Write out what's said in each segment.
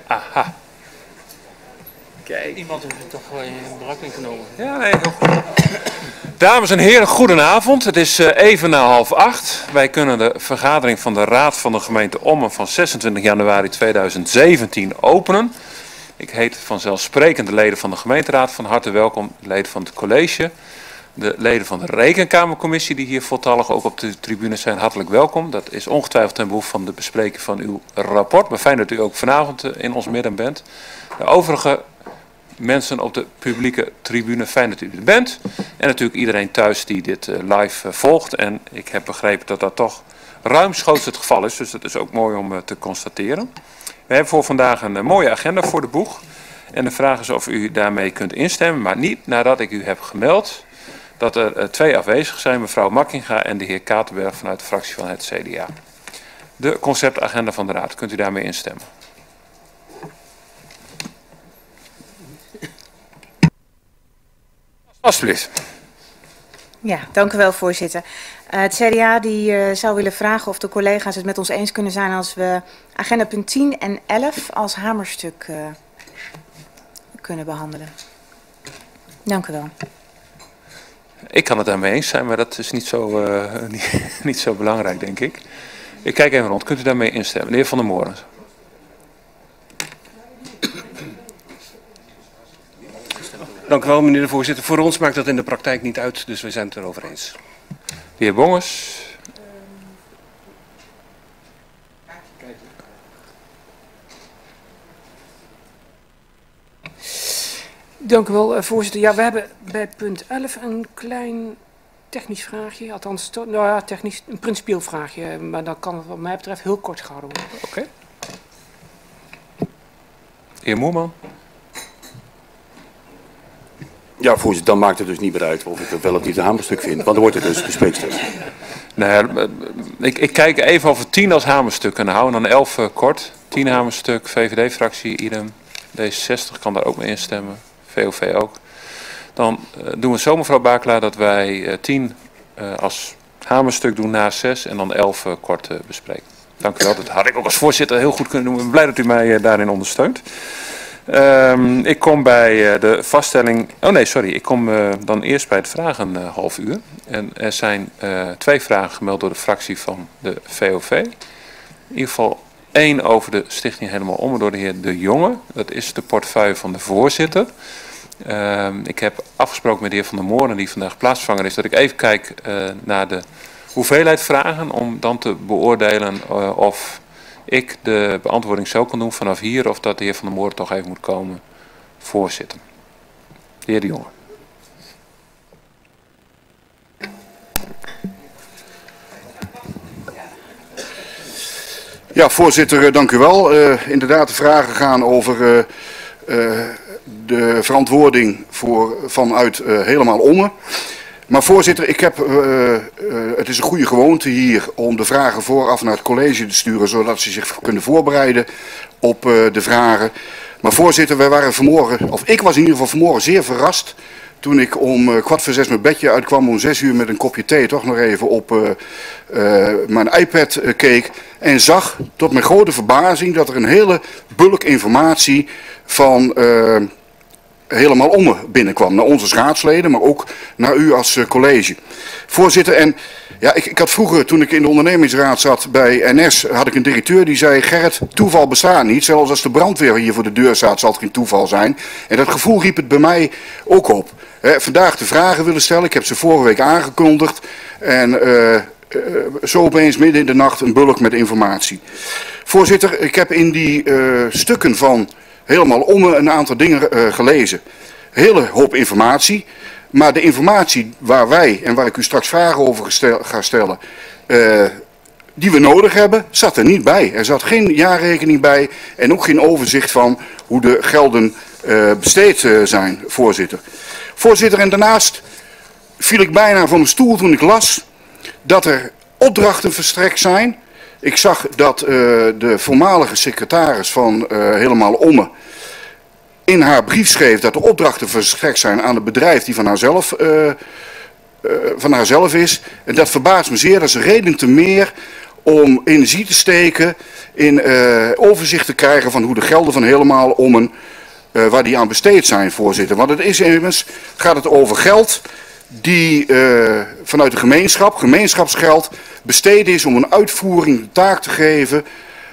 Aha. Kijk. Iemand heeft het toch in berakking genomen. Ja, nee, heel goed. Dames en heren, goedenavond. Het is even na 7:30. Wij kunnen de vergadering van de Raad van de gemeente Ommen van 26 januari 2017 openen. Ik heet vanzelfsprekend de leden van de gemeenteraad van harte welkom, de leden van het college, de leden van de rekenkamercommissie die hier voltallig ook op de tribune zijn, hartelijk welkom. Dat is ongetwijfeld ten behoeve van de bespreking van uw rapport, maar fijn dat u ook vanavond in ons midden bent. De overige mensen op de publieke tribune, fijn dat u er bent. En natuurlijk iedereen thuis die dit live volgt. En ik heb begrepen dat dat toch ruimschoots het geval is, dus dat is ook mooi om te constateren. We hebben voor vandaag een mooie agenda voor de boeg. En de vraag is of u daarmee kunt instemmen, maar niet nadat ik u heb gemeld dat er 2 afwezig zijn, mevrouw Makkinga en de heer Katerberg vanuit de fractie van het CDA. De conceptagenda van de Raad, kunt u daarmee instemmen? Alsjeblieft. Ja, dank u wel, voorzitter. Het CDA die zou willen vragen of de collega's het met ons eens kunnen zijn als we agenda punt 10 en 11 als hamerstuk kunnen behandelen. Dank u wel. Ik kan het daarmee eens zijn, maar dat is niet zo belangrijk, denk ik. Ik kijk even rond. Kunt u daarmee instemmen? De heer Van der Molen. Dank u wel, meneer de voorzitter. Voor ons maakt dat in de praktijk niet uit, dus we zijn het erover eens. De heer Bongers. Dank u wel, voorzitter. Ja, we hebben bij punt 11 een klein technisch vraagje. Althans, nou ja, technisch, een principieel vraagje. Maar dan kan het wat mij betreft heel kort gehouden worden. Oké. De heer Moerman. Ja, voorzitter, dan maakt het dus niet meer uit of ik het wel of niet een hamerstuk vind. Want dan wordt het dus bespreekstuk. Nou, ik kijk even of we 10 als hamerstuk kunnen houden. Dan 11 kort. 10 hamerstuk, VVD-fractie, idem. D66 kan daar ook mee instemmen. VOV ook. Dan doen we het zo, mevrouw Bakelaar, dat wij 10 als hamerstuk doen na 6 en dan 11 kort bespreken. Dank u wel. Dat had ik ook als voorzitter heel goed kunnen doen. Ik ben blij dat u mij daarin ondersteunt. Ik kom bij de vaststelling. Oh nee, sorry. Ik kom dan eerst bij het vragen half uur. En er zijn 2 vragen gemeld door de fractie van de VOV. In ieder geval 1 over de stichting Helemaal Ommen door de heer De Jonge. Dat is de portefeuille van de voorzitter. Ik heb afgesproken met de heer Van der Molen, die vandaag plaatsvanger is, dat ik even kijk naar de hoeveelheid vragen om dan te beoordelen of ik de beantwoording zo kan doen vanaf hier of dat de heer Van der Molen toch even moet komen voorzitten. De heer De Jonge. Ja, voorzitter, dank u wel. Inderdaad, de vragen gaan over de verantwoording vanuit Helemaal Ommen. Maar voorzitter, het is een goede gewoonte hier om de vragen vooraf naar het college te sturen, zodat ze zich kunnen voorbereiden op de vragen. Maar voorzitter, ik was in ieder geval vanmorgen zeer verrast toen ik om 5:15 mijn bedje uitkwam, om 6 uur met een kopje thee toch nog even op mijn iPad keek. En zag tot mijn grote verbazing dat er een hele bulk informatie van Helemaal Ommen binnenkwam. Naar onze raadsleden, maar ook naar u als college. Voorzitter, en ja, ik had vroeger, toen ik in de ondernemingsraad zat bij NS, had ik een directeur die zei: Gerrit, toeval bestaat niet. Zelfs als de brandweer hier voor de deur staat, zal het geen toeval zijn. En dat gevoel riep het bij mij ook op. Vandaag de vragen willen stellen. Ik heb ze vorige week aangekondigd. En zo opeens midden in de nacht een bulk met informatie. Voorzitter, ik heb in die stukken van Helemaal Ommen een aantal dingen gelezen. Hele hoop informatie. Maar de informatie waar wij en waar ik u straks vragen over ga stellen, die we nodig hebben, zat er niet bij. Er zat geen jaarrekening bij en ook geen overzicht van hoe de gelden besteed zijn, voorzitter. Voorzitter, en daarnaast viel ik bijna van mijn stoel toen ik las dat er opdrachten verstrekt zijn. Ik zag dat de voormalige secretaris van Helemaal Ommen in haar brief schreef dat de opdrachten verstrekt zijn aan het bedrijf die van haarzelf is. En dat verbaast me zeer. Dat is een reden te meer om energie te steken in overzicht te krijgen van hoe de gelden van Helemaal Ommen, waar die aan besteed zijn, voorzitter. Want het is immers, gaat het over geld die vanuit de gemeenschap, gemeenschapsgeld, besteed is om een uitvoering, de taak te geven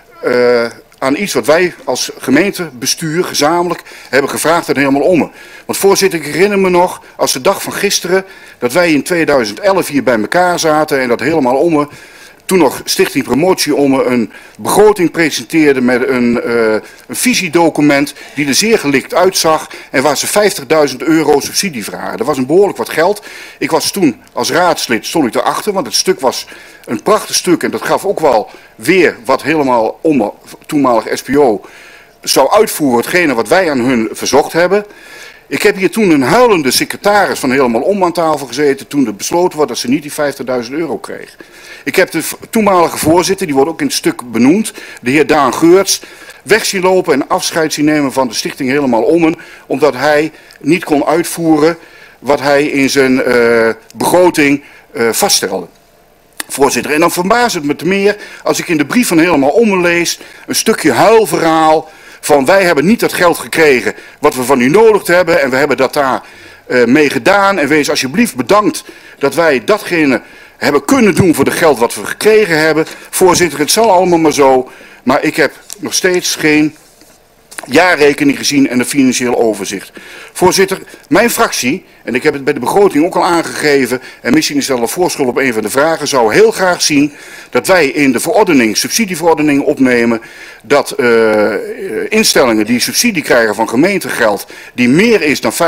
aan iets wat wij als gemeentebestuur gezamenlijk hebben gevraagd aan Helemaal Ommen. Want voorzitter, ik herinner me nog als de dag van gisteren dat wij in 2011 hier bij elkaar zaten en dat Helemaal Ommen, toen nog Stichting Promotie Ommen, een begroting presenteerde met een visiedocument die er zeer gelikt uitzag en waar ze €50.000 subsidie vragen. Dat was een behoorlijk wat geld. Ik was toen als raadslid, stond ik erachter, want het stuk was een prachtig stuk en dat gaf ook wel weer wat Helemaal Ommen, toenmalig SPO, zou uitvoeren, hetgene wat wij aan hun verzocht hebben. Ik heb hier toen een huilende secretaris van Helemaal Ommen aan tafel gezeten toen er besloten werd dat ze niet die €50.000 kreeg. Ik heb de toenmalige voorzitter, die wordt ook in het stuk benoemd, de heer Daan Geurts, weg zien lopen en afscheid zien nemen van de stichting Helemaal Ommen, omdat hij niet kon uitvoeren wat hij in zijn begroting vaststelde. Voorzitter, en dan verbaast het me te meer als ik in de brief van Helemaal Ommen lees een stukje huilverhaal van wij hebben niet dat geld gekregen wat we van u nodig hebben en we hebben dat daar mee gedaan en wees alsjeblieft bedankt dat wij datgene hebben kunnen doen voor de geld wat we gekregen hebben. Voorzitter, het zal allemaal maar zo, maar ik heb nog steeds geen jaarrekening gezien en een financieel overzicht. Voorzitter, mijn fractie, en ik heb het bij de begroting ook al aangegeven, en misschien is dat een voorschot op een van de vragen, zou heel graag zien dat wij in de verordening, subsidieverordening opnemen, dat instellingen die subsidie krijgen van gemeentegeld, die meer is dan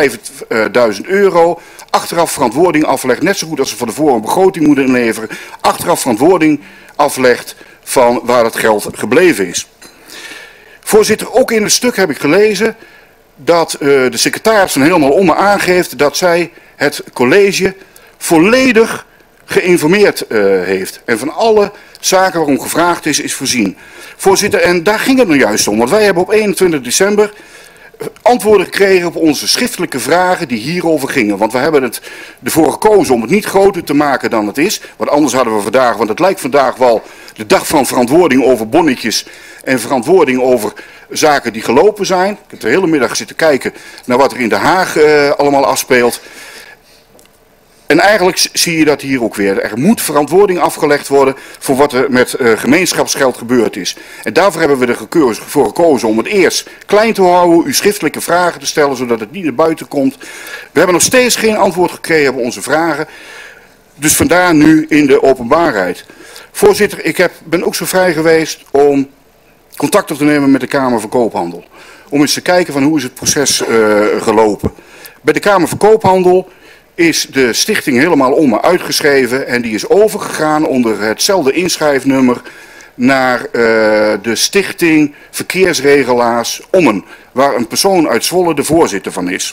€5.000, achteraf verantwoording aflegt, net zo goed als ze van tevoren een begroting moeten inleveren, achteraf verantwoording aflegt van waar het geld gebleven is. Voorzitter, ook in het stuk heb ik gelezen dat de secretaris van Helemaal Ommen aangeeft dat zij het college volledig geïnformeerd heeft. En van alle zaken waarom gevraagd is voorzien. Voorzitter, en daar ging het nou juist om. Want wij hebben op 21 december antwoorden gekregen op onze schriftelijke vragen die hierover gingen. Want we hebben ervoor gekozen om het niet groter te maken dan het is. Want anders hadden we vandaag, want het lijkt vandaag wel de dag van verantwoording over bonnetjes en verantwoording over zaken die gelopen zijn. Ik heb de hele middag zitten kijken naar wat er in Den Haag allemaal afspeelt. En eigenlijk zie je dat hier ook weer. Er moet verantwoording afgelegd worden voor wat er met gemeenschapsgeld gebeurd is. En daarvoor hebben we ervoor gekozen om het eerst klein te houden, u schriftelijke vragen te stellen, zodat het niet naar buiten komt. We hebben nog steeds geen antwoord gekregen op onze vragen. Dus vandaar nu in de openbaarheid. Voorzitter, ik ben ook zo vrij geweest om contact op te nemen met de Kamer van Koophandel. Om eens te kijken van hoe is het proces gelopen. Bij de Kamer van Koophandel is de stichting Helemaal Ommen uitgeschreven en die is overgegaan onder hetzelfde inschrijfnummer naar de stichting Verkeersregelaars Ommen, waar een persoon uit Zwolle de voorzitter van is.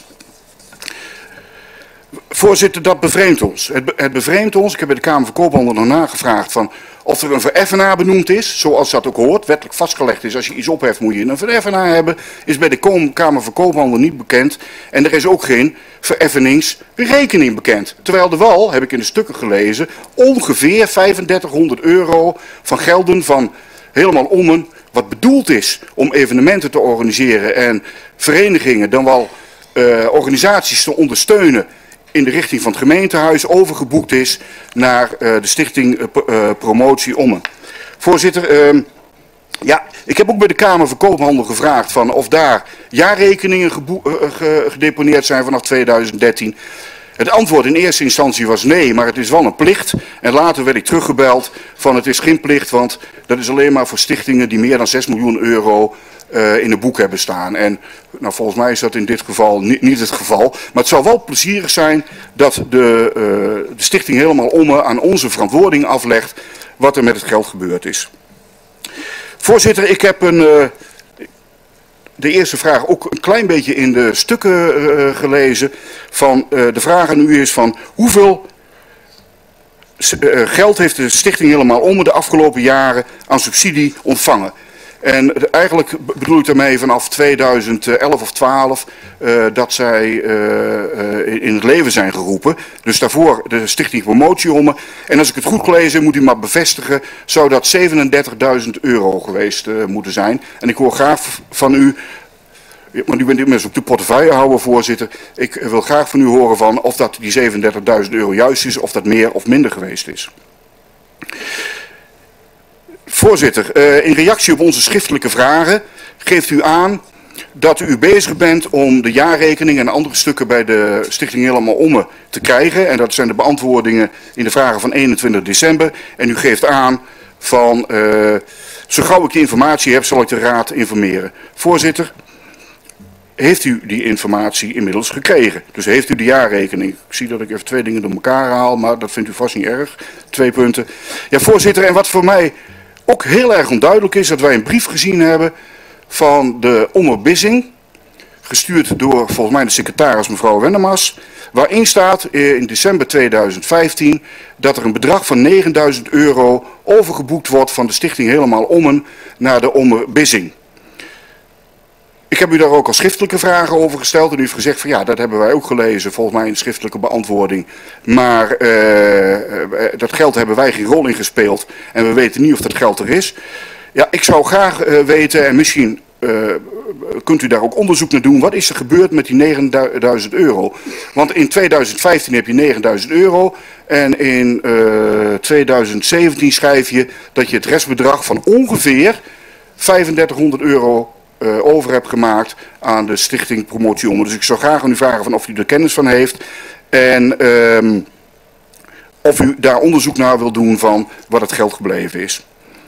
Voorzitter, dat bevreemdt ons. Het bevreemdt ons. Ik heb bij de Kamer van Koophandel nog nagevraagd van of er een vereffenaar benoemd is, zoals dat ook hoort. Wettelijk vastgelegd is, als je iets opheft moet je een vereffenaar hebben. Is bij de Kamer van Koophandel niet bekend. En er is ook geen vereffeningsberekening bekend. Terwijl er wel, heb ik in de stukken gelezen, ongeveer €3500 van gelden van Helemaal Ommen, wat bedoeld is om evenementen te organiseren en verenigingen, dan wel organisaties te ondersteunen in de richting van het gemeentehuis, overgeboekt is naar de stichting Promotie Ommen. Voorzitter, ja, ik heb ook bij de Kamer van Koophandel gevraagd van of daar jaarrekeningen gedeponeerd zijn vanaf 2013. Het antwoord in eerste instantie was nee, maar het is wel een plicht. En later werd ik teruggebeld van het is geen plicht, want dat is alleen maar voor stichtingen die meer dan €6 miljoen in het boek hebben staan. En nou, volgens mij is dat in dit geval niet het geval. Maar het zou wel plezierig zijn dat de stichting Helemaal Ommen aan onze verantwoording aflegt wat er met het geld gebeurd is. Voorzitter, ik heb de eerste vraag ook een klein beetje in de stukken gelezen. Van, de vraag aan u is van hoeveel geld heeft de stichting Helemaal Ommen de afgelopen jaren aan subsidie ontvangen. En eigenlijk bedoel ik daarmee vanaf 2011 of 12 dat zij in het leven zijn geroepen. Dus daarvoor de Stichting Promotieommen. En als ik het goed gelezen heb, moet u maar bevestigen, zou dat €37.000 geweest moeten zijn. En ik hoor graag van u, want u bent inmiddels ook de portefeuillehouder, voorzitter. Ik wil graag van u horen van of dat die €37.000 juist is, of dat meer of minder geweest is. Voorzitter, in reactie op onze schriftelijke vragen geeft u aan dat u bezig bent om de jaarrekening en andere stukken bij de Stichting Helemaal Ommen te krijgen. En dat zijn de beantwoordingen in de vragen van 21 december. En u geeft aan van, zo gauw ik die informatie heb, zal ik de raad informeren. Voorzitter, heeft u die informatie inmiddels gekregen? Dus heeft u de jaarrekening? Ik zie dat ik even 2 dingen door elkaar haal, maar dat vindt u vast niet erg. 2 punten. Ja, voorzitter, en wat voor mij ook heel erg onduidelijk is, dat wij een brief gezien hebben van de Ommer Bissing, gestuurd door volgens mij de secretaris mevrouw Wennemars, waarin staat in december 2015 dat er een bedrag van €9.000 overgeboekt wordt van de Stichting Helemaal Ommen naar de Ommer Bissing. Ik heb u daar ook al schriftelijke vragen over gesteld en u heeft gezegd van ja, dat hebben wij ook gelezen, volgens mij in de schriftelijke beantwoording. Maar dat geld hebben wij geen rol in gespeeld en we weten niet of dat geld er is. Ja, ik zou graag weten, en misschien kunt u daar ook onderzoek naar doen, wat is er gebeurd met die €9.000? Want in 2015 heb je €9.000 en in 2017 schrijf je dat je het restbedrag van ongeveer €3500 over hebt gemaakt aan de Stichting Promotie Ommen. Dus ik zou graag aan u vragen van of u er kennis van heeft en of u daar onderzoek naar wil doen van wat het geld gebleven is.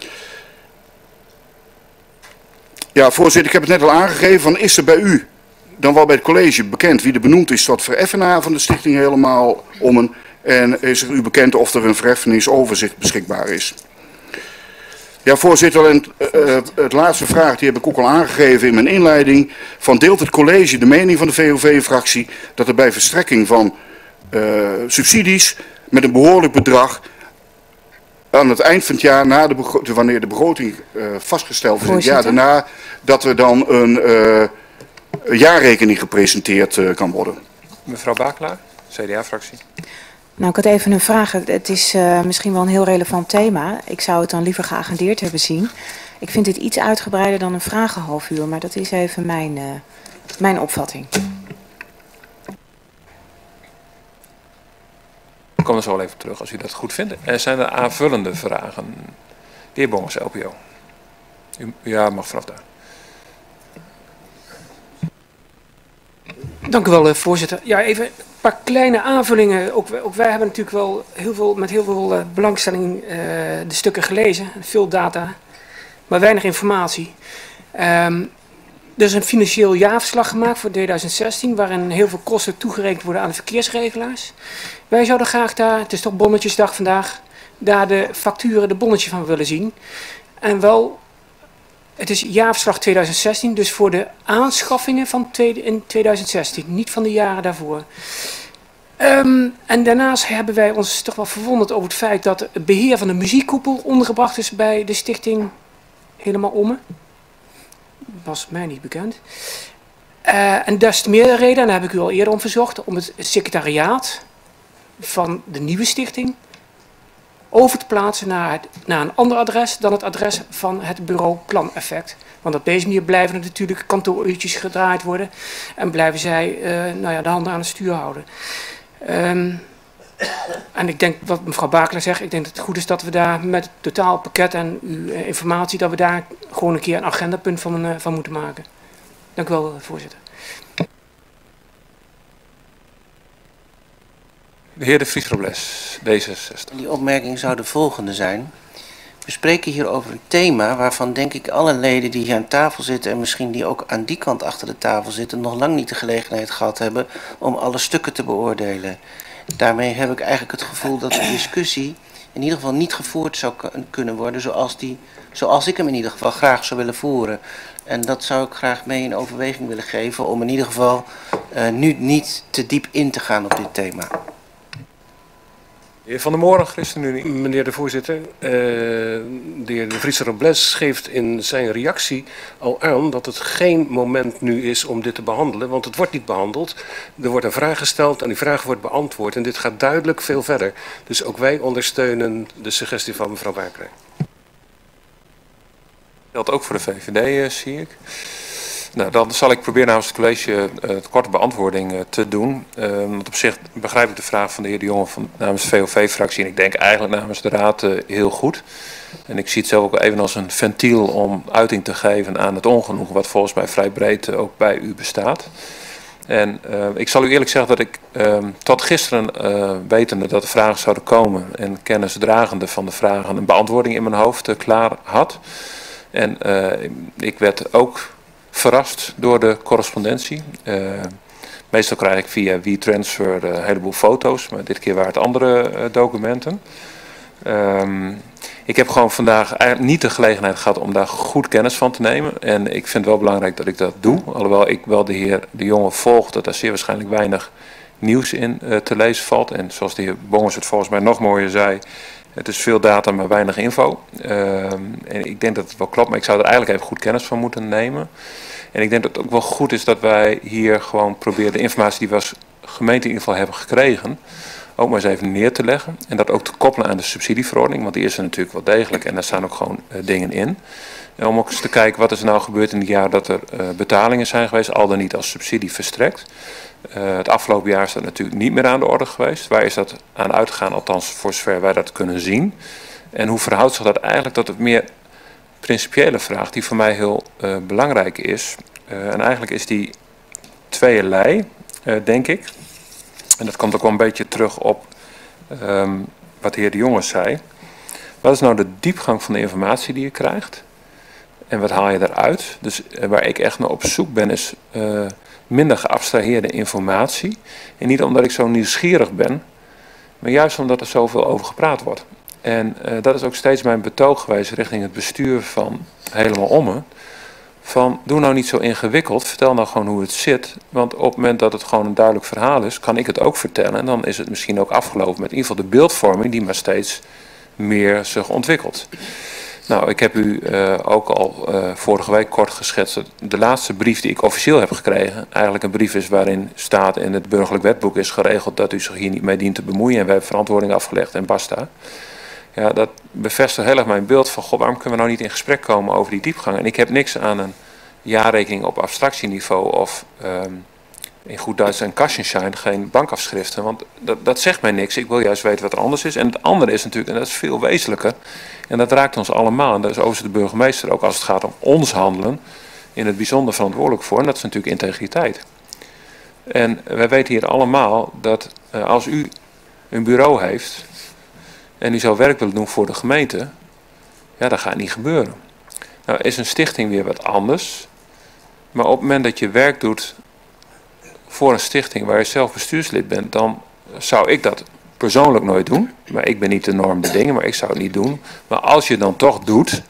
Ja, voorzitter, ik heb het net al aangegeven, van is er bij u, dan wel bij het college, bekend wie er benoemd is tot vereffenaar van de Stichting Helemaal Ommen? En is er u bekend of er een verheffingsoverzicht beschikbaar is? Ja, voorzitter, en het laatste vraag, die heb ik ook al aangegeven in mijn inleiding. Van deelt het college de mening van de VOV-fractie dat er bij verstrekking van subsidies met een behoorlijk bedrag aan het eind van het jaar, wanneer de begroting vastgesteld is, het jaar daarna, dat er dan een jaarrekening gepresenteerd kan worden? Mevrouw Bakelaar, CDA-fractie. Nou, ik had even een vraag. Het is misschien wel een heel relevant thema. Ik zou het dan liever geagendeerd hebben zien. Ik vind dit iets uitgebreider dan een vragenhalfuur, maar dat is even mijn opvatting. Ik kom er zo wel even terug als u dat goed vindt. Er zijn er aanvullende vragen. De heer Bongers, LPO. Ja, mag vanaf daar. Dank u wel, voorzitter. Ja, even een paar kleine aanvullingen. Ook wij hebben natuurlijk wel met heel veel belangstelling de stukken gelezen. Veel data, maar weinig informatie. Er is een financieel jaarverslag gemaakt voor 2016... waarin heel veel kosten toegerekend worden aan de verkeersregelaars. Wij zouden graag daar, het is toch bonnetjesdag vandaag, daar de facturen, de bonnetje van willen zien. En wel, het is jaarverslag 2016, dus voor de aanschaffingen van in 2016, niet van de jaren daarvoor. En daarnaast hebben wij ons toch wel verwonderd over het feit dat het beheer van de muziekkoepel ondergebracht is bij de Stichting Helemaal Ommen. Was mij niet bekend. En des te meer reden, en daar heb ik u al eerder om verzocht, om het secretariaat van de nieuwe stichting over te plaatsen naar een ander adres dan het adres van het bureau Planeffect. Want op deze manier blijven er natuurlijk kantooruurtjes gedraaid worden en blijven zij de handen aan het stuur houden. En ik denk wat mevrouw Bakelaar zegt, ik denk dat het goed is dat we daar met het totaalpakket en uw informatie, dat we daar gewoon een keer een agendapunt van moeten maken. Dank u wel, voorzitter. De heer De Vries-Robles, D66. Die opmerking zou de volgende zijn. We spreken hier over een thema waarvan denk ik alle leden die hier aan tafel zitten en misschien die ook aan die kant achter de tafel zitten nog lang niet de gelegenheid gehad hebben om alle stukken te beoordelen. Daarmee heb ik eigenlijk het gevoel dat de discussie in ieder geval niet gevoerd zou kunnen worden zoals ik hem in ieder geval graag zou willen voeren. En dat zou ik graag mee in overweging willen geven om in ieder geval nu niet te diep in te gaan op dit thema. Heer Van der Moren, ChristenUnie. Meneer de voorzitter, de heer De Vries Robles geeft in zijn reactie al aan dat het geen moment nu is om dit te behandelen, want het wordt niet behandeld. Er wordt een vraag gesteld en die vraag wordt beantwoord en dit gaat duidelijk veel verder. Dus ook wij ondersteunen de suggestie van mevrouw Bakerij. Dat geldt ook voor de VVD, zie ik. Nou, dan zal ik proberen namens het college een korte beantwoording te doen. Want op zich begrijp ik de vraag van de heer De Jonge namens de VOV-fractie. En ik denk eigenlijk namens de raad heel goed. En ik zie het zelf ook even als een ventiel om uiting te geven aan het ongenoegen, wat volgens mij vrij breed ook bij u bestaat. En ik zal u eerlijk zeggen dat ik tot gisteren, wetende dat de vragen zouden komen en kennisdragende van de vragen, een beantwoording in mijn hoofd klaar had. En ik werd ook verrast door de correspondentie. Meestal krijg ik via WeTransfer een heleboel foto's, maar dit keer waren het andere documenten. Ik heb gewoon vandaag eigenlijk niet de gelegenheid gehad om daar goed kennis van te nemen. En ik vind het wel belangrijk dat ik dat doe. Alhoewel ik wel de heer De Jonge volg, dat daar zeer waarschijnlijk weinig nieuws in te lezen valt. En zoals de heer Bongers het volgens mij nog mooier zei, het is veel data, maar weinig info. En ik denk dat het wel klopt, maar ik zou er eigenlijk even goed kennis van moeten nemen. En ik denk dat het ook wel goed is dat wij hier gewoon proberen de informatie die we als gemeente in ieder geval hebben gekregen, ook maar eens even neer te leggen. En dat ook te koppelen aan de subsidieverordening, want die is er natuurlijk wel degelijk. En daar staan ook gewoon dingen in. En om ook eens te kijken wat is er nou gebeurd in het jaar dat er betalingen zijn geweest, al dan niet als subsidie verstrekt. Het afgelopen jaar is dat natuurlijk niet meer aan de orde geweest. Waar is dat aan uitgegaan, althans voor zover wij dat kunnen zien? En hoe verhoudt zich dat eigenlijk tot het meer principiële vraag die voor mij heel belangrijk is? En eigenlijk is die tweeërlei, denk ik. En dat komt ook wel een beetje terug op wat de heer De Jonge zei. Wat is nou de diepgang van de informatie die je krijgt? En wat haal je eruit? Dus waar ik echt naar op zoek ben is minder geabstraheerde informatie. En niet omdat ik zo nieuwsgierig ben, maar juist omdat er zoveel over gepraat wordt. En dat is ook steeds mijn betoog geweest richting het bestuur van Helemaal Ommen. Van, doe nou niet zo ingewikkeld, vertel nou gewoon hoe het zit. Want op het moment dat het gewoon een duidelijk verhaal is, kan ik het ook vertellen. En dan is het misschien ook afgelopen met in ieder geval de beeldvorming die maar steeds meer zich ontwikkelt. Nou, ik heb u ook al vorige week kort geschetst dat de laatste brief die ik officieel heb gekregen eigenlijk een brief is waarin staat in het burgerlijk wetboek is geregeld dat u zich hier niet mee dient te bemoeien en we hebben verantwoording afgelegd en basta. Ja, dat bevestigt heel erg mijn beeld van, god, waarom kunnen we nou niet in gesprek komen over die diepgang? En ik heb niks aan een jaarrekening op abstractieniveau of in goed Duits een Kassenschein, geen bankafschriften. Want dat zegt mij niks. Ik wil juist weten wat er anders is. En het andere is natuurlijk, en dat is veel wezenlijker, en dat raakt ons allemaal, en daar is overigens de burgemeester ook als het gaat om ons handelen, in het bijzonder verantwoordelijk voor, en dat is natuurlijk integriteit. En wij weten hier allemaal dat als u een bureau heeft en u zou werk willen doen voor de gemeente, ja, dat gaat niet gebeuren. Nou is een stichting weer wat anders, maar op het moment dat je werk doet voor een stichting waar je zelf bestuurslid bent, dan zou ik dat persoonlijk nooit doen. Maar ik ben niet de norm de dingen, maar ik zou het niet doen. Maar als je het dan toch doet,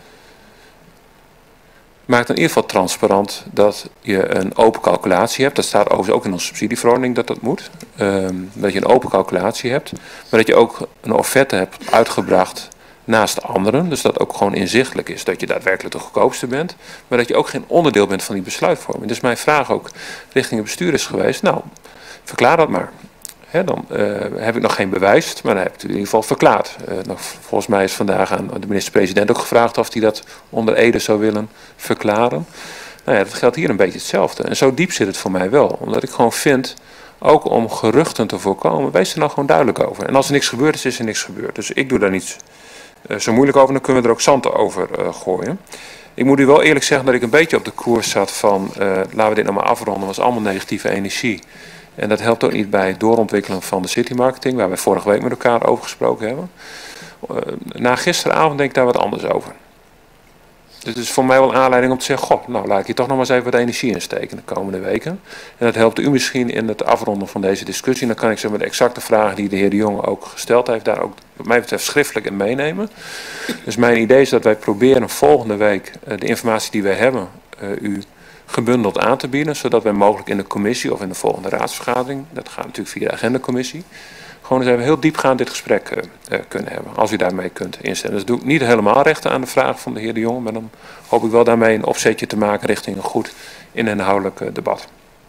maak dan in ieder geval transparant dat je een open calculatie hebt. Dat staat overigens ook in onze subsidieverordening dat dat moet. Dat je een open calculatie hebt. Maar dat je ook een offerte hebt uitgebracht naast de anderen. Dus dat ook gewoon inzichtelijk is dat je daadwerkelijk de goedkoopste bent. Maar dat je ook geen onderdeel bent van die besluitvorming. Dus mijn vraag ook richting het bestuur is geweest, nou, verklaar dat maar. He, dan heb ik nog geen bewijs, maar dan heb ik het in ieder geval verklaard. Volgens mij is vandaag aan de minister-president ook gevraagd of hij dat onder ede zou willen verklaren. Nou ja, dat geldt hier een beetje hetzelfde. En zo diep zit het voor mij wel. Omdat ik gewoon vind, ook om geruchten te voorkomen, wees er nou gewoon duidelijk over. En als er niks gebeurd is, is er niks gebeurd. Dus ik doe daar niet zo moeilijk over, dan kunnen we er ook zand over gooien. Ik moet u wel eerlijk zeggen dat ik een beetje op de koers zat van, laten we dit nou maar afronden, was allemaal negatieve energie. En dat helpt ook niet bij het doorontwikkelen van de citymarketing, waar we vorige week met elkaar over gesproken hebben. Na gisteravond denk ik daar wat anders over. Dus het is voor mij wel aanleiding om te zeggen, goh, nou laat ik hier toch nog maar eens even wat energie in steken de komende weken. En dat helpt u misschien in het afronden van deze discussie. Dan kan ik zeg maar de exacte vragen die de heer De Jonge ook gesteld heeft, daar ook wat mij betreft schriftelijk in meenemen. Dus mijn idee is dat wij proberen volgende week de informatie die wij hebben, u gebundeld aan te bieden, zodat wij mogelijk in de commissie of in de volgende raadsvergadering, dat gaat natuurlijk via de agendacommissie, gewoon eens even heel diepgaand dit gesprek kunnen hebben. Als u daarmee kunt instemmen. Dus doe ik niet helemaal rechten aan de vraag van de heer De Jonge. Maar dan hoop ik wel daarmee een opzetje te maken richting een goed inhoudelijk debat.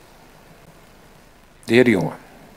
De heer De Jonge.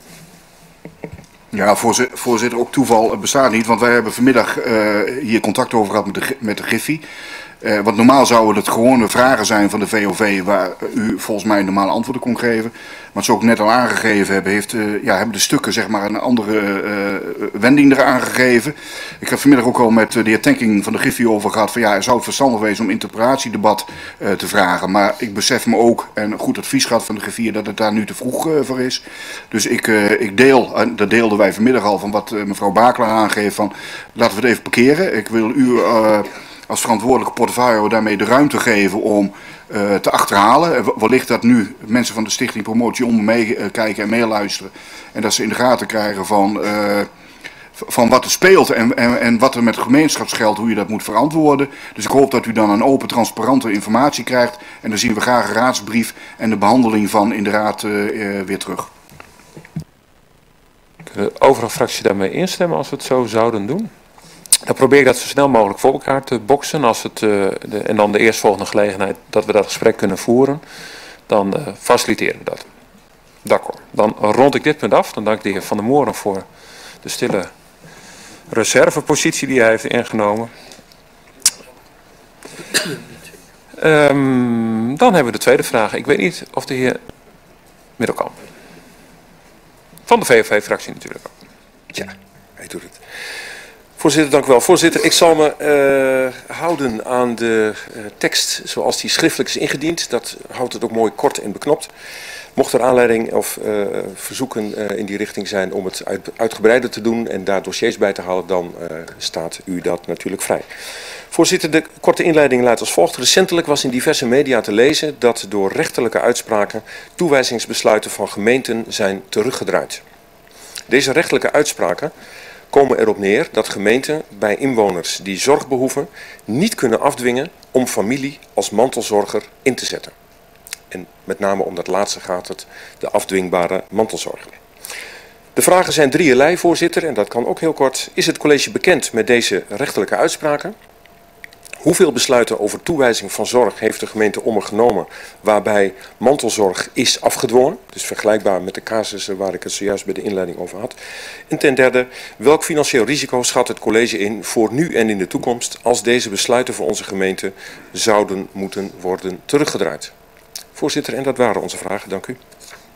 Ja, voorzitter, ook toeval bestaat niet, want wij hebben vanmiddag hier contact over gehad met de Griffie. Want normaal zouden het gewone vragen zijn van de VOV waar u volgens mij normale antwoorden kon geven. Maar zoals ik net al aangegeven heb, hebben de stukken zeg maar een andere wending eraan gegeven. Ik heb vanmiddag ook al met de heer Tenking van de Griffie over gehad van ja, zou het verstandig wezen om interpretatiedebat te vragen. Maar ik besef me ook, en goed advies gehad van de Griffier, dat het daar nu te vroeg voor is. Dus ik deel, en dat deelden wij vanmiddag al van wat mevrouw Bakelaar aangeeft van laten we het even parkeren. Ik wil u als verantwoordelijke portefeuille daarmee de ruimte geven om te achterhalen. Wellicht dat nu mensen van de Stichting Promotie om meekijken en meeluisteren. En dat ze in de gaten krijgen van wat er speelt en wat er met gemeenschapsgeld, hoe je dat moet verantwoorden. Dus ik hoop dat u dan een open, transparante informatie krijgt. En dan zien we graag een raadsbrief en de behandeling van in de raad weer terug. Kunnen de overige fractie daarmee instemmen als we het zo zouden doen? Dan probeer ik dat zo snel mogelijk voor elkaar te boksen. En dan de eerstvolgende gelegenheid dat we dat gesprek kunnen voeren, dan faciliteren we dat. D'accord. Dan rond ik dit punt af. Dan dank ik de heer Van der Moren voor de stille reservepositie die hij heeft ingenomen. Dan hebben we de tweede vraag. Ik weet niet of de heer Middelkamp. Van de VVV-fractie natuurlijk ook. Ja, hij doet het. Voorzitter, dank u wel. Voorzitter, ik zal me houden aan de tekst zoals die schriftelijk is ingediend. Dat houdt het ook mooi kort en beknopt. Mocht er aanleiding of verzoeken in die richting zijn om het uitgebreider te doen en daar dossiers bij te halen, dan staat u dat natuurlijk vrij. Voorzitter, de korte inleiding luidt als volgt. Recentelijk was in diverse media te lezen dat door rechterlijke uitspraken toewijzingsbesluiten van gemeenten zijn teruggedraaid. Deze rechterlijke uitspraken komen erop neer dat gemeenten bij inwoners die zorg behoeven niet kunnen afdwingen om familie als mantelzorger in te zetten. En met name om dat laatste gaat het, de afdwingbare mantelzorg. De vragen zijn drieërlei, voorzitter, en dat kan ook heel kort. Is het college bekend met deze rechterlijke uitspraken? Hoeveel besluiten over toewijzing van zorg heeft de gemeente ondergenomen waarbij mantelzorg is afgedwongen? Dus vergelijkbaar met de casussen waar ik het zojuist bij de inleiding over had. En ten derde, welk financieel risico schat het college in voor nu en in de toekomst als deze besluiten voor onze gemeente zouden moeten worden teruggedraaid? Voorzitter, en dat waren onze vragen. Dank u.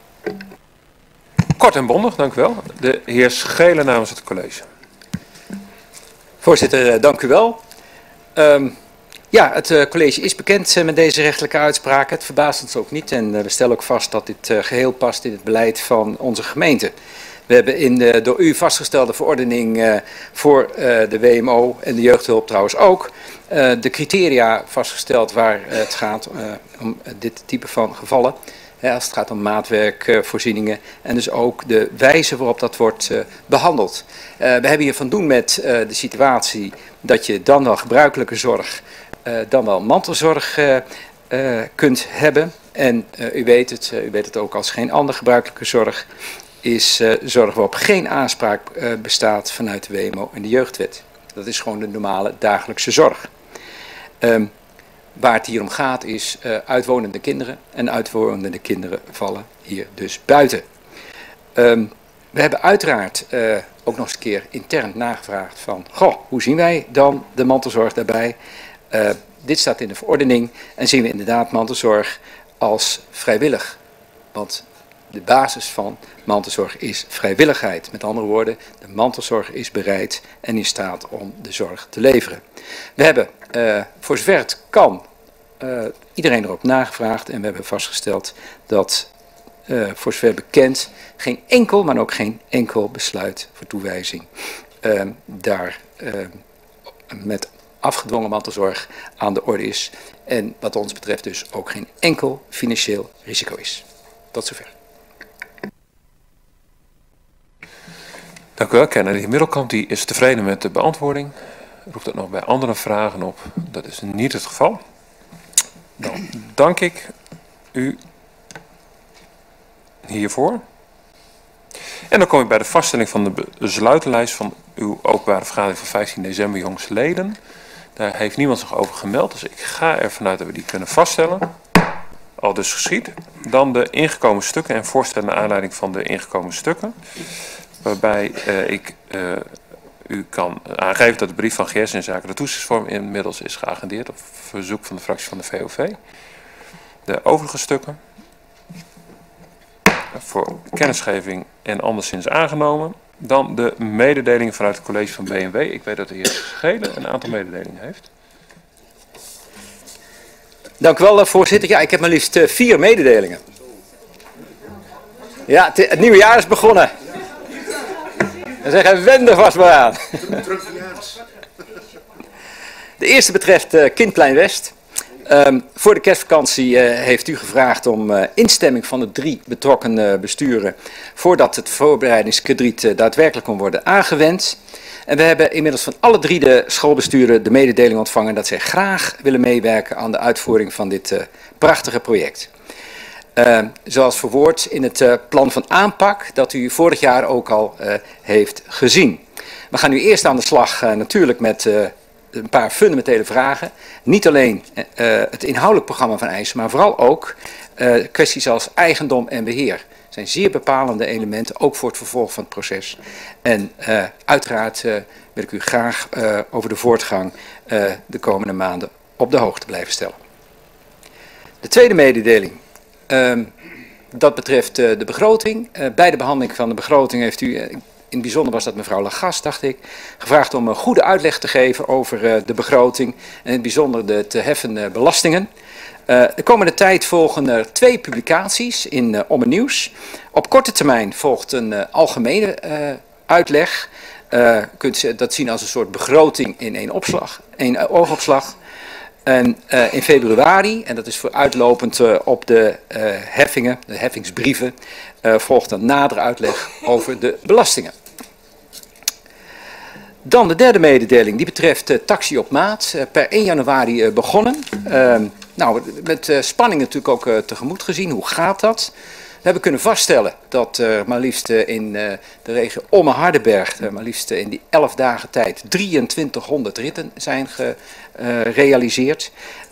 Kort en bondig, dank u wel. De heer Schelen namens het college. Voorzitter, dank u wel. Ja, het college is bekend met deze rechtelijke uitspraken. Het verbaast ons ook niet en we stellen ook vast dat dit geheel past in het beleid van onze gemeente. We hebben in de door u vastgestelde verordening voor de WMO en de jeugdhulp trouwens ook de criteria vastgesteld waar het gaat om dit type van gevallen. Als het gaat om maatwerkvoorzieningen en dus ook de wijze waarop dat wordt behandeld. We hebben hier van doen met de situatie dat je dan wel gebruikelijke zorg, dan wel mantelzorg kunt hebben. En u weet het ook als geen andere gebruikelijke zorg, is zorg waarop geen aanspraak bestaat vanuit de WMO en de jeugdwet. Dat is gewoon de normale dagelijkse zorg. Waar het hier om gaat is uitwonende kinderen. En uitwonende kinderen vallen hier dus buiten. We hebben uiteraard ook nog eens een keer intern nagevraagd van, goh, hoe zien wij dan de mantelzorg daarbij? Dit staat in de verordening en zien we inderdaad mantelzorg als vrijwillig. Want de basis van mantelzorg is vrijwilligheid. Met andere woorden, de mantelzorg is bereid en in staat om de zorg te leveren. We hebben, voor zover het kan, iedereen erop nagevraagd en we hebben vastgesteld dat, voor zover bekend, geen enkel, maar ook geen enkel besluit voor toewijzing daar met afgedwongen mantelzorg aan de orde is. En wat ons betreft dus ook geen enkel financieel risico is. Tot zover. Dank u wel, Kenner. De heer Middelkamp die is tevreden met de beantwoording. Roept dat nog bij andere vragen op? Dat is niet het geval. Dan dank ik u hiervoor. En dan kom ik bij de vaststelling van de besluitenlijst van uw openbare vergadering van 15 december, jongstleden. Daar heeft niemand zich over gemeld, dus ik ga ervan uit dat we die kunnen vaststellen. Al dus geschied. Dan de ingekomen stukken en voorstellen naar aanleiding van de ingekomen stukken. Waarbij ik u kan aangeven dat de brief van GS in zaken de toezichtsvorm inmiddels is geagendeerd op verzoek van de fractie van de VOV. De overige stukken voor kennisgeving en anderszins aangenomen. Dan de mededelingen vanuit het college van B&W. Ik weet dat de heer Schelen een aantal mededelingen heeft. Dank u wel, voorzitter. Ja, ik heb maar liefst 4 mededelingen. Ja, het nieuwe jaar is begonnen. We zeggen, wend er vast maar aan. De eerste betreft Kindplein West. Voor de kerstvakantie heeft u gevraagd om instemming van de 3 betrokken besturen voordat het voorbereidingskrediet daadwerkelijk kon worden aangewend. En we hebben inmiddels van alle 3 de schoolbesturen de mededeling ontvangen dat zij graag willen meewerken aan de uitvoering van dit prachtige project. Zoals verwoord in het plan van aanpak dat u vorig jaar ook al heeft gezien. We gaan nu eerst aan de slag natuurlijk met een paar fundamentele vragen. Niet alleen het inhoudelijk programma van eisen, maar vooral ook kwesties als eigendom en beheer. Zijn zeer bepalende elementen, ook voor het vervolg van het proces. En uiteraard wil ik u graag over de voortgang de komende maanden op de hoogte blijven stellen. De tweede mededeling, dat betreft de begroting. Bij de behandeling van de begroting heeft u, in het bijzonder was dat mevrouw Lagas, dacht ik, gevraagd om een goede uitleg te geven over de begroting en in het bijzonder de te heffen belastingen. De komende tijd volgen er 2 publicaties in Om het Nieuws. Op korte termijn volgt een algemene uitleg. U kunt dat zien als een soort begroting in één oogopslag. En in februari, en dat is vooruitlopend op de heffingen, de heffingsbrieven, volgt een nadere uitleg over de belastingen. Dan de derde mededeling, die betreft taxi op maat, per 1 januari begonnen. Nou, met spanning natuurlijk ook tegemoet gezien, hoe gaat dat? We hebben kunnen vaststellen dat maar liefst in de regio Ommen-Hardenberg, maar liefst in die 11 dagen tijd 2300 ritten zijn gerealiseerd.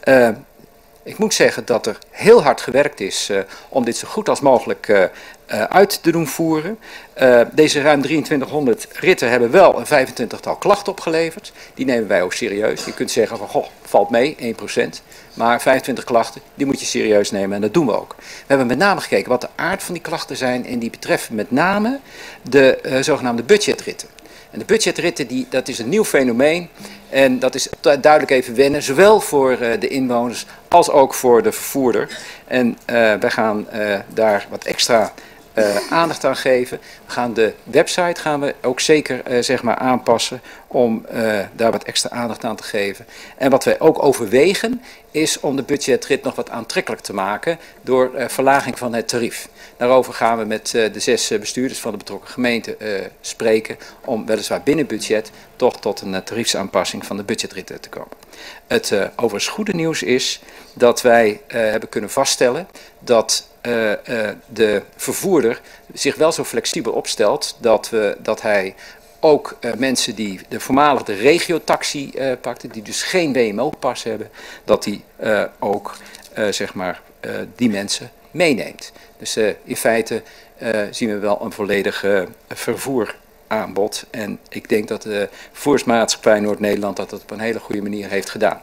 Ik moet zeggen dat er heel hard gewerkt is om dit zo goed als mogelijk uit te doen voeren. Deze ruim 2300 ritten hebben wel een 25-tal klachten opgeleverd. Die nemen wij ook serieus. Je kunt zeggen van, goh, valt mee, 1%. Maar 25 klachten, die moet je serieus nemen en dat doen we ook. We hebben met name gekeken wat de aard van die klachten zijn en die betreffen met name de zogenaamde budgetritten. En de budgetritten, dat is een nieuw fenomeen en dat is duidelijk even wennen, zowel voor de inwoners als ook voor de vervoerder. En wij gaan daar wat extra aandacht aan geven. We gaan de website ook zeker zeg maar aanpassen om daar wat extra aandacht aan te geven. En wat wij ook overwegen is om de budgetrit nog wat aantrekkelijker te maken door verlaging van het tarief. Daarover gaan we met de 6 bestuurders van de betrokken gemeente spreken om weliswaar binnen budget toch tot een tariefsaanpassing van de budgetrit te komen. Het overigens goede nieuws is dat wij hebben kunnen vaststellen dat de vervoerder zich wel zo flexibel opstelt dat hij ook mensen die de voormalige regiotaxi pakten, die dus geen WMO-pas hebben, dat die ook zeg maar die mensen meeneemt. Dus in feite zien we wel een volledig vervoeraanbod. En ik denk dat de Vervoersmaatschappij Noord-Nederland dat op een hele goede manier heeft gedaan.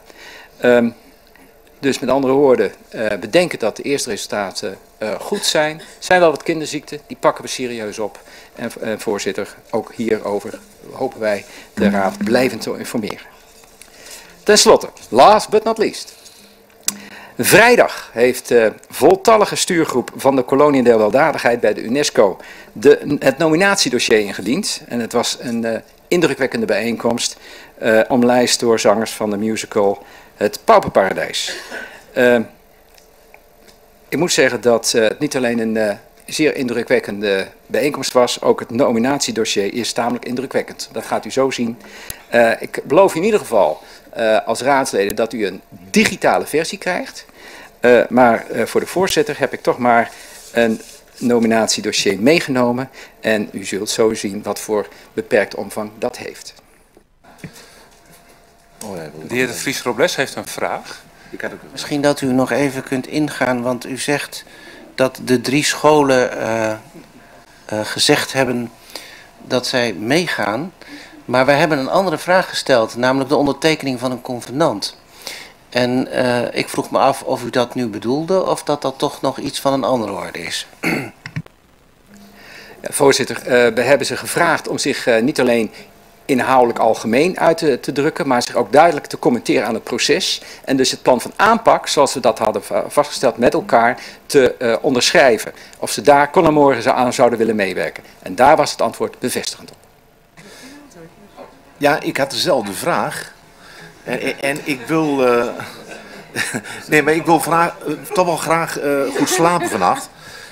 Dus met andere woorden, we denken dat de eerste resultaten goed zijn. Er zijn wel wat kinderziekten, die pakken we serieus op. En voorzitter, ook hierover hopen wij de raad blijvend te informeren. Ten slotte, last but not least. Vrijdag heeft de voltallige stuurgroep van de Kolonie der Weldadigheid bij de UNESCO het nominatiedossier ingediend. En het was een indrukwekkende bijeenkomst, omlijst door zangers van de musical Het Pauperparadijs. Ik moet zeggen dat het niet alleen een zeer indrukwekkende bijeenkomst was, ook het nominatiedossier is tamelijk indrukwekkend. Dat gaat u zo zien. Ik beloof in ieder geval als raadsleden dat u een digitale versie krijgt. Maar voor de voorzitter heb ik toch maar een nominatiedossier meegenomen. En u zult zo zien wat voor beperkt omvang dat heeft. De heer de Vries-Robles heeft een vraag. Misschien dat u nog even kunt ingaan, want u zegt dat de 3 scholen gezegd hebben dat zij meegaan. Maar wij hebben een andere vraag gesteld, namelijk de ondertekening van een convenant. En ik vroeg me af of u dat nu bedoelde of dat toch nog iets van een andere orde is. Ja, voorzitter, we hebben ze gevraagd om zich niet alleen inhoudelijk algemeen uit te drukken, maar zich ook duidelijk te commenteren aan het proces. En dus het plan van aanpak, zoals we dat hadden vastgesteld met elkaar, te onderschrijven. Of ze daar kon morgen aan zouden willen meewerken. En daar was het antwoord bevestigend op. Ja, ik had dezelfde vraag. En ik wil... nee, maar ik wil toch wel graag goed slapen vannacht.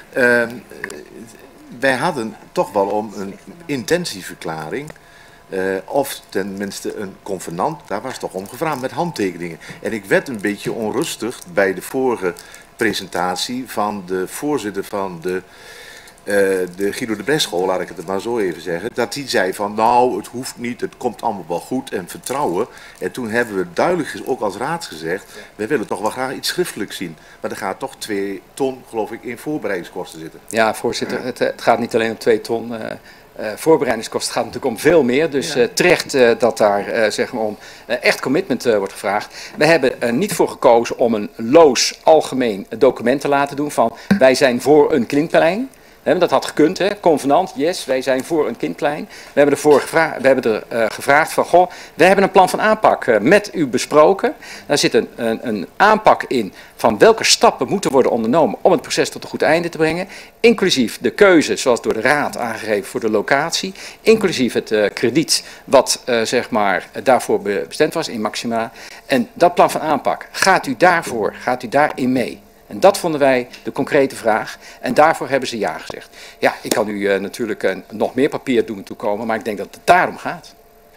Wij hadden toch wel om een intentieverklaring... of tenminste een convenant, daar was toch om gevraagd met handtekeningen. En ik werd een beetje onrustig bij de vorige presentatie van de voorzitter van de Guido de Bres-school, laat ik het maar zo even zeggen. Dat die zei van nou, het hoeft niet, het komt allemaal wel goed en vertrouwen. En toen hebben we duidelijk ook als raad gezegd, wij willen toch wel graag iets schriftelijks zien. Maar er gaat toch 2 ton, geloof ik, in voorbereidingskosten zitten. Ja, voorzitter, het gaat niet alleen om 2 ton... voorbereidingskosten gaat natuurlijk om veel meer. Dus terecht dat daar zeg maar om echt commitment wordt gevraagd. We hebben er niet voor gekozen om een loos algemeen document te laten doen van wij zijn voor een Klinkplein. Dat had gekund, hè? Convenant, yes, wij zijn voor een Kindplein. We hebben er gevraagd van, goh, we hebben een plan van aanpak met u besproken. Daar zit een aanpak in van welke stappen moeten worden ondernomen om het proces tot een goed einde te brengen. Inclusief de keuze, zoals door de raad aangegeven voor de locatie. Inclusief het krediet wat zeg maar daarvoor bestemd was in maxima. En dat plan van aanpak, gaat u daarin mee? En dat vonden wij de concrete vraag. En daarvoor hebben ze ja gezegd. Ja, ik kan u natuurlijk nog meer papier doen toekomen, maar ik denk dat het daarom gaat.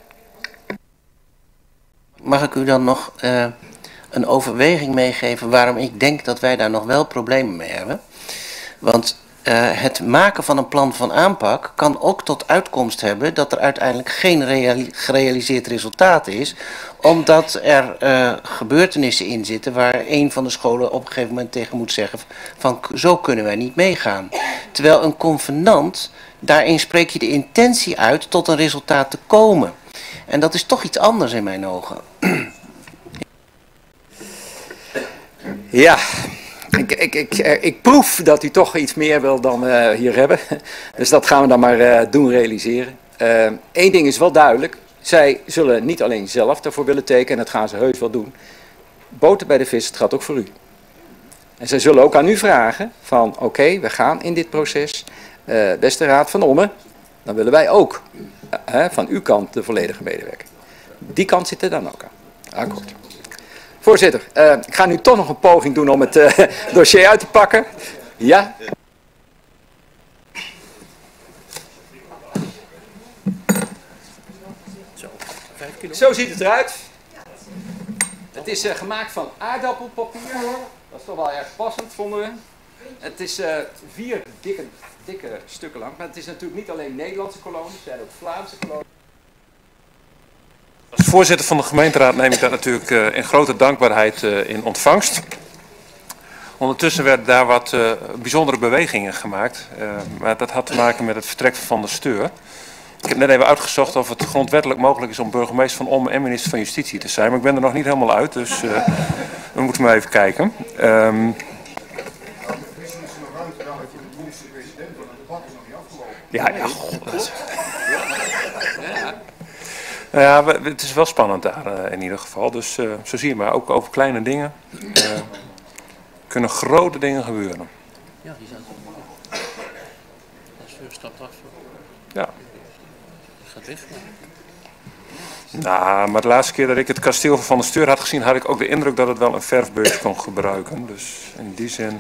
Mag ik u dan nog een overweging meegeven waarom ik denk dat wij daar nog wel problemen mee hebben? Want het maken van een plan van aanpak kan ook tot uitkomst hebben dat er uiteindelijk geen gerealiseerd resultaat is, omdat er gebeurtenissen in zitten waar een van de scholen op een gegeven moment tegen moet zeggen van zo kunnen wij niet meegaan. Terwijl een convenant, daarin spreek je de intentie uit tot een resultaat te komen. En dat is toch iets anders in mijn ogen. Ja. Ik proef dat u toch iets meer wil dan hier hebben. Dus dat gaan we dan maar doen realiseren. Eén ding is wel duidelijk. Zij zullen niet alleen zelf daarvoor willen tekenen. En dat gaan ze heus wel doen. Boter bij de vis, het gaat ook voor u. En zij zullen ook aan u vragen van oké, we gaan in dit proces. Beste Raad van Ommen, dan willen wij ook van uw kant de volledige medewerking. Die kant zit er dan ook aan. Akkoord. Voorzitter, ik ga nu toch nog een poging doen om het dossier uit te pakken. Ja? Zo ziet het eruit. Het is gemaakt van aardappelpapier. Dat is toch wel erg passend, vonden we. Het is 4 dikke stukken lang. Maar het is natuurlijk niet alleen Nederlandse kolonies, het zijn ook Vlaamse kolonies. Als voorzitter van de gemeenteraad neem ik dat natuurlijk in grote dankbaarheid in ontvangst. Ondertussen werden daar wat bijzondere bewegingen gemaakt. Maar dat had te maken met het vertrek van de Steur. Ik heb net even uitgezocht of het grondwettelijk mogelijk is om burgemeester van Ommen en minister van Justitie te zijn. Maar ik ben er nog niet helemaal uit, dus we moeten maar even kijken. Ja, god. Nou ja, het is wel spannend daar in ieder geval. Dus zo zie je maar, ook over kleine dingen kunnen grote dingen gebeuren. Ja, die zijn het. Als je stapt af. Ja. Dat gaat weg. Nou, maar de laatste keer dat ik het kasteel van de Steur had gezien, had ik ook de indruk dat het wel een verfbeurs kon gebruiken. Dus in die zin.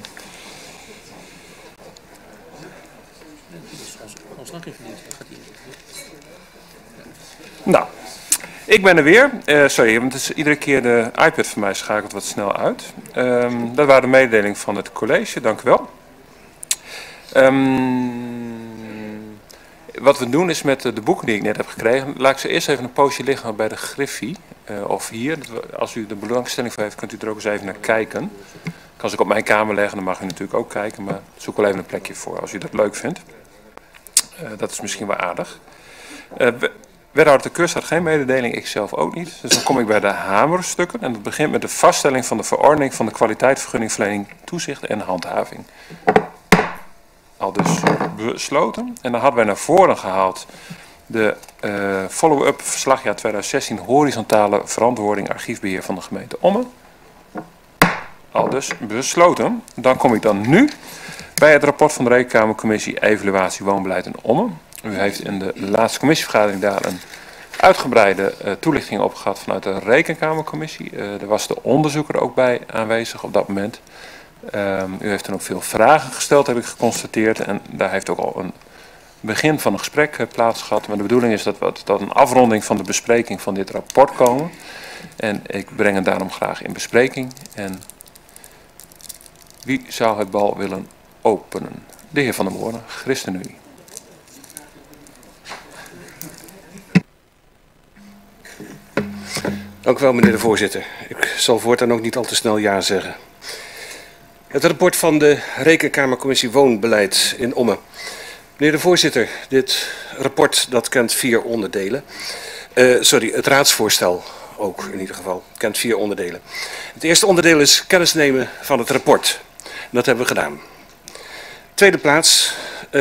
Nou, ik ben er weer. Sorry, want het is iedere keer de iPad van mij schakelt wat snel uit. Dat waren de mededelingen van het college, dank u wel. Wat we doen is met de boeken die ik net heb gekregen, laat ik ze eerst even een poosje liggen bij de Griffie. Of hier, als u er belangstelling voor heeft, kunt u er ook eens even naar kijken. Ik kan ze ook op mijn kamer leggen, dan mag u natuurlijk ook kijken, maar zoek wel even een plekje voor als u dat leuk vindt. Dat is misschien wel aardig. Wethouder de Kust had geen mededeling, ik zelf ook niet. Dus dan kom ik bij de hamerstukken en dat begint met de vaststelling van de verordening van de kwaliteitsvergunningverlening, toezicht en handhaving. Al dus besloten. En dan hadden wij naar voren gehaald de follow-up verslagjaar 2016 horizontale verantwoording archiefbeheer van de gemeente Ommen. Al dus besloten. Dan kom ik dan nu bij het rapport van de Rekenkamercommissie Evaluatie Woonbeleid in Ommen. U heeft in de laatste commissievergadering daar een uitgebreide toelichting op gehad vanuit de Rekenkamercommissie. Er was de onderzoeker ook bij aanwezig op dat moment. U heeft dan ook veel vragen gesteld, heb ik geconstateerd. En daar heeft ook al een begin van een gesprek plaats gehad. Maar de bedoeling is dat we tot een afronding van de bespreking van dit rapport komen. En ik breng het daarom graag in bespreking. En wie zou het bal willen openen? De heer Van der Moorn, ChristenUnie. Dank u wel, meneer de voorzitter. Ik zal voortaan ook niet al te snel ja zeggen. Het rapport van de Rekenkamercommissie Woonbeleid in Ommen. Meneer de voorzitter, dit rapport dat kent 4 onderdelen. Het raadsvoorstel ook in ieder geval, kent 4 onderdelen. Het eerste onderdeel is kennis nemen van het rapport. Dat hebben we gedaan. Tweede plaats,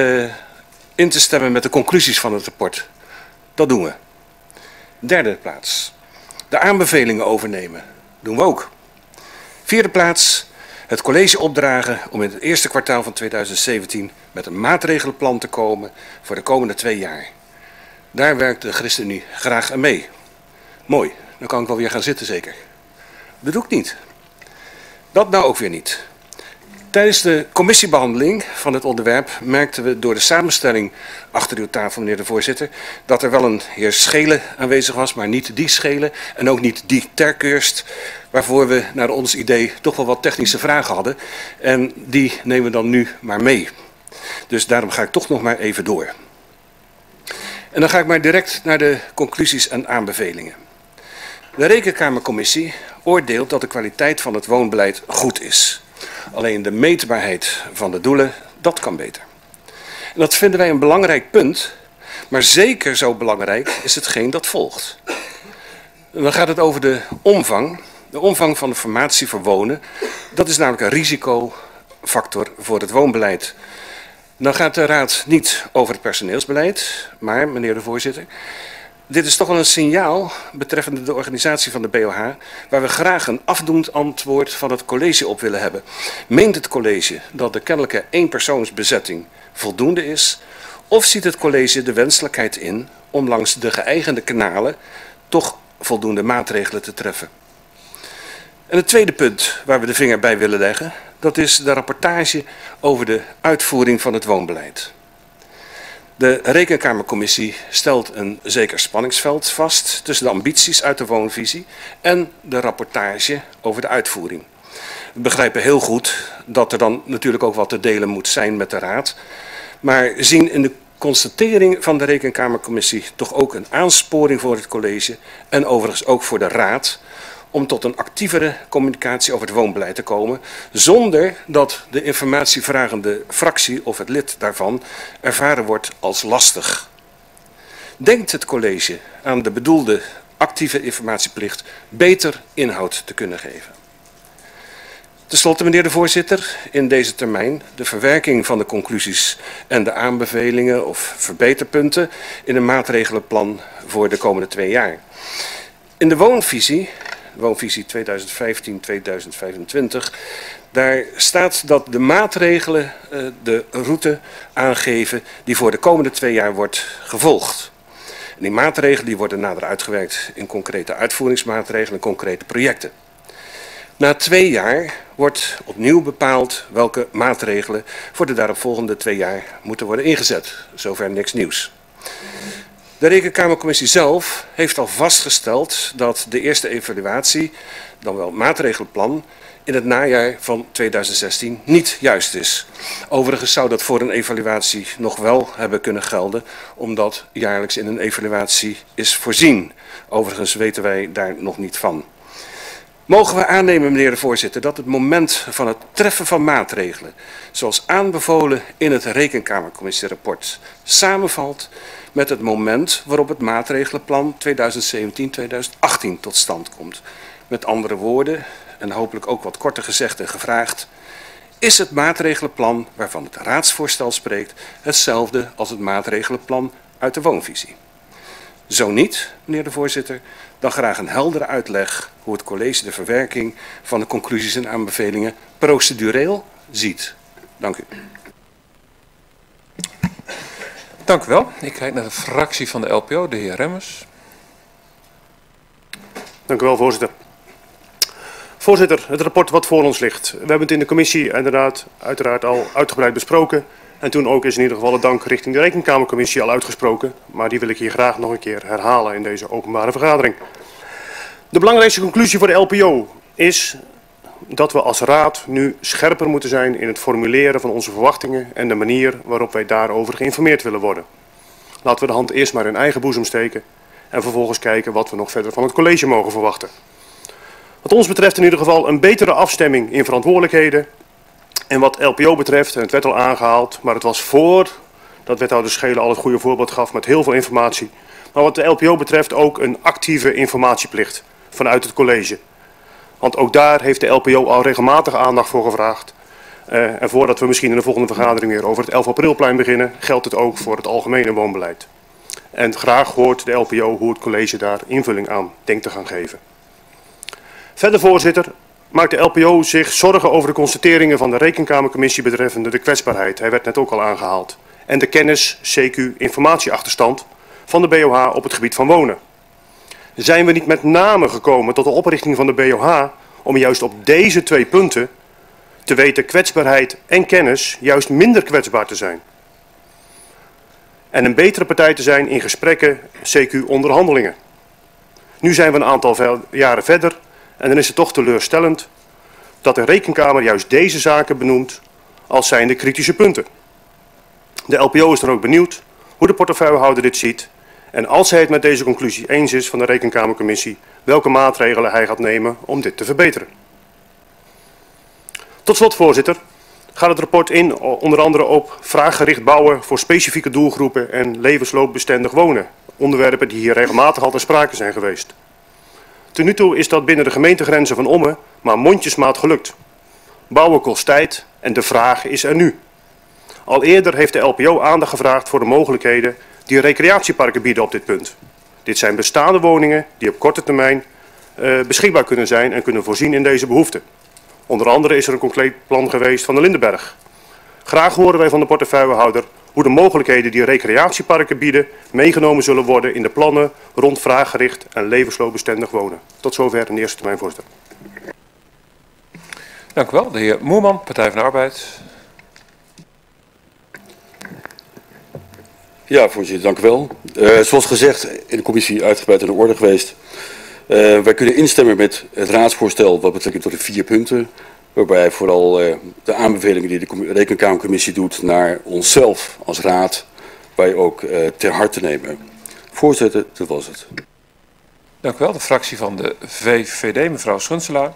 in te stemmen met de conclusies van het rapport. Dat doen we. Derde plaats, de aanbevelingen overnemen. Doen we ook. Vierde plaats, het college opdragen om in het eerste kwartaal van 2017 met een maatregelenplan te komen voor de komende 2 jaar. Daar werkt de ChristenUnie graag aan mee. Mooi, dan kan ik wel weer gaan zitten zeker. Dat doe ik niet. Dat nou ook weer niet. Tijdens de commissiebehandeling van het onderwerp merkten we door de samenstelling achter uw tafel, meneer de voorzitter, dat er wel een heer Schelen aanwezig was, maar niet die Schelen en ook niet die Terkeurst, waarvoor we naar ons idee toch wel wat technische vragen hadden. En die nemen we dan nu maar mee. Dus daarom ga ik toch nog maar even door. En dan ga ik maar direct naar de conclusies en aanbevelingen. De Rekenkamercommissie oordeelt dat de kwaliteit van het woonbeleid goed is. Alleen de meetbaarheid van de doelen, dat kan beter. En dat vinden wij een belangrijk punt, maar zeker zo belangrijk is hetgeen dat volgt. En dan gaat het over de omvang van de formatie voor wonen. Dat is namelijk een risicofactor voor het woonbeleid. Dan gaat de Raad niet over het personeelsbeleid, maar, meneer de voorzitter, dit is toch wel een signaal betreffende de organisatie van de BOH, waar we graag een afdoend antwoord van het college op willen hebben. Meent het college dat de kennelijke eenpersoonsbezetting voldoende is, of ziet het college de wenselijkheid in om langs de geëigende kanalen toch voldoende maatregelen te treffen? En het tweede punt waar we de vinger bij willen leggen, dat is de rapportage over de uitvoering van het woonbeleid. De Rekenkamercommissie stelt een zeker spanningsveld vast tussen de ambities uit de woonvisie en de rapportage over de uitvoering. We begrijpen heel goed dat er dan natuurlijk ook wat te delen moet zijn met de Raad, maar zien in de constatering van de Rekenkamercommissie toch ook een aansporing voor het college en overigens ook voor de Raad om tot een actievere communicatie over het woonbeleid te komen, zonder dat de informatievragende fractie of het lid daarvan ervaren wordt als lastig. Denkt het college aan de bedoelde actieve informatieplicht beter inhoud te kunnen geven? Ten slotte, meneer de voorzitter, in deze termijn de verwerking van de conclusies en de aanbevelingen of verbeterpunten in een maatregelenplan voor de komende 2 jaar. In de woonvisie 2015-2025, daar staat dat de maatregelen de route aangeven die voor de komende 2 jaar wordt gevolgd. En die maatregelen die worden nader uitgewerkt in concrete uitvoeringsmaatregelen en concrete projecten. Na 2 jaar wordt opnieuw bepaald welke maatregelen voor de daaropvolgende 2 jaar moeten worden ingezet. Zover niks nieuws. De Rekenkamercommissie zelf heeft al vastgesteld dat de eerste evaluatie, dan wel maatregelenplan, in het najaar van 2016 niet juist is. Overigens zou dat voor een evaluatie nog wel hebben kunnen gelden, omdat jaarlijks in een evaluatie is voorzien. Overigens weten wij daar nog niet van. Mogen we aannemen, meneer de voorzitter, dat het moment van het treffen van maatregelen, zoals aanbevolen in het Rekenkamercommissierapport, samenvalt met het moment waarop het maatregelenplan 2017-2018 tot stand komt? Met andere woorden, en hopelijk ook wat korter gezegd en gevraagd, is het maatregelenplan waarvan het raadsvoorstel spreekt hetzelfde als het maatregelenplan uit de woonvisie? Zo niet, meneer de voorzitter, dan graag een heldere uitleg hoe het college de verwerking van de conclusies en aanbevelingen procedureel ziet. Dank u. Dank u wel. Ik kijk naar de fractie van de LPO, de heer Remmers. Dank u wel, voorzitter. Voorzitter, het rapport wat voor ons ligt. We hebben het in de commissie uiteraard al uitgebreid besproken. En toen ook is in ieder geval de dank richting de Rekenkamercommissie al uitgesproken. Maar die wil ik hier graag nog een keer herhalen in deze openbare vergadering. De belangrijkste conclusie voor de LPO is dat we als raad nu scherper moeten zijn in het formuleren van onze verwachtingen en de manier waarop wij daarover geïnformeerd willen worden. Laten we de hand eerst maar in eigen boezem steken en vervolgens kijken wat we nog verder van het college mogen verwachten. Wat ons betreft in ieder geval een betere afstemming in verantwoordelijkheden. En wat LPO betreft, en het werd al aangehaald, maar het was voor dat wethouder Schelen al het goede voorbeeld gaf met heel veel informatie. Maar wat de LPO betreft ook een actieve informatieplicht vanuit het college. Want ook daar heeft de LPO al regelmatig aandacht voor gevraagd. En voordat we misschien in de volgende vergadering weer over het 11 aprilplein beginnen, geldt het ook voor het algemene woonbeleid. En graag hoort de LPO hoe het college daar invulling aan denkt te gaan geven. Verder, voorzitter, maakt de LPO zich zorgen over de constateringen van de Rekenkamercommissie betreffende de kwetsbaarheid. Hij werd net ook al aangehaald. En de kennis-CQ-informatieachterstand van de BOH op het gebied van wonen. Zijn we niet met name gekomen tot de oprichting van de BOH om juist op deze twee punten, te weten kwetsbaarheid en kennis, juist minder kwetsbaar te zijn? En een betere partij te zijn in gesprekken, CQ-onderhandelingen. Nu zijn we een aantal jaren verder en dan is het toch teleurstellend dat de Rekenkamer juist deze zaken benoemt als zijnde kritische punten. De LPO is dan ook benieuwd hoe de portefeuillehouder dit ziet en als hij het met deze conclusie eens is van de Rekenkamercommissie, welke maatregelen hij gaat nemen om dit te verbeteren. Tot slot, voorzitter, gaat het rapport in onder andere op vraaggericht bouwen voor specifieke doelgroepen en levensloopbestendig wonen. Onderwerpen die hier regelmatig al ter sprake zijn geweest. Ten nu toe is dat binnen de gemeentegrenzen van Ommen maar mondjesmaat gelukt. Bouwen kost tijd en de vraag is er nu. Al eerder heeft de LPO aandacht gevraagd voor de mogelijkheden die recreatieparken bieden op dit punt. Dit zijn bestaande woningen die op korte termijn beschikbaar kunnen zijn en kunnen voorzien in deze behoeften. Onder andere is er een concreet plan geweest van de Lindenberg. Graag horen wij van de portefeuillehouder hoe de mogelijkheden die recreatieparken bieden meegenomen zullen worden in de plannen rond vraaggericht en levensloopbestendig wonen. Tot zover in de eerste termijn, voorzitter. Dank u wel. De heer Moerman, Partij van de Arbeid. Ja, voorzitter, dank u wel. Zoals gezegd, in de commissie uitgebreid in de orde geweest. Wij kunnen instemmen met het raadsvoorstel wat betrekking tot de 4 punten. Waarbij vooral de aanbevelingen die de Rekenkamercommissie doet naar onszelf als raad, wij ook ter harte nemen. Voorzitter, dat was het. Dank u wel. De fractie van de VVD, mevrouw Schunselaar.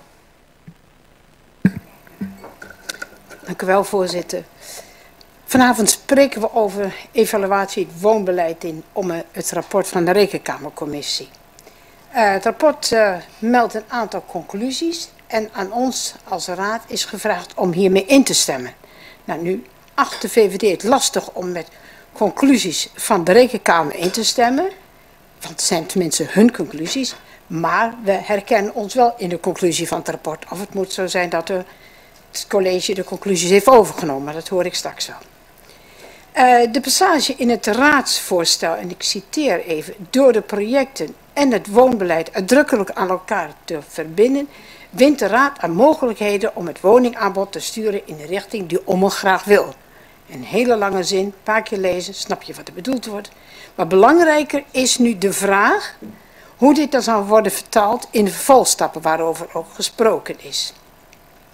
Dank u wel, voorzitter. Vanavond spreken we over evaluatie het woonbeleid in Ommen, het rapport van de Rekenkamercommissie. Het rapport meldt een aantal conclusies en aan ons als raad is gevraagd om hiermee in te stemmen. Nou, nu acht de VVD het lastig om met conclusies van de Rekenkamer in te stemmen, want het zijn tenminste hun conclusies, maar we herkennen ons wel in de conclusie van het rapport. Of het moet zo zijn dat het college de conclusies heeft overgenomen, maar dat hoor ik straks wel. De passage in het raadsvoorstel, en ik citeer even, door de projecten en het woonbeleid uitdrukkelijk aan elkaar te verbinden, wint de raad aan mogelijkheden om het woningaanbod te sturen in de richting die Ommen graag wil. Een hele lange zin, een paar keer lezen, snap je wat er bedoeld wordt. Maar belangrijker is nu de vraag hoe dit dan zal worden vertaald in de vervolgstappen waarover ook gesproken is.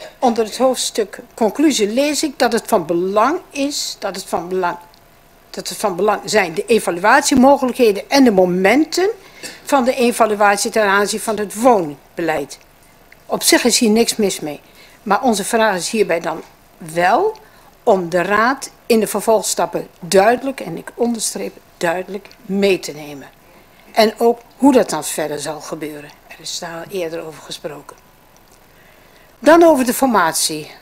Onder het hoofdstuk conclusie lees ik dat het van belang is, dat het van belang zijn de evaluatiemogelijkheden en de momenten van de evaluatie ten aanzien van het woonbeleid. Op zich is hier niks mis mee. Maar onze vraag is hierbij dan wel om de Raad in de vervolgstappen duidelijk, en ik onderstreep duidelijk, mee te nemen. En ook hoe dat dan verder zal gebeuren. Er is daar al eerder over gesproken. Dan over de formatie.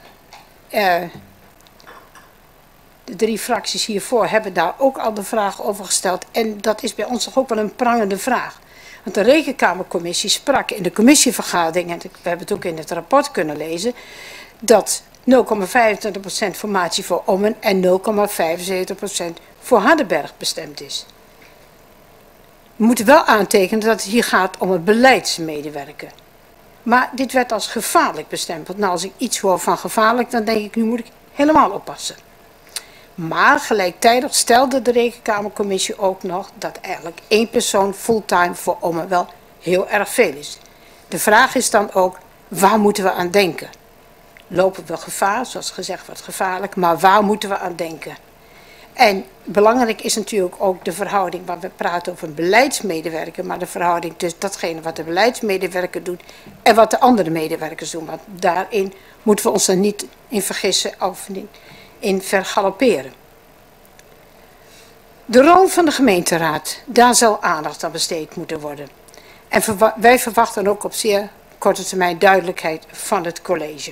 De 3 fracties hiervoor hebben daar ook al de vraag over gesteld. En dat is bij ons toch ook wel een prangende vraag. Want de Rekenkamercommissie sprak in de commissievergadering, en we hebben het ook in het rapport kunnen lezen, dat 0,25% formatie voor Ommen en 0,75% voor Hardenberg bestemd is. We moeten wel aantekenen dat het hier gaat om het beleidsmedewerker. Maar dit werd als gevaarlijk bestempeld. Nou, als ik iets hoor van gevaarlijk, dan denk ik, nu moet ik helemaal oppassen. Maar gelijktijdig stelde de Rekenkamercommissie ook nog dat eigenlijk 1 persoon fulltime voor Ommen wel heel erg veel is. De vraag is dan ook, waar moeten we aan denken? Lopen we gevaar, zoals gezegd wordt gevaarlijk, maar waar moeten we aan denken? En belangrijk is natuurlijk ook de verhouding, waar we praten over een beleidsmedewerker, maar de verhouding tussen datgene wat de beleidsmedewerker doet en wat de andere medewerkers doen. Want daarin moeten we ons dan niet in vergissen of in vergalopperen. De rol van de gemeenteraad, daar zal aandacht aan besteed moeten worden. En wij verwachten ook op zeer korte termijn duidelijkheid van het college.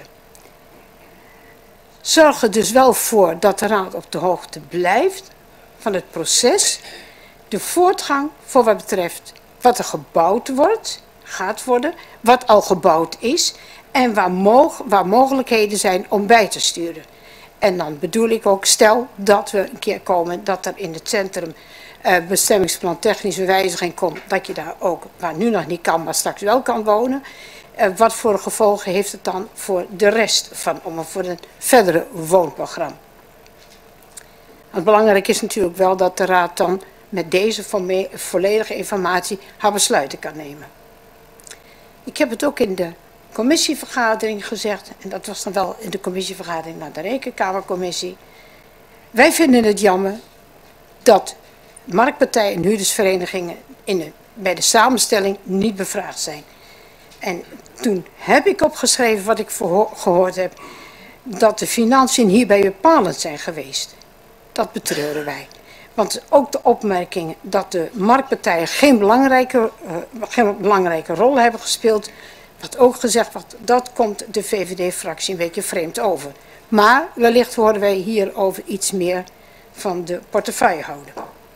Zorg er dus wel voor dat de raad op de hoogte blijft van het proces, de voortgang voor wat betreft wat er gebouwd wordt, gaat worden, wat al gebouwd is en waar mogelijkheden zijn om bij te sturen. En dan bedoel ik ook, stel dat we een keer komen dat er in het centrum bestemmingsplan technische wijziging komt, dat je daar ook, waar nu nog niet kan, maar straks wel kan wonen. Wat voor gevolgen heeft het dan voor de rest van Ommen, voor een verdere woonprogramma? Want belangrijk is natuurlijk wel dat de raad dan met deze volledige informatie haar besluiten kan nemen. Ik heb het ook in de commissievergadering gezegd, en dat was dan wel in de commissievergadering naar de Rekenkamercommissie. Wij vinden het jammer dat marktpartijen en huurdersverenigingen bij de samenstelling niet bevraagd zijn. En toen heb ik opgeschreven wat ik gehoord heb, dat de financiën hierbij bepalend zijn geweest. Dat betreuren wij. Want ook de opmerking dat de marktpartijen geen belangrijke rol hebben gespeeld, wat ook gezegd wordt, dat komt de VVD-fractie een beetje vreemd over. Maar wellicht horen wij hierover iets meer van de portefeuillehouder.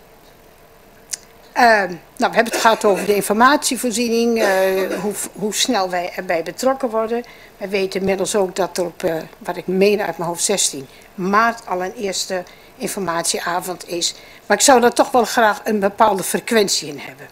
We hebben het gehad over de informatievoorziening, hoe snel wij erbij betrokken worden. We weten inmiddels ook dat er op, wat ik meen uit mijn hoofd 16 maart al een eerste informatieavond is. Maar ik zou daar toch wel graag een bepaalde frequentie in hebben.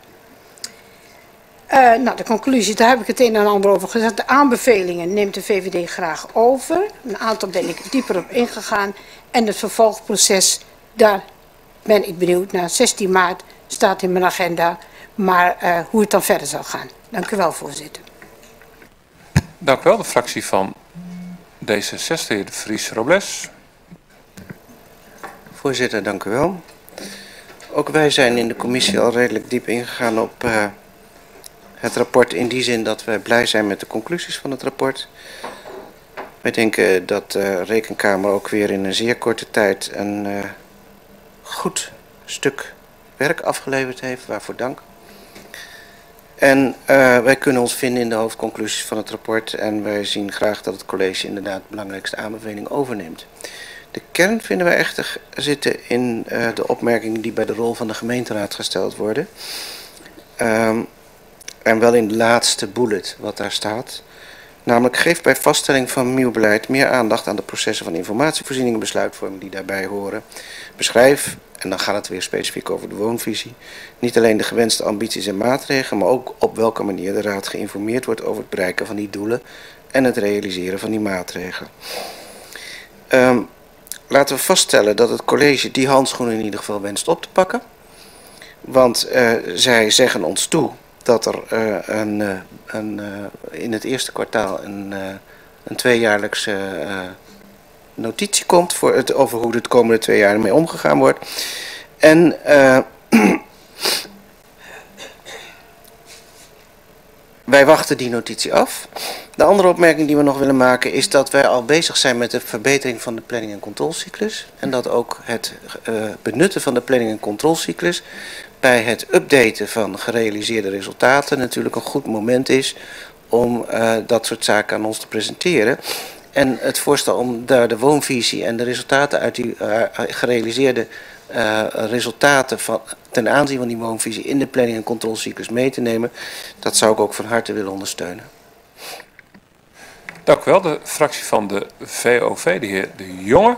De conclusie, daar heb ik het een en ander over gezegd. De aanbevelingen neemt de VVD graag over. Een aantal ben ik dieper op ingegaan. En het vervolgproces, daar ben ik benieuwd naar. 16 maart staat in mijn agenda. Maar hoe het dan verder zal gaan. Dank u wel, voorzitter. Dank u wel. De fractie van D66, de heer De Vries Robles. Voorzitter, dank u wel. Ook wij zijn in de commissie al redelijk diep ingegaan op het rapport, in die zin dat wij blij zijn met de conclusies van het rapport. Wij denken dat de Rekenkamer ook weer in een zeer korte tijd een goed stuk werk afgeleverd heeft, waarvoor dank. En wij kunnen ons vinden in de hoofdconclusies van het rapport en wij zien graag dat het college inderdaad de belangrijkste aanbeveling overneemt. De kern vinden wij echter zitten in de opmerkingen die bij de rol van de gemeenteraad gesteld worden. En wel in de laatste bullet wat daar staat. Namelijk geeft bij vaststelling van nieuw beleid meer aandacht aan de processen van informatievoorziening en besluitvorming die daarbij horen. Beschrijf, en dan gaat het weer specifiek over de woonvisie, niet alleen de gewenste ambities en maatregelen, maar ook op welke manier de raad geïnformeerd wordt over het bereiken van die doelen en het realiseren van die maatregelen. Laten we vaststellen dat het college die handschoenen in ieder geval wenst op te pakken. Want zij zeggen ons toe dat er in het eerste kwartaal een een tweejaarlijkse notitie komt over hoe de komende 2 jaar ermee omgegaan wordt. En wij wachten die notitie af. De andere opmerking die we nog willen maken is dat wij al bezig zijn met de verbetering van de planning- en controlecyclus. En dat ook het benutten van de planning- en controlecyclus bij het updaten van gerealiseerde resultaten natuurlijk een goed moment is om dat soort zaken aan ons te presenteren. En het voorstel om daar de woonvisie en de resultaten uit die gerealiseerde resultaten ten aanzien van die woonvisie in de planning- en controlecyclus mee te nemen, dat zou ik ook van harte willen ondersteunen. Dank u wel. De fractie van de VOV, de heer De Jonge.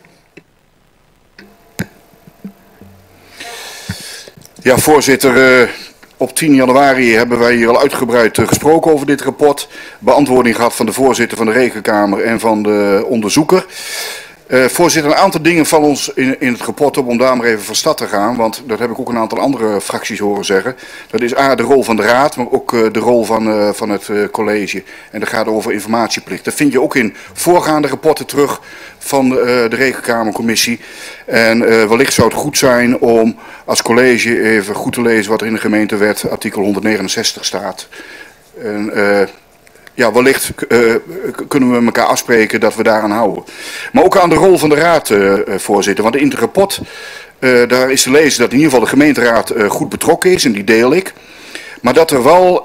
Ja, voorzitter. Op 10 januari hebben wij hier al uitgebreid gesproken over dit rapport. Beantwoording gehad van de voorzitter van de Rekenkamer en van de onderzoeker. Voorzitter, een aantal dingen vallen ons in het rapport op om daar maar even van start te gaan. Want dat heb ik ook een aantal andere fracties horen zeggen. Dat is A, de rol van de raad, maar ook de rol van het college. En dat gaat over informatieplicht. Dat vind je ook in voorgaande rapporten terug van de Rekenkamercommissie. En wellicht zou het goed zijn om als college even goed te lezen wat er in de gemeentewet artikel 169 staat. En, ja, wellicht kunnen we elkaar afspreken dat we daaraan houden. Maar ook aan de rol van de raad, voorzitter. Want in het rapport, daar is te lezen dat in ieder geval de gemeenteraad goed betrokken is. En die deel ik. Maar dat er wel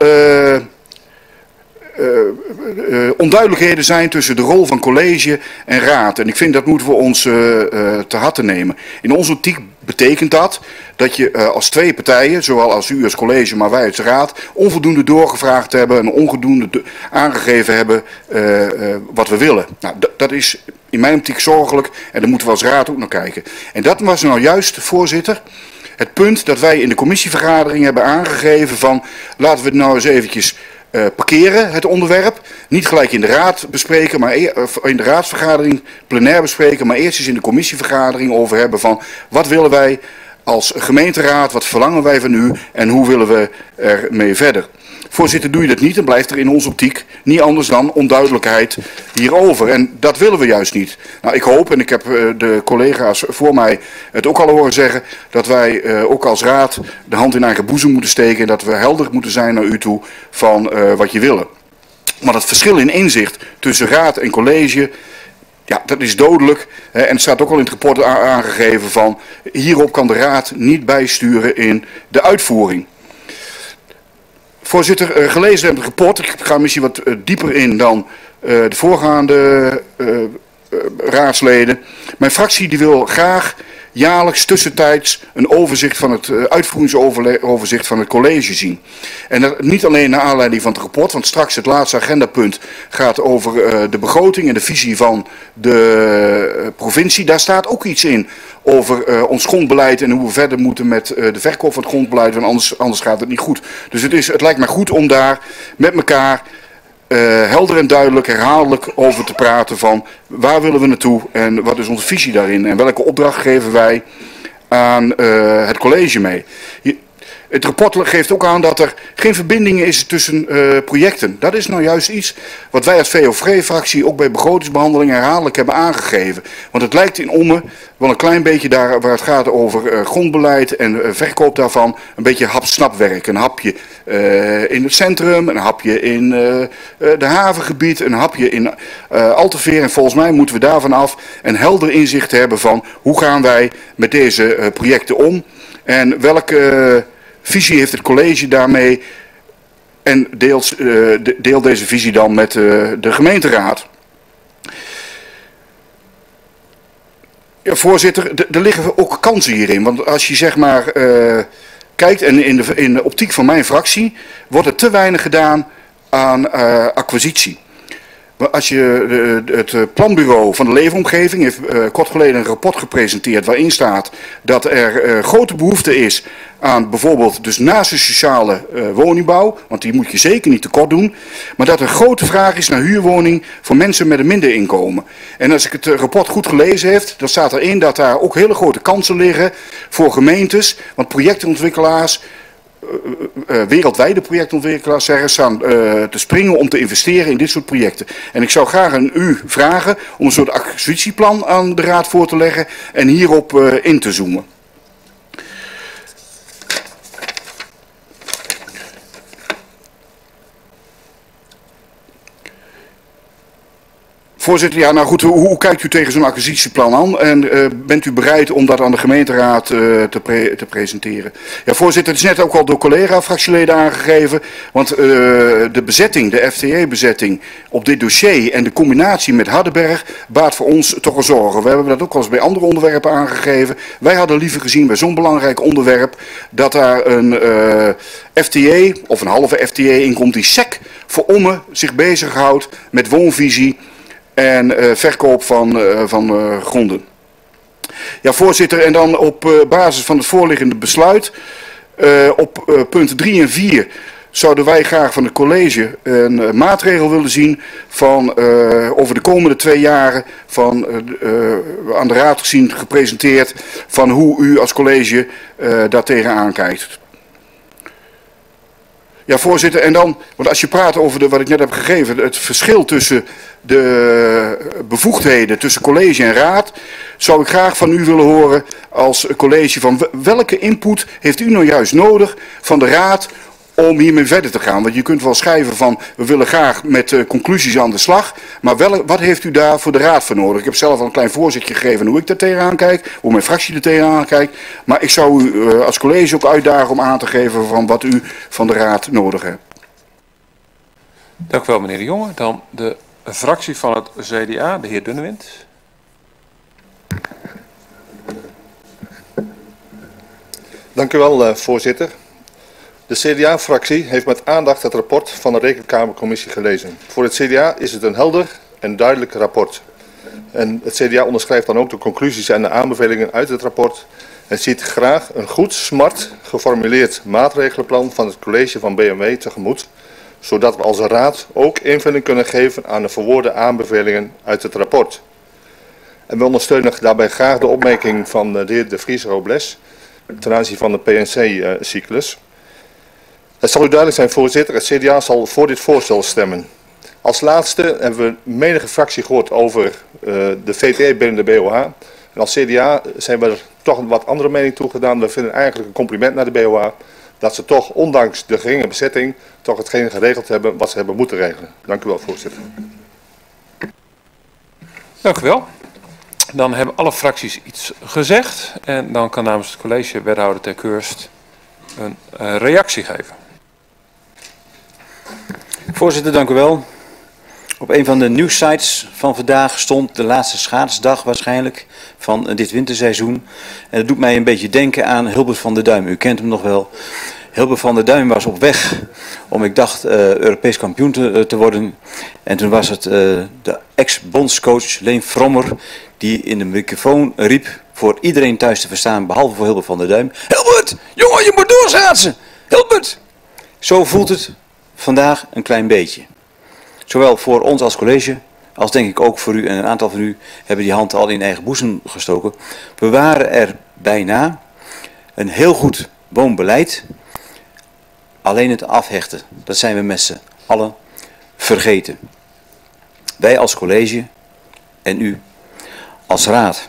onduidelijkheden zijn tussen de rol van college en raad. En ik vind dat moeten we ons te harte nemen. In onze optiek betekent dat je als twee partijen, zowel als u als college, maar wij als raad, onvoldoende doorgevraagd hebben en onvoldoende aangegeven hebben wat we willen. Nou, dat is in mijn optiek zorgelijk en daar moeten we als raad ook naar kijken. En dat was nou juist, voorzitter, het punt dat wij in de commissievergadering hebben aangegeven van laten we het nou eens eventjes parkeren, het onderwerp. Niet gelijk in de raad bespreken, maar in de raadsvergadering plenair bespreken, maar eerst eens in de commissievergadering over hebben van wat willen wij als gemeenteraad, wat verlangen wij van u en hoe willen we ermee verder. Voorzitter, doe je dat niet, dan blijft er in onze optiek niet anders dan onduidelijkheid hierover. En dat willen we juist niet. Nou, ik hoop, en ik heb de collega's voor mij het ook al horen zeggen, dat wij ook als raad de hand in eigen boezem moeten steken en dat we helder moeten zijn naar u toe van wat je willen. Maar dat verschil in inzicht tussen raad en college, ja, dat is dodelijk. En het staat ook al in het rapport aangegeven van hierop kan de raad niet bijsturen in de uitvoering. Voorzitter, gelezen heb het rapport. Ik ga misschien wat dieper in dan de voorgaande raadsleden. Mijn fractie die wil graag jaarlijks tussentijds een overzicht van het uitvoeringsoverzicht van het college zien. En dat niet alleen naar aanleiding van het rapport, want straks het laatste agendapunt gaat over de begroting en de visie van de provincie. Daar staat ook iets in over ons grondbeleid en hoe we verder moeten met de verkoop van het grondbeleid, want anders gaat het niet goed. Dus het lijkt mij goed om daar met elkaar helder en duidelijk, herhaaldelijk over te praten van waar willen we naartoe en wat is onze visie daarin en welke opdracht geven wij aan het college mee. Het rapport geeft ook aan dat er geen verbinding is tussen projecten. Dat is nou juist iets wat wij als VOV-fractie ook bij begrotingsbehandeling herhaaldelijk hebben aangegeven. Want het lijkt in Ommen wel een klein beetje daar waar het gaat over grondbeleid en verkoop daarvan, een beetje hap-snapwerk. Een hapje in het centrum, een hapje in de havengebied, een hapje in Alteveer. En volgens mij moeten we daarvan af een helder inzicht hebben van hoe gaan wij met deze projecten om en welke visie heeft het college daarmee en deelt deze visie dan met de gemeenteraad. Ja, voorzitter, er liggen ook kansen hierin. Want als je zeg maar kijkt en in de optiek van mijn fractie wordt er te weinig gedaan aan acquisitie. Als je het planbureau van de leefomgeving heeft kort geleden een rapport gepresenteerd waarin staat dat er grote behoefte is aan bijvoorbeeld dus naast de sociale woningbouw, want die moet je zeker niet tekort doen, maar dat er grote vraag is naar huurwoning voor mensen met een minder inkomen. En als ik het rapport goed gelezen heb, dan staat erin dat daar ook hele grote kansen liggen voor gemeentes, want projectontwikkelaars wereldwijde projectontwikkelaars zeggen, staan te springen om te investeren in dit soort projecten. En ik zou graag aan u vragen om een soort acquisitieplan aan de Raad voor te leggen en hierop in te zoomen. Voorzitter, ja, nou goed, hoe kijkt u tegen zo'n acquisitieplan aan en bent u bereid om dat aan de gemeenteraad te presenteren? Ja, voorzitter, het is net ook al door collega-fractieleden aangegeven, want de bezetting, de FTE-bezetting op dit dossier en de combinatie met Hardenberg baart voor ons toch wel zorgen. We hebben dat ook al eens bij andere onderwerpen aangegeven. Wij hadden liever gezien bij zo'n belangrijk onderwerp dat daar een FTE of een halve FTE in komt die SEC voor Ommen zich bezighoudt met woonvisie en verkoop van gronden. Ja, voorzitter, en dan op basis van het voorliggende besluit, op punt 3 en 4 zouden wij graag van het college een maatregel willen zien van over de komende 2 jaren van aan de raad gezien gepresenteerd van hoe u als college daar tegenaan kijkt. Ja, voorzitter, en dan, want als je praat over wat ik net heb gegeven, het verschil tussen de bevoegdheden tussen college en raad, zou ik graag van u willen horen als college van welke input heeft u nou juist nodig van de raad om hiermee verder te gaan. Want je kunt wel schrijven van we willen graag met conclusies aan de slag, maar wat heeft u daar voor de raad voor nodig? Ik heb zelf al een klein voorzitje gegeven hoe ik daar tegenaan kijk, hoe mijn fractie er tegenaan kijkt, maar ik zou u als college ook uitdagen om aan te geven van wat u van de raad nodig hebt. Dank u wel, meneer De Jonge. Dan de fractie van het CDA, de heer Dunnewind. Dank u wel, voorzitter. De CDA-fractie heeft met aandacht het rapport van de Rekenkamercommissie gelezen. Voor het CDA is het een helder en duidelijk rapport. En het CDA onderschrijft dan ook de conclusies en de aanbevelingen uit het rapport en ziet graag een goed, smart geformuleerd maatregelenplan van het college van BMW tegemoet, zodat we als raad ook invulling kunnen geven aan de verwoorde aanbevelingen uit het rapport. En we ondersteunen daarbij graag de opmerking van de heer De Vries-Robles ten aanzien van de PNC-cyclus. Het zal u duidelijk zijn, voorzitter, het CDA zal voor dit voorstel stemmen. Als laatste hebben we menige fractie gehoord over de VTE binnen de BOH. En als CDA zijn we er toch een wat andere mening toegedaan. We vinden eigenlijk een compliment naar de BOH dat ze toch, ondanks de geringe bezetting, toch hetgeen geregeld hebben wat ze hebben moeten regelen. Dank u wel, voorzitter. Dank u wel. Dan hebben alle fracties iets gezegd en dan kan namens het college wethouder ter Keurst een reactie geven. Voorzitter, dank u wel. Op een van de nieuwssites van vandaag stond de laatste schaatsdag waarschijnlijk van dit winterseizoen. En dat doet mij een beetje denken aan Hilbert van der Duim. U kent hem nog wel. Hilbert van der Duim was op weg om, ik dacht, Europees kampioen te worden. En toen was het de ex-bondscoach Leen Frommer die in de microfoon riep voor iedereen thuis te verstaan, behalve voor Hilbert van der Duim. Hilbert, jongen, je moet doorschaatsen. Hilbert! Zo voelt het vandaag een klein beetje. Zowel voor ons als college, als denk ik ook voor u en een aantal van u hebben die hand al in eigen boezem gestoken. We waren er bijna. Een heel goed woonbeleid. Alleen het afhechten, dat zijn we met z'n allen vergeten. Wij als college en u als raad.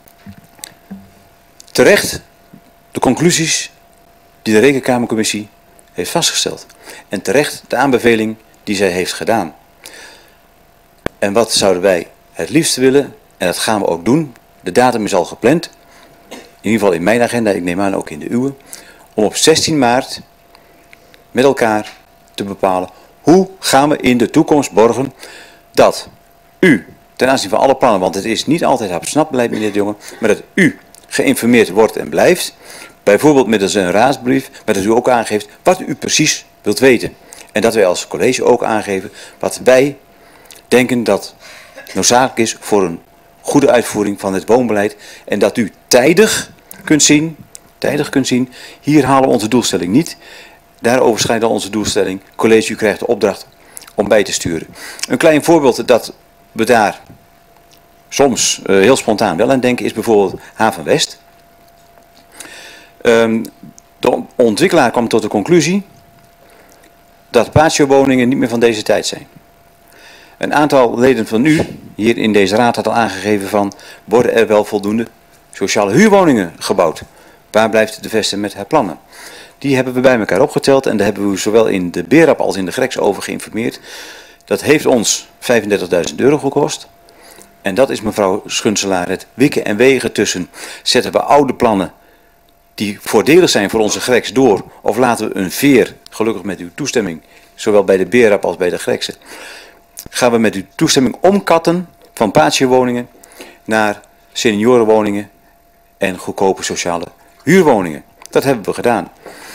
Terecht de conclusies die de Rekenkamercommissie heeft vastgesteld. En terecht de aanbeveling die zij heeft gedaan. En wat zouden wij het liefst willen, en dat gaan we ook doen, de datum is al gepland, in ieder geval in mijn agenda, ik neem aan ook in de uwe, om op 16 maart met elkaar te bepalen hoe gaan we in de toekomst borgen dat u, ten aanzien van alle plannen, want het is niet altijd hapsnap-beleid, meneer De Jonge, maar dat u geïnformeerd wordt en blijft, bijvoorbeeld middels een raadsbrief, maar dat u ook aangeeft wat u precies wilt weten. En dat wij als college ook aangeven wat wij denken dat noodzakelijk is voor een goede uitvoering van het woonbeleid. En dat u tijdig kunt zien, hier halen we onze doelstelling niet. Daar overschrijden we onze doelstelling. College, u krijgt de opdracht om bij te sturen. Een klein voorbeeld dat we daar soms heel spontaan wel aan denken is bijvoorbeeld Haven West. De De ontwikkelaar kwam tot de conclusie dat patio-woningen niet meer van deze tijd zijn. Een aantal leden van u hier in deze raad had al aangegeven van, worden er wel voldoende sociale huurwoningen gebouwd? Waar blijft de Veste met haar plannen? Die hebben we bij elkaar opgeteld en daar hebben we zowel in de BERAP als in de GREX over geïnformeerd. Dat heeft ons €35.000 gekost. En dat is, mevrouw Schunselaar, het wikken en wegen tussen. Zetten we oude plannen die voordelig zijn voor onze GREX door, of laten we een veer, gelukkig met uw toestemming, zowel bij de BERAP als bij de GREX'en, gaan we met uw toestemming omkatten van patio-woningen naar seniorenwoningen en goedkope sociale huurwoningen. Dat hebben we gedaan.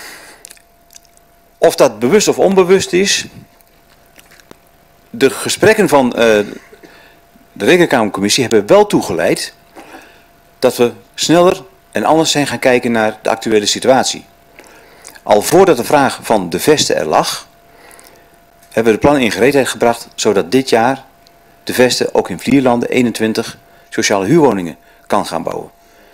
Of dat bewust of onbewust is, de gesprekken van de Rekenkamercommissie hebben wel toegeleid dat we sneller en anders zijn gaan kijken naar de actuele situatie. Al voordat de vraag van de Veste er lag, hebben we de plannen in gereedheid gebracht, zodat dit jaar de Veste ook in Vlierlanden 21 sociale huurwoningen kan gaan bouwen.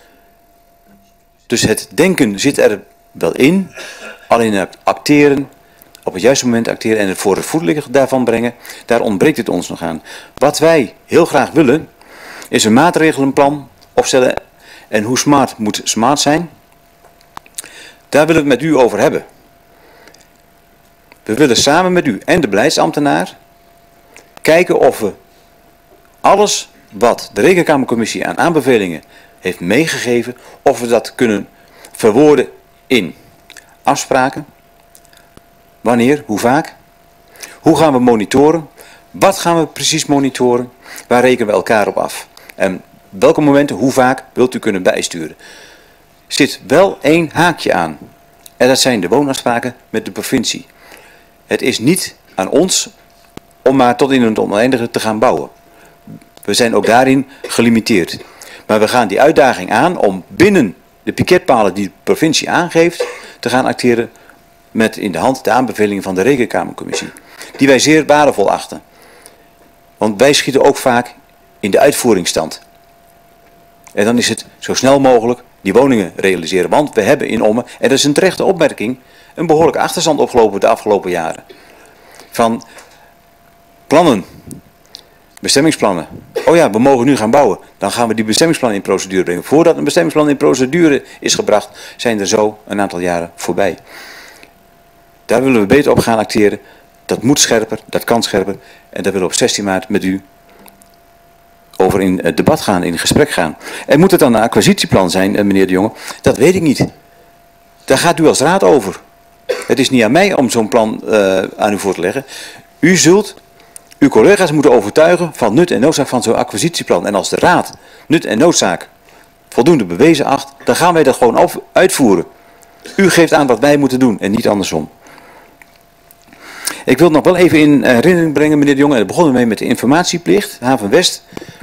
Dus het denken zit er wel in, alleen het acteren, op het juiste moment acteren en het voor het voetlicht daarvan brengen, daar ontbreekt het ons nog aan. Wat wij heel graag willen, is een maatregelenplan opstellen. En hoe smart moet smart zijn? Daar willen we het met u over hebben. We willen samen met u en de beleidsambtenaar kijken of we alles wat de Rekenkamercommissie aan aanbevelingen heeft meegegeven, of we dat kunnen verwoorden in afspraken. Wanneer, hoe vaak? Hoe gaan we monitoren? Wat gaan we precies monitoren? Waar rekenen we elkaar op af? En welke momenten, hoe vaak wilt u kunnen bijsturen? Er zit wel één haakje aan. En dat zijn de woonafspraken met de provincie. Het is niet aan ons om maar tot in het oneindige te gaan bouwen. We zijn ook daarin gelimiteerd. Maar we gaan die uitdaging aan om binnen de piketpalen die de provincie aangeeft te gaan acteren met in de hand de aanbevelingen van de Rekenkamercommissie. Die wij zeer waardevol achten. Want wij schieten ook vaak in de uitvoeringsstand. En dan is het zo snel mogelijk die woningen realiseren. Want we hebben in Ommen, en dat is een terechte opmerking, een behoorlijke achterstand opgelopen de afgelopen jaren. Van plannen, bestemmingsplannen. Oh ja, we mogen nu gaan bouwen. Dan gaan we die bestemmingsplannen in procedure brengen. Voordat een bestemmingsplan in procedure is gebracht, zijn er zo een aantal jaren voorbij. Daar willen we beter op gaan acteren. Dat moet scherper, dat kan scherper. En daar willen we op 16 maart met u over in het debat gaan, in gesprek gaan. En moet het dan een acquisitieplan zijn, meneer de Jonge? Dat weet ik niet. Daar gaat u als raad over. Het is niet aan mij om zo'n plan aan u voor te leggen. U zult uw collega's moeten overtuigen van nut en noodzaak van zo'n acquisitieplan. En als de raad nut en noodzaak voldoende bewezen acht, dan gaan wij dat gewoon uitvoeren. U geeft aan wat wij moeten doen en niet andersom. Ik wil het nog wel even in herinnering brengen, meneer de Jonge. En daar begonnen we mee met de informatieplicht. Haven West.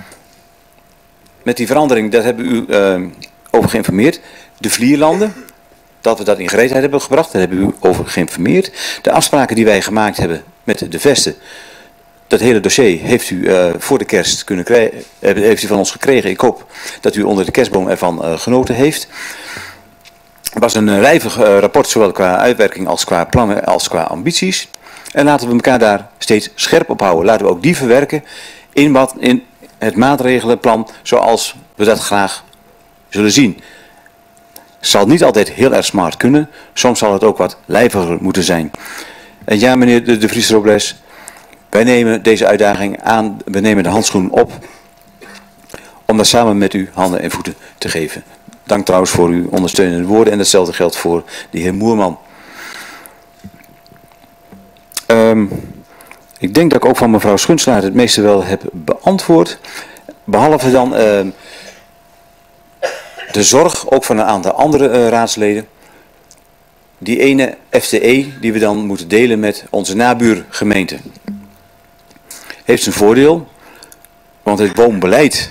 Met die verandering, daar hebben we u over geïnformeerd. De Vlierlanden, dat we dat in gereedheid hebben gebracht, daar hebben we u over geïnformeerd. De afspraken die wij gemaakt hebben met de Vesten, dat hele dossier heeft u voor de kerst kunnen krijgen, heeft u van ons gekregen. Ik hoop dat u onder de kerstboom ervan genoten heeft. Het was een lijvig rapport, zowel qua uitwerking als qua plannen als qua ambities. En laten we elkaar daar steeds scherp op houden. Laten we ook die verwerken in het maatregelenplan zoals we dat graag zullen zien. Het zal niet altijd heel erg smart kunnen. Soms zal het ook wat lijviger moeten zijn. En ja, meneer de Vries Robles, wij nemen deze uitdaging aan. We nemen de handschoen op om dat samen met u handen en voeten te geven. Dank trouwens voor uw ondersteunende woorden en hetzelfde geldt voor de heer Moerman. Ik denk dat ik ook van mevrouw Schunselaar het meeste wel heb beantwoord. Behalve dan de zorg, ook van een aantal andere raadsleden. Die ene FTE die we dan moeten delen met onze nabuurgemeente. Heeft zijn voordeel, want het woonbeleid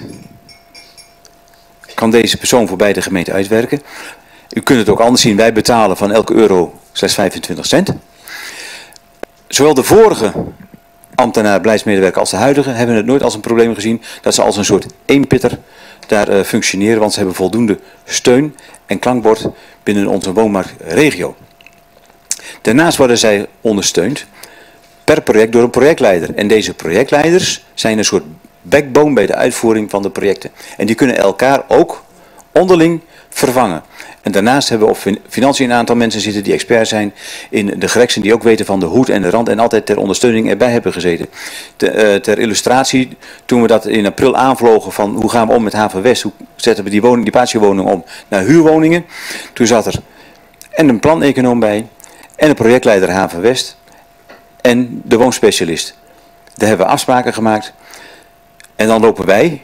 kan deze persoon voorbij de gemeente uitwerken. U kunt het ook anders zien, wij betalen van elke euro slechts 25 cent. Zowel de vorige ambtenaar, beleidsmedewerker als de huidige hebben het nooit als een probleem gezien dat ze als een soort eenpitter daar functioneren, want ze hebben voldoende steun en klankbord binnen onze woonmarktregio. Daarnaast worden zij ondersteund per project door een projectleider. En deze projectleiders zijn een soort backbone bij de uitvoering van de projecten. En die kunnen elkaar ook onderling vervangen. En daarnaast hebben we op financiën een aantal mensen zitten die expert zijn in de Greksen, die ook weten van de hoed en de rand en altijd ter ondersteuning erbij hebben gezeten. Ter illustratie, toen we dat in april aanvlogen van hoe gaan we om met Haven West, hoe zetten we die patiowoningen om naar huurwoningen. Toen zat er en een planeconoom bij en een projectleider Haven West en de woonspecialist. Daar hebben we afspraken gemaakt en dan lopen wij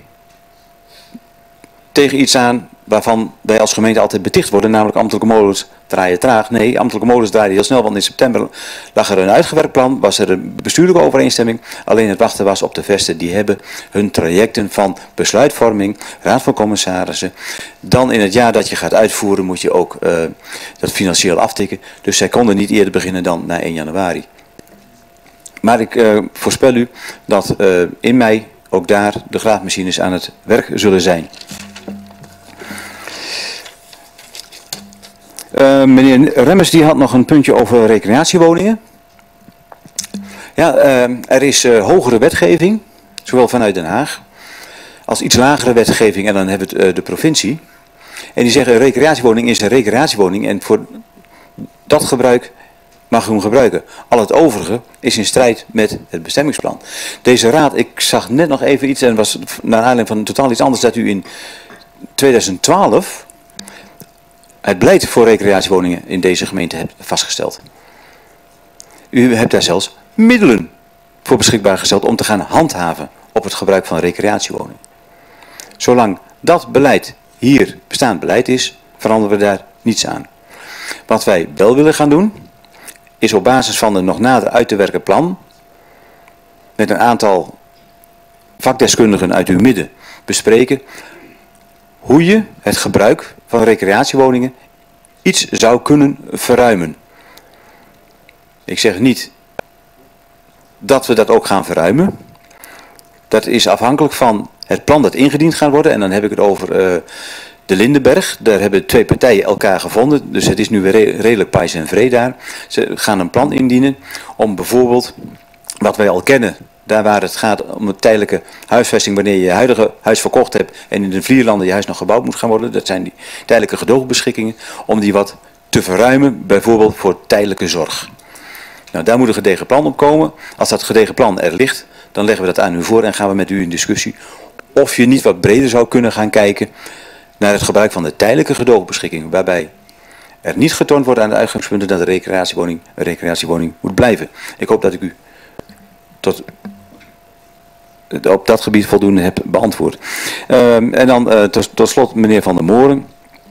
tegen iets aan waarvan wij als gemeente altijd beticht worden, namelijk ambtelijke molens draaien traag. Nee, ambtelijke molens draaien heel snel, want in september lag er een uitgewerkt plan, was er een bestuurlijke overeenstemming, alleen het wachten was op de vesten. Die hebben hun trajecten van besluitvorming, raad van commissarissen. Dan in het jaar dat je gaat uitvoeren moet je ook dat financieel aftikken. Dus zij konden niet eerder beginnen dan na 1 januari. Maar ik voorspel u dat in mei ook daar de graafmachines aan het werk zullen zijn. Meneer Remmers die had nog een puntje over recreatiewoningen. Ja, er is hogere wetgeving, zowel vanuit Den Haag als iets lagere wetgeving en dan hebben we het de provincie. En die zeggen een recreatiewoning is een recreatiewoning en voor dat gebruik mag u hem gebruiken. Al het overige is in strijd met het bestemmingsplan. Deze raad, ik zag net nog even iets en was naar aanleiding van totaal iets anders dat u in 2012... het beleid voor recreatiewoningen in deze gemeente hebt vastgesteld. U hebt daar zelfs middelen voor beschikbaar gesteld om te gaan handhaven op het gebruik van recreatiewoningen. Zolang dat beleid hier bestaand beleid is, veranderen we daar niets aan. Wat wij wel willen gaan doen, is op basis van een nog nader uit te werken plan, met een aantal vakdeskundigen uit uw midden bespreken, hoe je het gebruik van recreatiewoningen iets zou kunnen verruimen. Ik zeg niet dat we dat ook gaan verruimen. Dat is afhankelijk van het plan dat ingediend gaat worden. En dan heb ik het over de Lindenberg. Daar hebben 2 partijen elkaar gevonden. Dus het is nu weer redelijk pais en vree daar. Ze gaan een plan indienen om bijvoorbeeld, wat wij al kennen, daar waar het gaat om een tijdelijke huisvesting wanneer je je huidige huis verkocht hebt en in de Vlierlanden je huis nog gebouwd moet gaan worden. Dat zijn die tijdelijke gedoogbeschikkingen om die wat te verruimen, bijvoorbeeld voor tijdelijke zorg. Nou, daar moet een gedegen plan op komen. Als dat gedegen plan er ligt, dan leggen we dat aan u voor en gaan we met u in discussie of je niet wat breder zou kunnen gaan kijken naar het gebruik van de tijdelijke gedoogbeschikkingen, waarbij er niet getoond wordt aan de uitgangspunten dat een recreatiewoning moet blijven. Ik hoop dat ik u op dat gebied voldoende heb beantwoord. En dan tot slot meneer Van der Molen.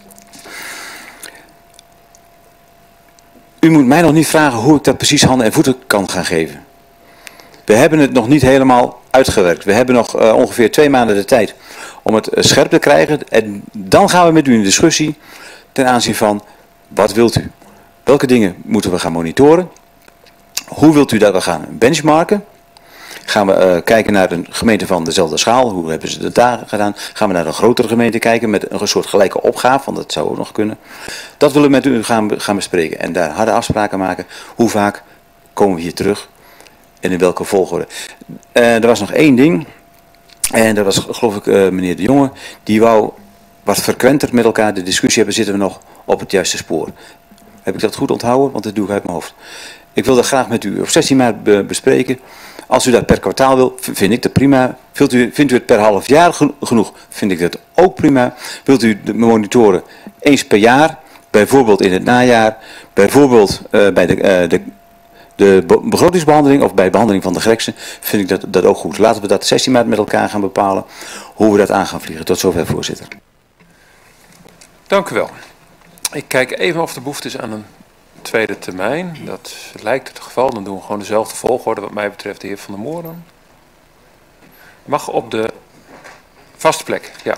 U moet mij nog niet vragen hoe ik dat precies handen en voeten kan gaan geven. We hebben het nog niet helemaal uitgewerkt. We hebben nog ongeveer 2 maanden de tijd om het scherp te krijgen. En dan gaan we met u in discussie ten aanzien van wat wilt u? Welke dingen moeten we gaan monitoren? Hoe wilt u dat we gaan benchmarken? Gaan we kijken naar een gemeente van dezelfde schaal? Hoe hebben ze dat daar gedaan? Gaan we naar een grotere gemeente kijken met een soort gelijke opgave? Want dat zou ook nog kunnen. Dat willen we met u gaan bespreken. En daar harde afspraken maken. Hoe vaak komen we hier terug? En in welke volgorde? Er was nog 1 ding. En dat was geloof ik meneer De Jonge. Die wou wat frequenter met elkaar de discussie hebben. Zitten we nog op het juiste spoor? Heb ik dat goed onthouden? Want dat doe ik uit mijn hoofd. Ik wil dat graag met u op 16 maart bespreken. Als u dat per kwartaal wil, vind ik dat prima. Vindt u het per half jaar genoeg, vind ik dat ook prima. Wilt u de monitoren eens per jaar, bijvoorbeeld in het najaar, bijvoorbeeld bij de begrotingsbehandeling of bij behandeling van de Greksen, vind ik dat ook goed. Laten we dat 16 maart met elkaar gaan bepalen, hoe we dat aan gaan vliegen. Tot zover, voorzitter. Dank u wel. Ik kijk even of er behoefte is aan een tweede termijn. Dat lijkt het geval. Dan doen we gewoon dezelfde volgorde wat mij betreft de heer Van der Molen. Mag op de vaste plek, ja.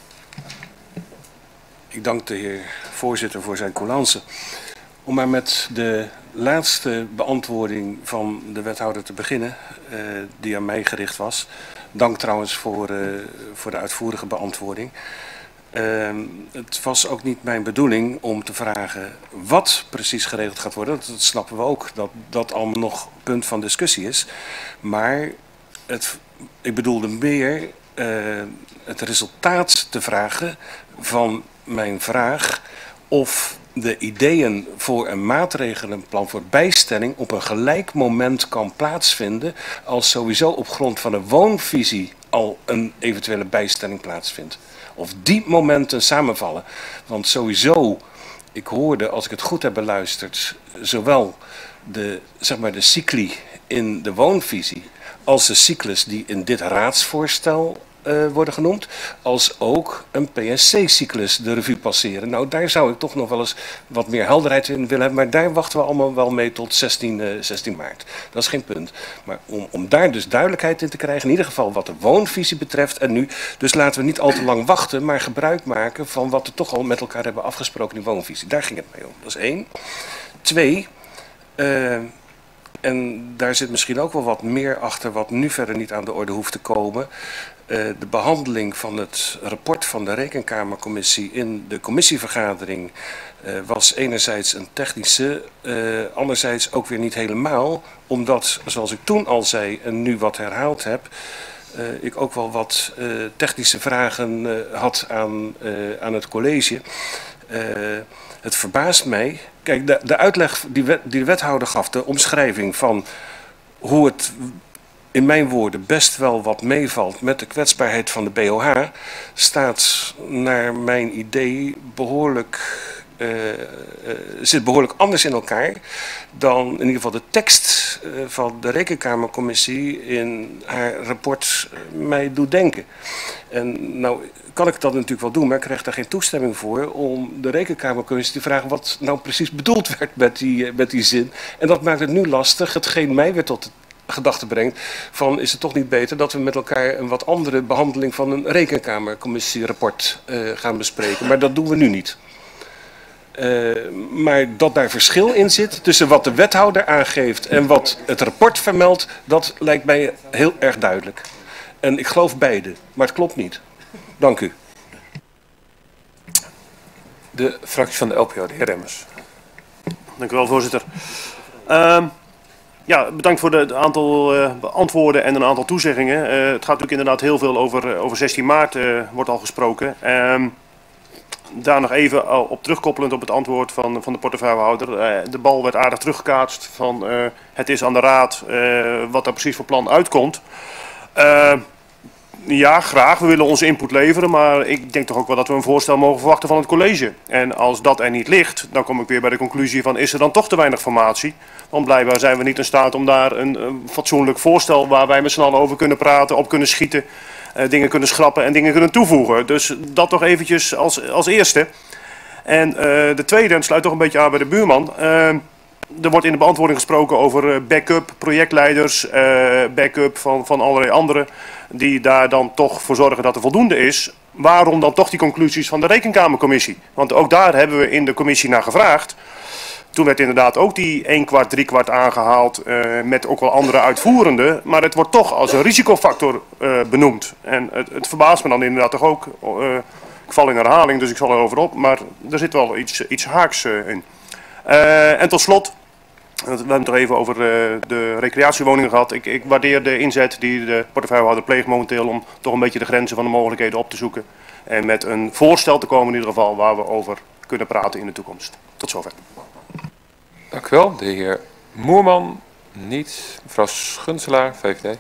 Ik dank de heer voorzitter voor zijn coulance. Om maar met de laatste beantwoording van de wethouder te beginnen, die aan mij gericht was. Dank trouwens voor de uitvoerige beantwoording. Het was ook niet mijn bedoeling om te vragen wat precies geregeld gaat worden. Dat snappen we ook, dat dat allemaal nog punt van discussie is. Maar ik bedoelde meer het resultaat te vragen van mijn vraag of de ideeën voor een maatregelenplan voor bijstelling op een gelijk moment kan plaatsvinden als sowieso op grond van een woonvisie al een eventuele bijstelling plaatsvindt. Of die momenten samenvallen. Want sowieso, ik hoorde, als ik het goed heb beluisterd, zowel de cycli in de woonvisie als de cyclus die in dit raadsvoorstel worden genoemd, als ook een PSC-cyclus de revue passeren. Nou, daar zou ik toch nog wel eens wat meer helderheid in willen hebben, maar daar wachten we allemaal wel mee tot 16 maart. Dat is geen punt. Maar om daar dus duidelijkheid in te krijgen, in ieder geval wat de woonvisie betreft en nu, dus laten we niet al te lang wachten, maar gebruik maken van wat we toch al met elkaar hebben afgesproken in die woonvisie. Daar ging het mee om. Dat is 1. 2, en daar zit misschien ook wel wat meer achter wat nu verder niet aan de orde hoeft te komen. De behandeling van het rapport van de Rekenkamercommissie in de commissievergadering was enerzijds een technische, anderzijds ook weer niet helemaal. Omdat, zoals ik toen al zei en nu wat herhaald heb, ik ook wel wat technische vragen had aan het college. Het verbaast mij. Kijk, de uitleg die de wethouder gaf, de omschrijving van hoe het in mijn woorden best wel wat meevalt met de kwetsbaarheid van de BOH, staat naar mijn idee zit behoorlijk anders in elkaar dan in ieder geval de tekst van de Rekenkamercommissie in haar rapport mij doet denken. En nou kan ik dat natuurlijk wel doen, maar ik krijg daar geen toestemming voor om de Rekenkamercommissie te vragen wat nou precies bedoeld werd met die zin. En dat maakt het nu lastig, hetgeen mij weer tot de gedachte brengt van is het toch niet beter dat we met elkaar een wat andere behandeling van een Rekenkamercommissierapport gaan bespreken. Maar dat doen we nu niet. Maar dat daar verschil in zit tussen wat de wethouder aangeeft en wat het rapport vermeldt, dat lijkt mij heel erg duidelijk. En ik geloof beide, maar het klopt niet. Dank u. De fractie van de LPO, de heer Remmers. Dank u wel, voorzitter. Ja, bedankt voor het aantal antwoorden en een aantal toezeggingen. Het gaat natuurlijk inderdaad heel veel over 16 maart, wordt al gesproken. Daar nog even op terugkoppelend op het antwoord van de portefeuillehouder. De bal werd aardig teruggekaatst van het is aan de raad wat daar precies voor plan uitkomt. Ja, graag. We willen onze input leveren, maar ik denk toch ook wel dat we een voorstel mogen verwachten van het college. En als dat er niet ligt, dan kom ik weer bij de conclusie van is er dan toch te weinig formatie? Want blijkbaar zijn we niet in staat om daar een fatsoenlijk voorstel waar wij met z'n allen over kunnen praten, op kunnen schieten, dingen kunnen schrappen en dingen kunnen toevoegen. Dus dat toch eventjes als eerste. En de tweede, en het sluit toch een beetje aan bij de buurman. Er wordt in de beantwoording gesproken over backup, projectleiders, backup van allerlei anderen die daar dan toch voor zorgen dat er voldoende is. Waarom dan toch die conclusies van de Rekenkamercommissie? Want ook daar hebben we in de commissie naar gevraagd. Toen werd inderdaad ook die 1/4, 3/4 aangehaald met ook wel andere uitvoerenden. Maar het wordt toch als een risicofactor benoemd. En het verbaast me dan inderdaad toch ook. Ik val in herhaling, dus ik zal erover op. Maar er zit wel iets haaks in. En tot slot, we hebben het toch even over de recreatiewoningen gehad. Ik waardeer de inzet die de portefeuillehouder pleegt momenteel om toch een beetje de grenzen van de mogelijkheden op te zoeken. En met een voorstel te komen in ieder geval waar we over kunnen praten in de toekomst. Tot zover. Dank u wel. De heer Moerman, niet. Mevrouw Schunselaar, VVD.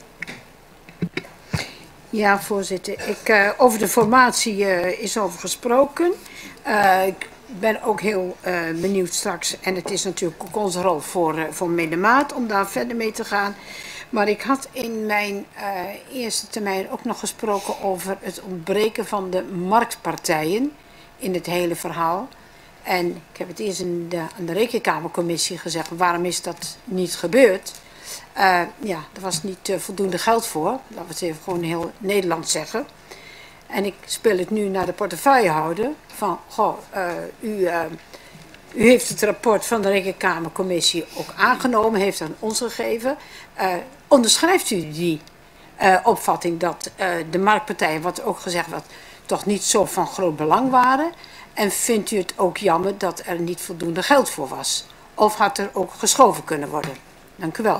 Ja, voorzitter. Over de formatie is over gesproken. Ik ben ook heel benieuwd straks. En het is natuurlijk ook onze rol voor middenmaat om daar verder mee te gaan. Maar ik had in mijn eerste termijn ook nog gesproken over het ontbreken van de marktpartijen in het hele verhaal. En ik heb het eerst aan de Rekenkamercommissie gezegd, waarom is dat niet gebeurd? Ja, er was niet voldoende geld voor, laten we het even gewoon heel Nederlands zeggen. En ik speel het nu naar de portefeuillehouder van, goh, u heeft het rapport van de Rekenkamercommissie ook aangenomen, heeft aan ons gegeven. Onderschrijft u die opvatting dat de marktpartijen, wat ook gezegd werd, toch niet zo van groot belang waren? En vindt u het ook jammer dat er niet voldoende geld voor was? Of had er ook geschoven kunnen worden? Dank u wel.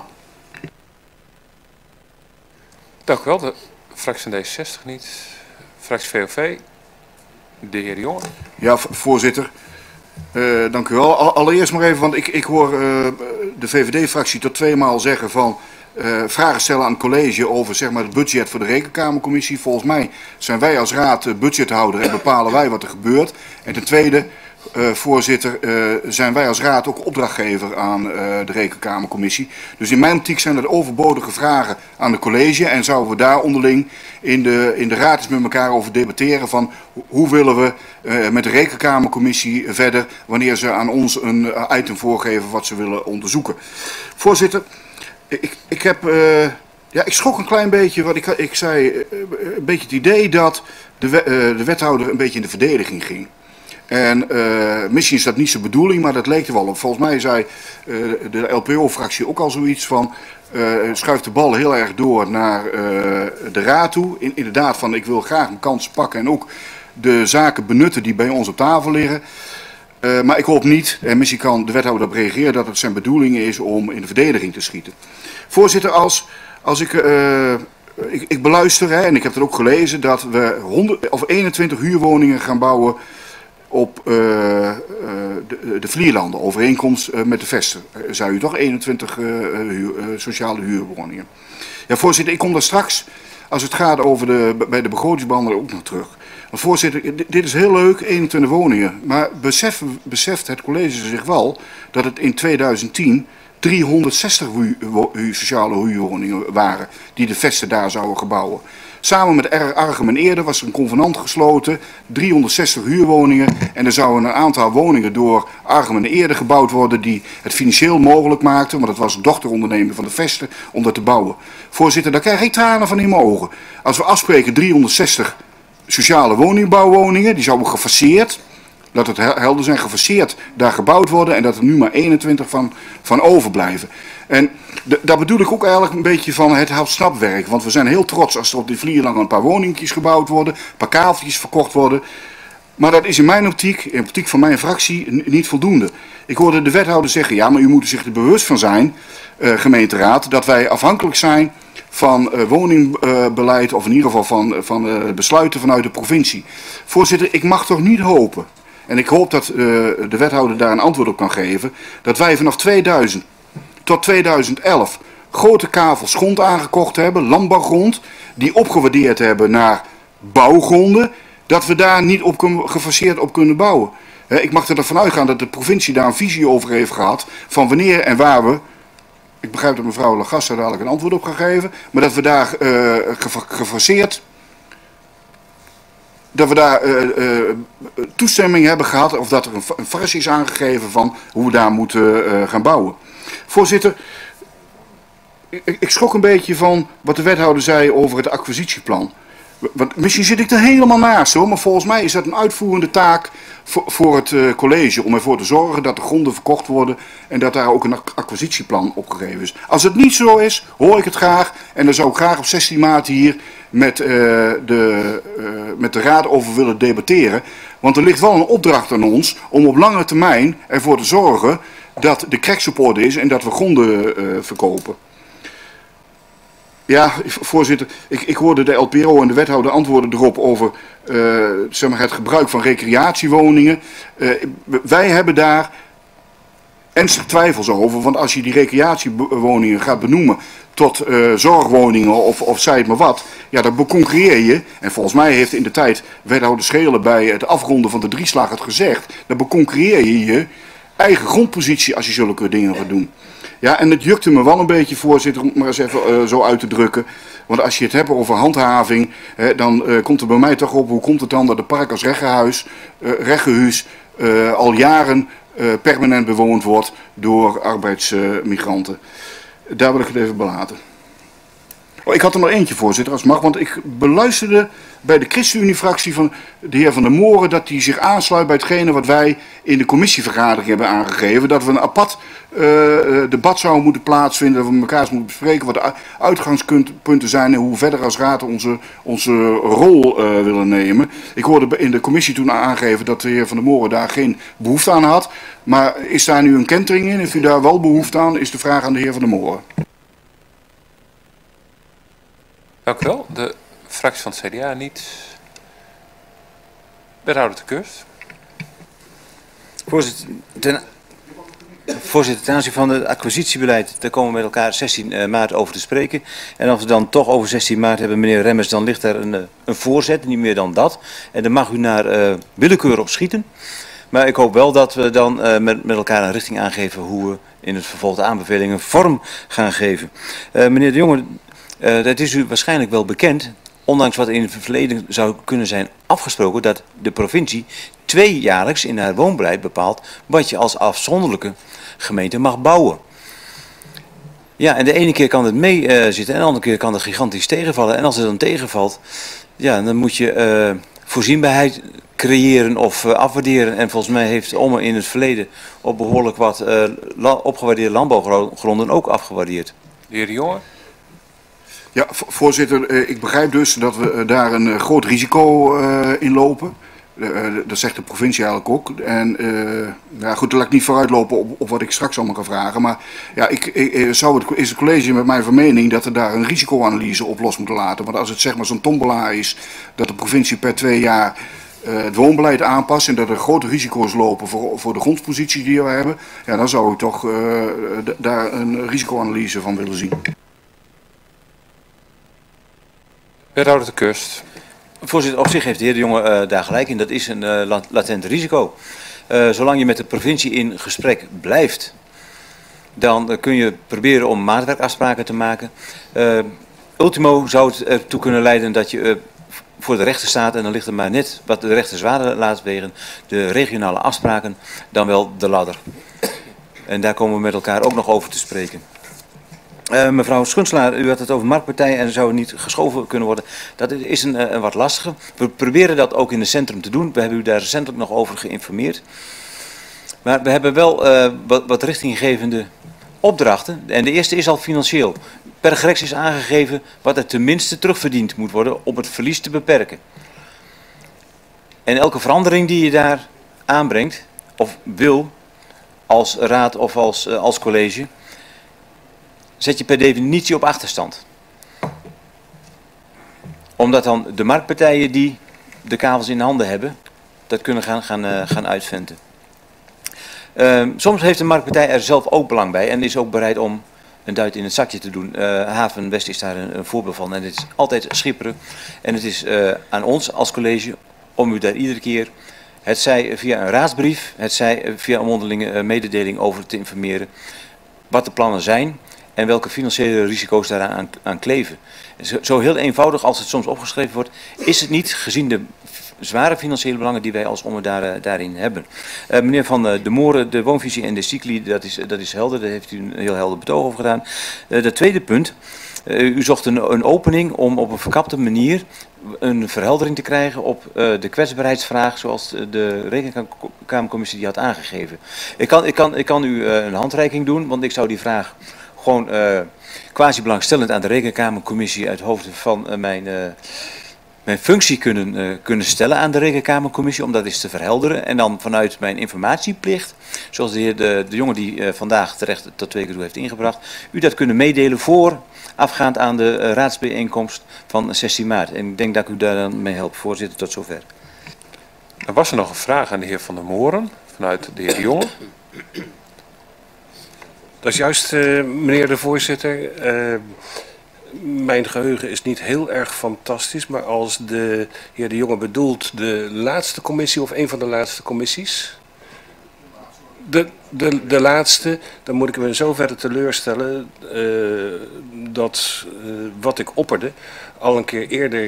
Dank u wel. De fractie D60 niet. Fractie VOV. De heer De Jonge. Ja, voorzitter. Dank u wel. Allereerst maar even, want ik hoor de VVD-fractie tot 2 maal zeggen van vragen stellen aan het college over zeg maar, het budget voor de Rekenkamercommissie. Volgens mij zijn wij als raad budgethouder en bepalen wij wat er gebeurt. En ten tweede, voorzitter, zijn wij als raad ook opdrachtgever aan de Rekenkamercommissie. Dus in mijn optiek zijn dat overbodige vragen aan het college en zouden we daar onderling in de raad eens met elkaar over debatteren van hoe willen we met de Rekenkamercommissie verder wanneer ze aan ons een item voorgeven wat ze willen onderzoeken. Voorzitter, ik heb, ik schrok een klein beetje wat ik zei, een beetje het idee dat de wethouder een beetje in de verdediging ging. En misschien is dat niet zijn bedoeling, maar dat leek er wel op. Volgens mij zei de LPO-fractie ook al zoiets van schuift de bal heel erg door naar de raad toe. Inderdaad van ik wil graag een kans pakken en ook de zaken benutten die bij ons op tafel liggen. Maar ik hoop niet, en misschien kan de wethouder op reageren, dat het zijn bedoeling is om in de verdediging te schieten. Voorzitter, als ik beluister, hè, en ik heb het ook gelezen, dat we 21 huurwoningen gaan bouwen op de Vlierlanden, overeenkomst met de Vesten. Zou u toch 21 sociale huurwoningen. Ja, voorzitter, ik kom daar straks, als het gaat over bij de begrotingsbehandeling ook nog terug. Maar voorzitter, dit is heel leuk, 21 woningen. Maar beseft het college zich wel dat het in 2010 360 sociale huurwoningen waren die de Vesten daar zouden gebouwen. Samen met Archem en Eerde was er een convenant gesloten, 360 huurwoningen. En er zouden een aantal woningen door Archem en Eerde gebouwd worden die het financieel mogelijk maakten, want het was een dochteronderneming van de Vesten, om dat te bouwen. Voorzitter, daar krijg ik tranen van in mijn ogen. Als we afspreken 360 sociale woningbouwwoningen, die zouden gefaseerd, dat het helder zijn, gefaseerd daar gebouwd worden en dat er nu maar 21 van overblijven. En daar bedoel ik ook eigenlijk een beetje van het hap-snapwerk. Want we zijn heel trots als er op die Vlierland een paar woningjes gebouwd worden, een paar kaveltjes verkocht worden. Maar dat is in mijn optiek, in de optiek van mijn fractie, niet voldoende. Ik hoorde de wethouder zeggen, ja, maar u moet er zich er bewust van zijn, gemeenteraad, dat wij afhankelijk zijn van woningbeleid, of in ieder geval van besluiten vanuit de provincie. Voorzitter, ik mag toch niet hopen, en ik hoop dat de wethouder daar een antwoord op kan geven, dat wij vanaf 2000 tot 2011 grote kavels grond aangekocht hebben, landbouwgrond, die opgewaardeerd hebben naar bouwgronden, dat we daar niet gefaseerd op kunnen bouwen. Ik mag ervan uitgaan dat de provincie daar een visie over heeft gehad, van wanneer en waar we, ik begrijp dat mevrouw Lagast daar dadelijk een antwoord op gaat geven, maar dat we daar gefaseerd, dat we daar toestemming hebben gehad, of dat er een versie is aangegeven van hoe we daar moeten gaan bouwen. Voorzitter, ik schrok een beetje van wat de wethouder zei over het acquisitieplan. Want misschien zit ik er helemaal naast hoor, maar volgens mij is dat een uitvoerende taak voor het college om ervoor te zorgen dat de gronden verkocht worden en dat daar ook een acquisitieplan opgegeven is. Als het niet zo is, hoor ik het graag en dan zou ik graag op 16 maart hier met de raad over willen debatteren. Want er ligt wel een opdracht aan ons om op lange termijn ervoor te zorgen dat de crack op orde is en dat we gronden verkopen. Ja, voorzitter, ik hoorde de LPO en de wethouder antwoorden erop over zeg maar het gebruik van recreatiewoningen. Wij hebben daar ernstig twijfels over, want als je die recreatiewoningen gaat benoemen tot zorgwoningen of zij het maar wat, ja, dan beconcurreer je, en volgens mij heeft in de tijd wethouder Schelen bij het afronden van de drieslag het gezegd, dan beconcurreer je je eigen grondpositie als je zulke dingen gaat doen. Ja, en het jukte me wel een beetje, voorzitter, om het maar eens even zo uit te drukken. Want als je het hebt over handhaving, dan komt er bij mij toch op, hoe komt het dan dat de park als Reggehuis al jaren permanent bewoond wordt door arbeidsmigranten. Daar wil ik het even belaten. Oh, ik had er nog eentje, voorzitter, als het mag. Want ik beluisterde bij de ChristenUnie-fractie van de heer Van der Moren dat hij zich aansluit bij hetgene wat wij in de commissievergadering hebben aangegeven. Dat we een apart debat zouden moeten plaatsvinden. Dat we met elkaar moeten bespreken wat de uitgangspunten zijn en hoe we verder als raad onze rol willen nemen. Ik hoorde in de commissie toen aangeven dat de heer Van der Moren daar geen behoefte aan had. Maar is daar nu een kentering in? Heeft u daar wel behoefte aan? Is de vraag aan de heer Van der Moren. Dank u wel. De fractie van het CDA niet. Wethouder de Curst. Voorzitter, ten aanzien van het acquisitiebeleid, daar komen we met elkaar 16 maart over te spreken. En als we dan toch over 16 maart hebben, meneer Remmers, dan ligt er een voorzet, niet meer dan dat. En daar mag u naar willekeur op schieten. Maar ik hoop wel dat we dan met elkaar een richting aangeven hoe we in het vervolg de aanbevelingen vorm gaan geven. Meneer de Jonge, dat is u waarschijnlijk wel bekend, ondanks wat in het verleden zou kunnen zijn afgesproken, dat de provincie 2-jaarlijks in haar woonbeleid bepaalt wat je als afzonderlijke gemeente mag bouwen. Ja, en de ene keer kan het meezitten en de andere keer kan het gigantisch tegenvallen. En als het dan tegenvalt, ja, dan moet je voorzienbaarheid creëren of afwaarderen. En volgens mij heeft Ommen in het verleden op behoorlijk wat opgewaardeerde landbouwgronden ook afgewaardeerd. De heer de Jonge. Ja, voorzitter, ik begrijp dus dat we daar een groot risico in lopen. Dat zegt de provincie eigenlijk ook. En ja, goed, daar laat ik niet vooruitlopen op wat ik straks allemaal ga vragen. Maar ja, is het college met mij van mening dat we daar een risicoanalyse op los moeten laten. Want als het zeg maar zo'n tombola is dat de provincie per 2 jaar het woonbeleid aanpast en dat er grote risico's lopen voor de grondposities die we hebben, ja, dan zou ik toch daar een risicoanalyse van willen zien. Wethouder de Curst. Voorzitter, op zich heeft de heer de Jonge daar gelijk in. Dat is een latent risico. Zolang je met de provincie in gesprek blijft, dan kun je proberen om maatwerkafspraken te maken. Ultimo zou het ertoe kunnen leiden dat je voor de rechter staat en dan ligt er maar net wat de rechter zwaarder laat wegen. De regionale afspraken, dan wel de ladder. En daar komen we met elkaar ook nog over te spreken. Mevrouw Schunselaar, u had het over marktpartijen en zou het niet geschoven kunnen worden. Dat is een wat lastige. We proberen dat ook in het centrum te doen. We hebben u daar recentelijk nog over geïnformeerd. Maar we hebben wel wat richtinggevende opdrachten. En de eerste is al financieel. Per gerechts is aangegeven wat er tenminste terugverdiend moet worden om het verlies te beperken. En elke verandering die je daar aanbrengt, of wil, als raad of als college, zet je per definitie op achterstand. Omdat dan de marktpartijen die de kavels in handen hebben, dat kunnen gaan uitventen. Soms heeft de marktpartij er zelf ook belang bij en is ook bereid om een duit in het zakje te doen. Haven West is daar een voorbeeld van en het is altijd schipperen. En het is aan ons als college om u daar iedere keer, het zij via een raadsbrief, het zij via een mondelinge mededeling over te informeren wat de plannen zijn en welke financiële risico's daaraan aan kleven. Zo heel eenvoudig als het soms opgeschreven wordt, is het niet, gezien de zware financiële belangen die wij als Ommen daarin hebben. Meneer Van de Moren, de woonvisie en de cycli, dat is helder, daar heeft u een heel helder betoog over gedaan. Dat tweede punt, u zocht een opening om op een verkapte manier een verheldering te krijgen op de kwetsbaarheidsvraag zoals de Rekenkamercommissie die had aangegeven. Ik kan u een handreiking doen, want ik zou die vraag gewoon quasi belangstellend aan de Rekenkamercommissie uit hoofde van mijn functie kunnen stellen aan de Rekenkamercommissie om dat eens te verhelderen. En dan vanuit mijn informatieplicht, zoals de heer de Jonge die vandaag terecht tot 2 keer toe heeft ingebracht, u dat kunnen meedelen voorafgaand aan de raadsbijeenkomst van 16 maart. En ik denk dat ik u daar dan mee help. Voorzitter, tot zover. Er was er nog een vraag aan de heer Van der Moren vanuit de heer de Jonge. Dat is juist, meneer de voorzitter. Mijn geheugen is niet heel erg fantastisch, maar als de heer de Jonge bedoelt de laatste commissie of een van de laatste commissies, de laatste, dan moet ik me in zoverre teleurstellen dat wat ik opperde al een keer eerder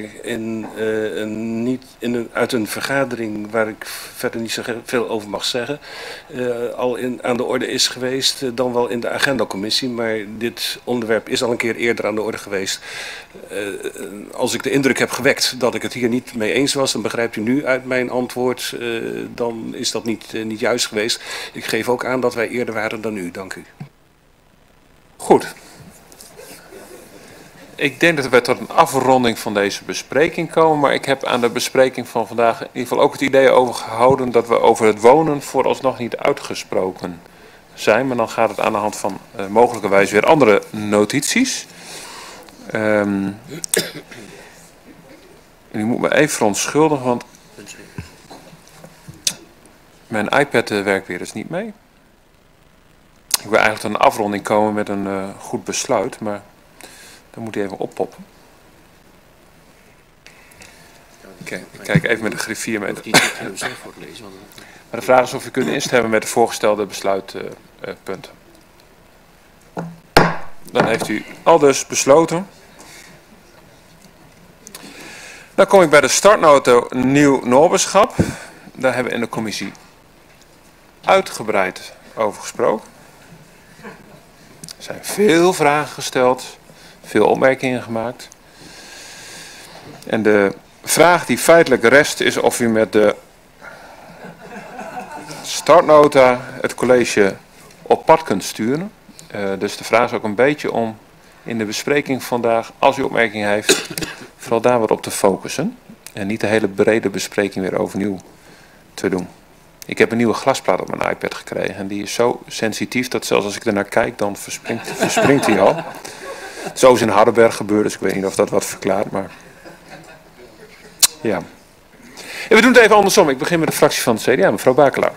uit een vergadering waar ik verder niet zo veel over mag zeggen, aan de orde is geweest, dan wel in de agendacommissie, maar dit onderwerp is al een keer eerder aan de orde geweest. Als ik de indruk heb gewekt dat ik het hier niet mee eens was, dan begrijpt u nu uit mijn antwoord, dan is dat niet juist geweest. Ik geef ook aan dat wij eerder waren dan u. Dank u. Goed. Ik denk dat we tot een afronding van deze bespreking komen, maar ik heb aan de bespreking van vandaag in ieder geval ook het idee overgehouden dat we over het wonen vooralsnog niet uitgesproken zijn, maar dan gaat het aan de hand van mogelijkerwijs weer andere notities. U moet me even verontschuldigen, want mijn iPad werkt weer eens niet mee. Ik wil eigenlijk tot een afronding komen met een goed besluit, maar dan moet hij even oppoppen. Oké, ik kijk even met de griffier mee. Maar de vraag is of u kunt instemmen met de voorgestelde besluitpunten. Dan heeft u aldus besloten. Dan kom ik bij de startnota nieuw Noorberschap. Daar hebben we in de commissie uitgebreid over gesproken. Er zijn veel vragen gesteld, veel opmerkingen gemaakt. En de vraag die feitelijk rest is of u met de startnota het college op pad kunt sturen. Dus de vraag is ook een beetje om in de bespreking vandaag, als u opmerkingen heeft, vooral daar wat op te focussen. En niet de hele brede bespreking weer overnieuw te doen. Ik heb een nieuwe glasplaat op mijn iPad gekregen en die is zo sensitief dat zelfs als ik ernaar kijk, dan verspringt hij al. Zo is in Hardenberg gebeurd, dus ik weet niet of dat wat verklaart, maar ja. En we doen het even andersom. Ik begin met de fractie van het CDA, mevrouw Bakelaar.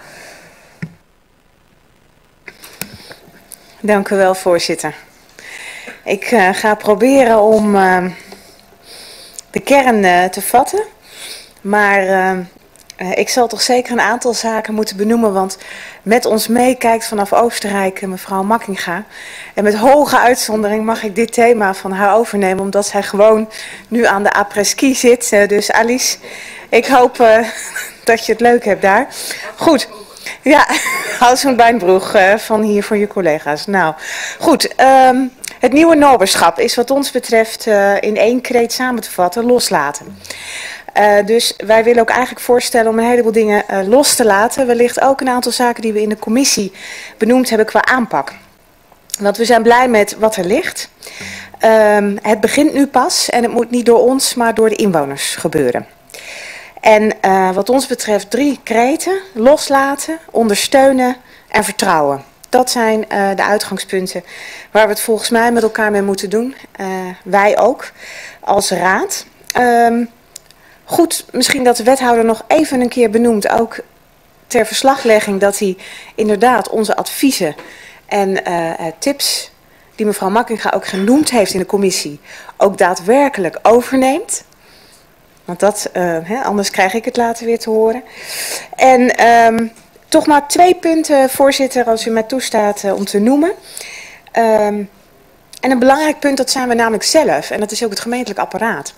Dank u wel, voorzitter. Ik ga proberen om de kern te vatten, maar ik zal toch zeker een aantal zaken moeten benoemen, want met ons meekijkt vanaf Oostenrijk mevrouw Makkinga. En met hoge uitzondering mag ik dit thema van haar overnemen, omdat zij gewoon nu aan de après-ski zit. Dus Alice, ik hoop dat je het leuk hebt daar. Goed. Ja, hou zo'n bijnbroeg van hier voor je collega's. Nou, goed. Het nieuwe Noorberschap is wat ons betreft in één kreet samen te vatten, loslaten. Dus wij willen ook eigenlijk voorstellen om een heleboel dingen los te laten. Wellicht ook een aantal zaken die we in de commissie benoemd hebben qua aanpak. Want we zijn blij met wat er ligt. Het begint nu pas en het moet niet door ons, maar door de inwoners gebeuren. En wat ons betreft 3 kreten: loslaten, ondersteunen en vertrouwen. Dat zijn de uitgangspunten waar we het volgens mij met elkaar mee moeten doen. Wij ook als raad. Goed, misschien dat de wethouder nog even een keer benoemt, ook ter verslaglegging, dat hij inderdaad onze adviezen en tips die mevrouw Makkinga ook genoemd heeft in de commissie, ook daadwerkelijk overneemt. Want dat, anders krijg ik het later weer te horen. En toch maar 2 punten, voorzitter, als u mij toestaat om te noemen. En een belangrijk punt, dat zijn we namelijk zelf. En dat is ook het gemeentelijk apparaat.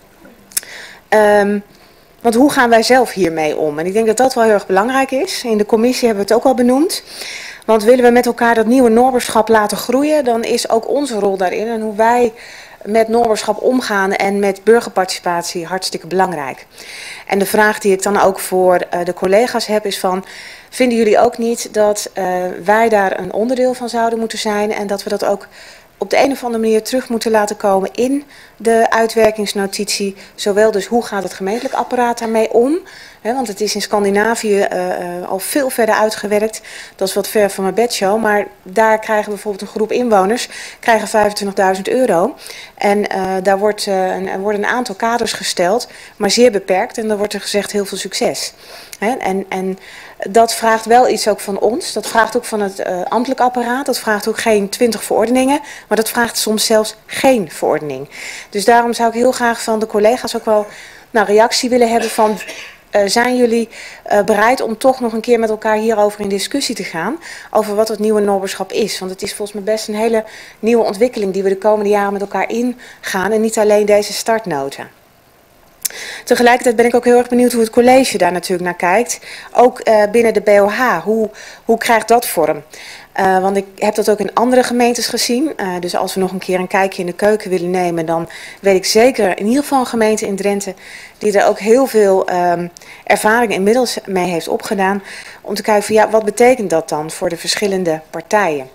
Want hoe gaan wij zelf hiermee om? En ik denk dat dat wel heel erg belangrijk is. In de commissie hebben we het ook al benoemd. Want willen we met elkaar dat nieuwe Noorberschap laten groeien, dan is ook onze rol daarin en hoe wij met Noorberschap omgaan en met burgerparticipatie hartstikke belangrijk. En de vraag die ik dan ook voor de collega's heb is van, vinden jullie ook niet dat wij daar een onderdeel van zouden moeten zijn en dat we dat ook op de een of andere manier terug moeten laten komen in de uitwerkingsnotitie. Zowel dus hoe gaat het gemeentelijk apparaat daarmee om. Want het is in Scandinavië al veel verder uitgewerkt. Dat is wat ver van mijn bedshow. Maar daar krijgen bijvoorbeeld een groep inwoners krijgen €25.000. En daar worden een aantal kaders gesteld, maar zeer beperkt. En dan wordt er gezegd heel veel succes. En dat vraagt wel iets ook van ons. Dat vraagt ook van het ambtelijk apparaat. Dat vraagt ook geen 20 verordeningen. Maar dat vraagt soms zelfs geen verordening. Dus daarom zou ik heel graag van de collega's ook wel reactie willen hebben van zijn jullie bereid om toch nog een keer met elkaar hierover in discussie te gaan? Over wat het nieuwe noberschap is. Want het is volgens mij best een hele nieuwe ontwikkeling die we de komende jaren met elkaar ingaan. En niet alleen deze startnota. Tegelijkertijd ben ik ook heel erg benieuwd hoe het college daar natuurlijk naar kijkt. Ook binnen de BOH, hoe krijgt dat vorm? Want ik heb dat ook in andere gemeentes gezien. Dus als we nog een keer een kijkje in de keuken willen nemen, dan weet ik zeker in ieder geval een gemeente in Drenthe die er ook heel veel ervaring inmiddels mee heeft opgedaan. Om te kijken van ja, wat betekent dat dan voor de verschillende partijen?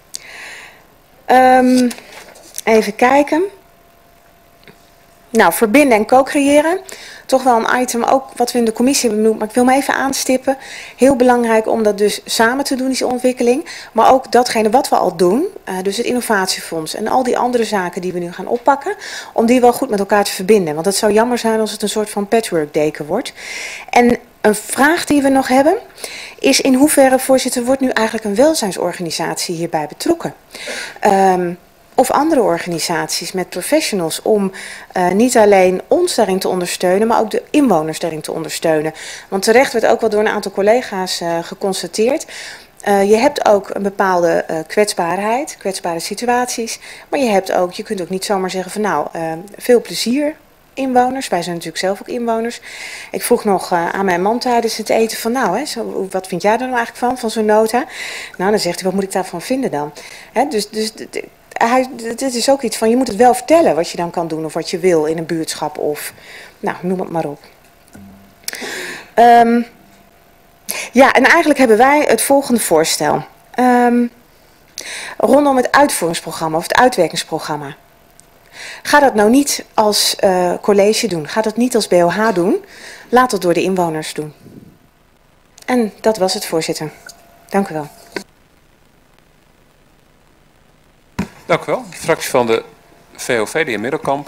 Even kijken. Nou, verbinden en co-creëren. Toch wel een item ook wat we in de commissie hebben benoemd, maar ik wil hem even aanstippen. Heel belangrijk om dat dus samen te doen, die ontwikkeling. Maar ook datgene wat we al doen, dus het innovatiefonds en al die andere zaken die we nu gaan oppakken, om die wel goed met elkaar te verbinden. Want het zou jammer zijn als het een soort van patchwork-deken wordt. En een vraag die we nog hebben, is in hoeverre, voorzitter, wordt nu eigenlijk een welzijnsorganisatie hierbij betrokken? Of andere organisaties met professionals om niet alleen ons daarin te ondersteunen, maar ook de inwoners daarin te ondersteunen. Want terecht werd ook wel door een aantal collega's geconstateerd. Je hebt ook een bepaalde kwetsbaarheid, kwetsbare situaties. Maar je kunt ook niet zomaar zeggen van nou, veel plezier inwoners. Wij zijn natuurlijk zelf ook inwoners. Ik vroeg nog aan mijn man tijdens het eten van nou, wat vind jij er nou eigenlijk van zo'n nota? Nou, dan zegt hij, wat moet ik daarvan vinden dan? Dit is ook iets van, je moet het wel vertellen wat je dan kan doen of wat je wil in een buurtschap of, nou, noem het maar op. Ja, en eigenlijk hebben wij het volgende voorstel. Rondom het uitvoeringsprogramma of het uitwerkingsprogramma. Ga dat nou niet als college doen, ga dat niet als BOH doen, laat dat door de inwoners doen. En dat was het, voorzitter. Dank u wel. Dank u wel. De fractie van de VOV, de heer Middelkamp.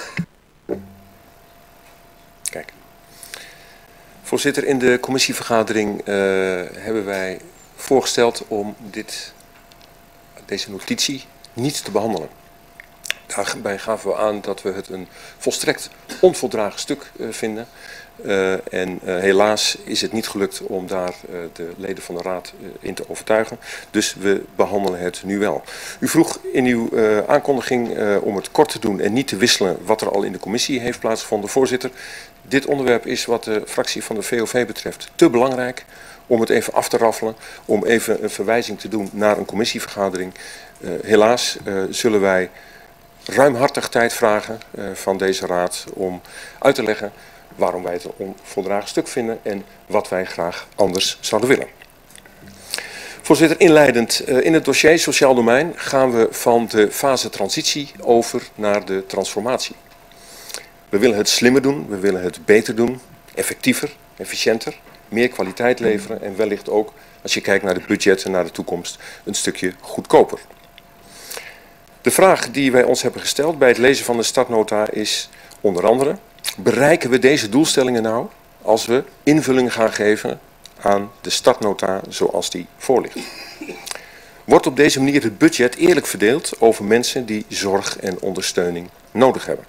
Kijk. Voorzitter, in de commissievergadering hebben wij voorgesteld om deze notitie niet te behandelen. Daarbij gaven we aan dat we het een volstrekt onvoldragen stuk vinden. Helaas is het niet gelukt om daar de leden van de raad in te overtuigen. Dus we behandelen het nu wel. U vroeg in uw aankondiging om het kort te doen en niet te wisselen wat er al in de commissie heeft plaatsgevonden. Voorzitter, dit onderwerp is wat de fractie van de VOV betreft te belangrijk om het even af te raffelen. Om even een verwijzing te doen naar een commissievergadering. Helaas zullen wij ruimhartig tijd vragen van deze raad om uit te leggen waarom wij het een onvoldragen stuk vinden en wat wij graag anders zouden willen. Voorzitter, inleidend in het dossier Sociaal Domein gaan we van de fase transitie over naar de transformatie. We willen het slimmer doen, we willen het beter doen, effectiever, efficiënter, meer kwaliteit leveren en wellicht ook, als je kijkt naar het budget en naar de toekomst, een stukje goedkoper. De vraag die wij ons hebben gesteld bij het lezen van de startnota is onder andere: bereiken we deze doelstellingen nou als we invulling gaan geven aan de startnota zoals die voorligt? Wordt op deze manier het budget eerlijk verdeeld over mensen die zorg en ondersteuning nodig hebben?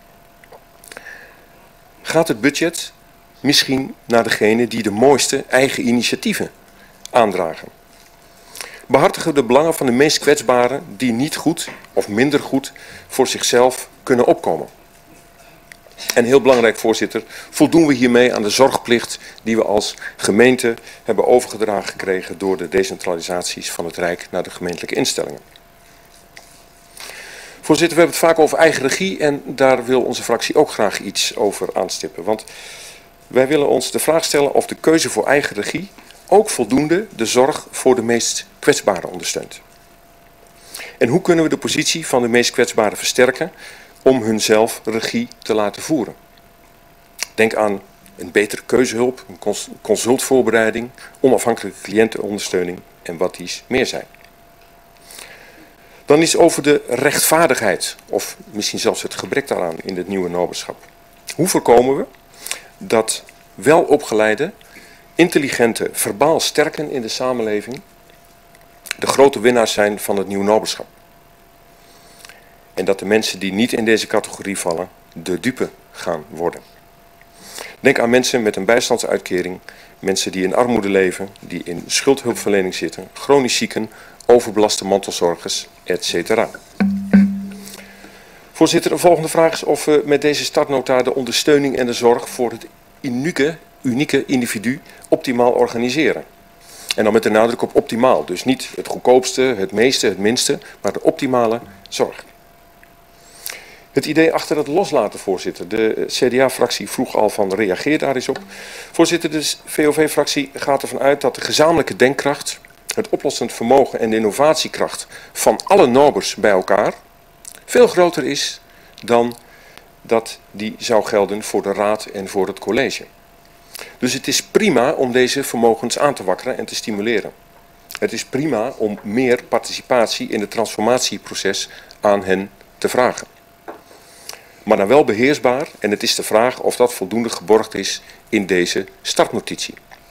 Gaat het budget misschien naar degene die de mooiste eigen initiatieven aandragen? Behartigen we de belangen van de meest kwetsbaren die niet goed of minder goed voor zichzelf kunnen opkomen? En heel belangrijk, voorzitter, voldoen we hiermee aan de zorgplicht die we als gemeente hebben overgedragen gekregen door de decentralisaties van het Rijk naar de gemeentelijke instellingen? Voorzitter, we hebben het vaak over eigen regie en daar wil onze fractie ook graag iets over aanstippen. Want wij willen ons de vraag stellen of de keuze voor eigen regie ook voldoende de zorg voor de meest kwetsbaren ondersteunt. En hoe kunnen we de positie van de meest kwetsbaren versterken om hunzelf regie te laten voeren? Denk aan een betere keuzehulp, een consultvoorbereiding, onafhankelijke cliëntenondersteuning en wat dies meer zijn. Dan iets over de rechtvaardigheid, of misschien zelfs het gebrek daaraan in het nieuwe noberschap. Hoe voorkomen we dat welopgeleide, intelligente, verbaal sterken in de samenleving de grote winnaars zijn van het nieuwe noberschap? En dat de mensen die niet in deze categorie vallen, de dupe gaan worden. Denk aan mensen met een bijstandsuitkering, mensen die in armoede leven, die in schuldhulpverlening zitten, chronisch zieken, overbelaste mantelzorgers, etc. Voorzitter, de volgende vraag is of we met deze startnota de ondersteuning en de zorg voor het unieke individu optimaal organiseren. En dan met de nadruk op optimaal. Dus niet het goedkoopste, het meeste, het minste, maar de optimale zorg. Het idee achter het loslaten, voorzitter. De CDA-fractie vroeg al van reageer daar eens op. Voorzitter, de VOV-fractie gaat ervan uit dat de gezamenlijke denkkracht, het oplossend vermogen en de innovatiekracht van alle nobers bij elkaar veel groter is dan dat die zou gelden voor de raad en voor het college. Dus het is prima om deze vermogens aan te wakkeren en te stimuleren. Het is prima om meer participatie in het transformatieproces aan hen te vragen. Maar dan wel beheersbaar en het is de vraag of dat voldoende geborgd is in deze startnotitie.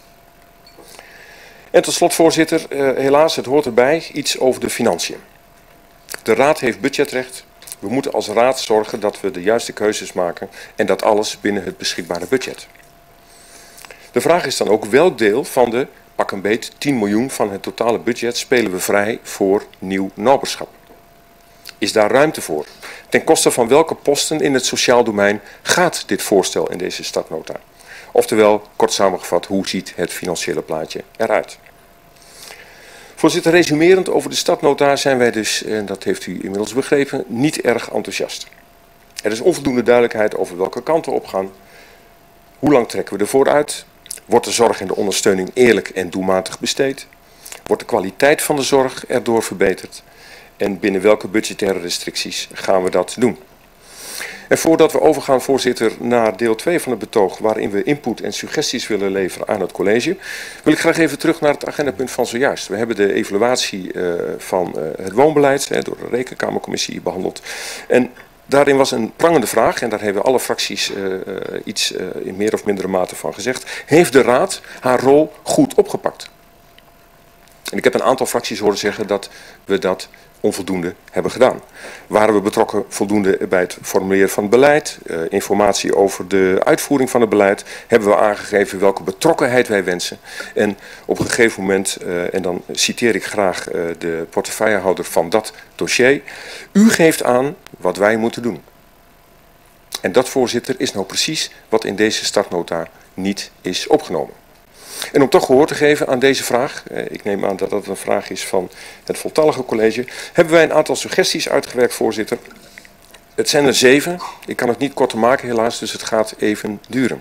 En tot slot, voorzitter, helaas, het hoort erbij, iets over de financiën. De raad heeft budgetrecht. We moeten als raad zorgen dat we de juiste keuzes maken en dat alles binnen het beschikbare budget. De vraag is dan ook welk deel van de pak een beet 10 miljoen van het totale budget spelen we vrij voor nieuw noberschap. Is daar ruimte voor? Ten koste van welke posten in het sociaal domein gaat dit voorstel in deze startnota? Oftewel, kort samengevat, hoe ziet het financiële plaatje eruit? Voorzitter, resumerend over de startnota zijn wij dus, en dat heeft u inmiddels begrepen, niet erg enthousiast. Er is onvoldoende duidelijkheid over welke kanten op gaan. Hoe lang trekken we ervoor uit? Wordt de zorg en de ondersteuning eerlijk en doelmatig besteed? Wordt de kwaliteit van de zorg erdoor verbeterd? En binnen welke budgettaire restricties gaan we dat doen? En voordat we overgaan, voorzitter, naar deel 2 van het betoog, waarin we input en suggesties willen leveren aan het college, wil ik graag even terug naar het agendapunt van zojuist. We hebben de evaluatie van het woonbeleid door de Rekenkamercommissie behandeld. En daarin was een prangende vraag, en daar hebben alle fracties iets in meer of mindere mate van gezegd. Heeft de Raad haar rol goed opgepakt? En ik heb een aantal fracties horen zeggen dat we dat onvoldoende hebben gedaan. Waren we betrokken voldoende bij het formuleren van het beleid, informatie over de uitvoering van het beleid, hebben we aangegeven welke betrokkenheid wij wensen. En op een gegeven moment, en dan citeer ik graag de portefeuillehouder van dat dossier, u geeft aan wat wij moeten doen. En dat, voorzitter, is nou precies wat in deze startnota niet is opgenomen. En om toch gehoor te geven aan deze vraag, ik neem aan dat dat een vraag is van het voltallige college, hebben wij een aantal suggesties uitgewerkt, voorzitter. Het zijn er 7, ik kan het niet korter maken helaas, dus het gaat even duren.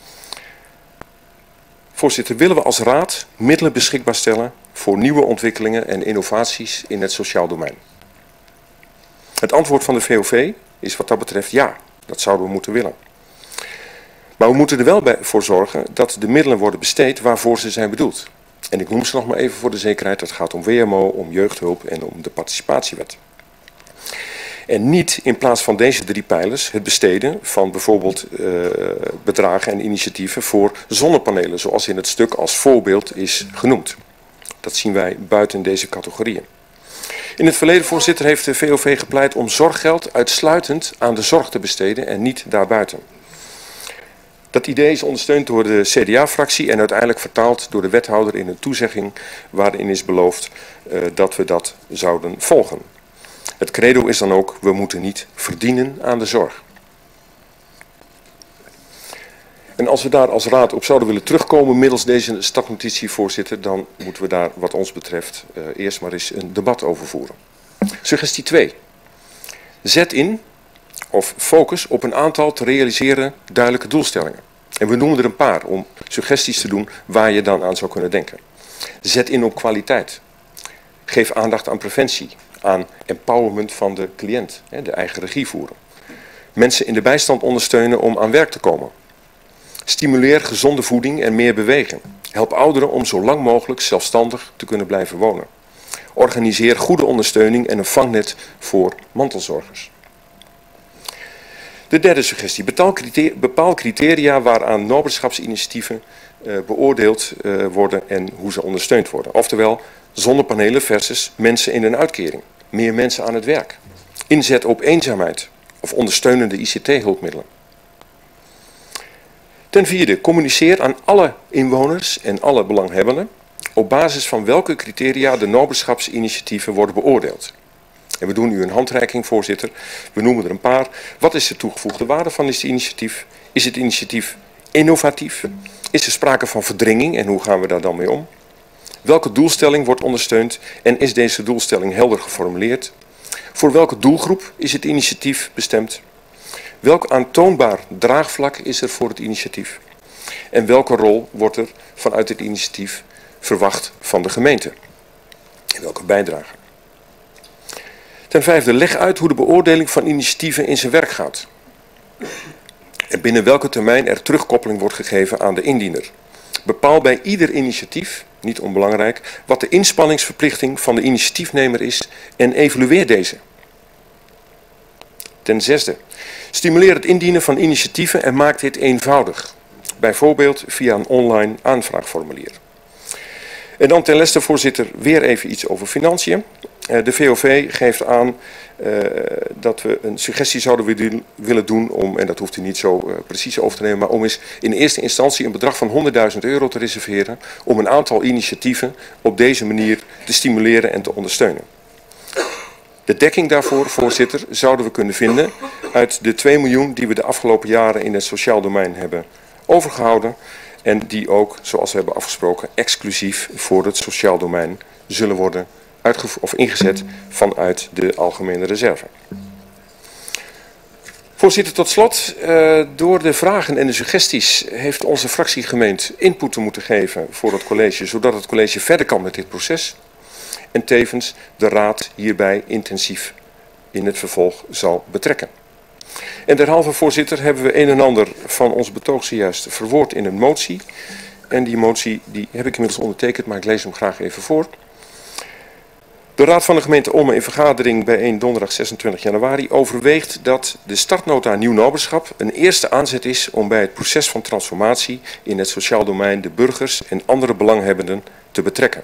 Voorzitter, willen we als raad middelen beschikbaar stellen voor nieuwe ontwikkelingen en innovaties in het sociaal domein? Het antwoord van de VOV is wat dat betreft ja, dat zouden we moeten willen. Maar we moeten er wel voor zorgen dat de middelen worden besteed waarvoor ze zijn bedoeld. En ik noem ze nog maar even voor de zekerheid. Het gaat om WMO, om jeugdhulp en om de participatiewet. En niet in plaats van deze 3 pijlers het besteden van bijvoorbeeld bedragen en initiatieven voor zonnepanelen. Zoals in het stuk als voorbeeld is genoemd. Dat zien wij buiten deze categorieën. In het verleden, voorzitter, heeft de VOV gepleit om zorggeld uitsluitend aan de zorg te besteden en niet daarbuiten. Dat idee is ondersteund door de CDA-fractie en uiteindelijk vertaald door de wethouder in een toezegging waarin is beloofd dat we dat zouden volgen. Het credo is dan ook, we moeten niet verdienen aan de zorg. En als we daar als raad op zouden willen terugkomen middels deze startnotitie, voorzitter, dan moeten we daar wat ons betreft eerst maar eens een debat over voeren. Suggestie 2. Zet in of focus op een aantal te realiseren duidelijke doelstellingen. En we noemen er een paar om suggesties te doen waar je dan aan zou kunnen denken. Zet in op kwaliteit. Geef aandacht aan preventie, aan empowerment van de cliënt, de eigen regie voeren. Mensen in de bijstand ondersteunen om aan werk te komen. Stimuleer gezonde voeding en meer bewegen. Help ouderen om zo lang mogelijk zelfstandig te kunnen blijven wonen. Organiseer goede ondersteuning en een vangnet voor mantelzorgers. De derde suggestie. Bepaal criteria waaraan noberschapsinitiatieven beoordeeld worden en hoe ze ondersteund worden. Oftewel, zonnepanelen versus mensen in een uitkering. Meer mensen aan het werk. Inzet op eenzaamheid of ondersteunende ICT-hulpmiddelen. Ten vierde, communiceer aan alle inwoners en alle belanghebbenden op basis van welke criteria de noberschapsinitiatieven worden beoordeeld. En we doen u een handreiking, voorzitter. We noemen er een paar. Wat is de toegevoegde waarde van dit initiatief? Is het initiatief innovatief? Is er sprake van verdringing en hoe gaan we daar dan mee om? Welke doelstelling wordt ondersteund en is deze doelstelling helder geformuleerd? Voor welke doelgroep is het initiatief bestemd? Welk aantoonbaar draagvlak is er voor het initiatief? En welke rol wordt er vanuit het initiatief verwacht van de gemeente? En welke bijdrage? Ten vijfde, leg uit hoe de beoordeling van initiatieven in zijn werk gaat. En binnen welke termijn er terugkoppeling wordt gegeven aan de indiener. Bepaal bij ieder initiatief, niet onbelangrijk, wat de inspanningsverplichting van de initiatiefnemer is en evalueer deze. Ten zesde, stimuleer het indienen van initiatieven en maak dit eenvoudig. Bijvoorbeeld via een online aanvraagformulier. En dan ten leste, voorzitter, weer even iets over financiën. De VOV geeft aan dat we een suggestie zouden willen doen om, en dat hoeft u niet zo precies over te nemen, maar om eens in eerste instantie een bedrag van €100.000 te reserveren om een aantal initiatieven op deze manier te stimuleren en te ondersteunen. De dekking daarvoor, voorzitter, zouden we kunnen vinden uit de 2 miljoen die we de afgelopen jaren in het sociaal domein hebben overgehouden en die ook, zoals we hebben afgesproken, exclusief voor het sociaal domein zullen worden ingezet vanuit de algemene reserve. Voorzitter, tot slot, door de vragen en de suggesties heeft onze fractie gemeend input te moeten geven voor het college, zodat het college verder kan met dit proces. En tevens de raad hierbij intensief in het vervolg zal betrekken. En derhalve, voorzitter, hebben we een en ander van ons betoog zojuist verwoord in een motie. En die motie die heb ik inmiddels ondertekend, maar ik lees hem graag even voor. De Raad van de gemeente Ommen in vergadering bijeen donderdag 26 januari overweegt dat de startnota Nieuw Noberschap een eerste aanzet is om bij het proces van transformatie in het sociaal domein de burgers en andere belanghebbenden te betrekken.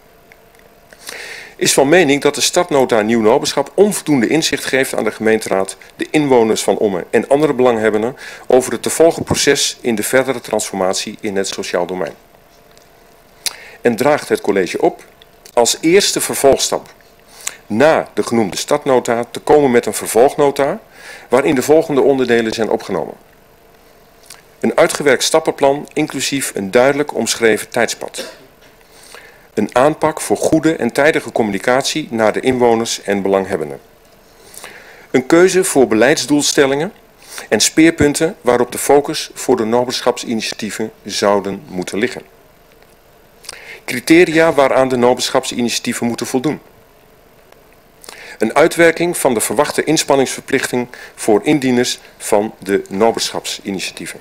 Is van mening dat de startnota Nieuw Noberschap onvoldoende inzicht geeft aan de gemeenteraad, de inwoners van Ommen en andere belanghebbenden over het te volgen proces in de verdere transformatie in het sociaal domein. En draagt het college op als eerste vervolgstap na de genoemde startnota te komen met een vervolgnota waarin de volgende onderdelen zijn opgenomen. Een uitgewerkt stappenplan inclusief een duidelijk omschreven tijdspad. Een aanpak voor goede en tijdige communicatie naar de inwoners en belanghebbenden. Een keuze voor beleidsdoelstellingen en speerpunten waarop de focus voor de noberschapsinitiatieven zouden moeten liggen. Criteria waaraan de noberschapsinitiatieven moeten voldoen. Een uitwerking van de verwachte inspanningsverplichting voor indieners van de noberschapsinitiatieven.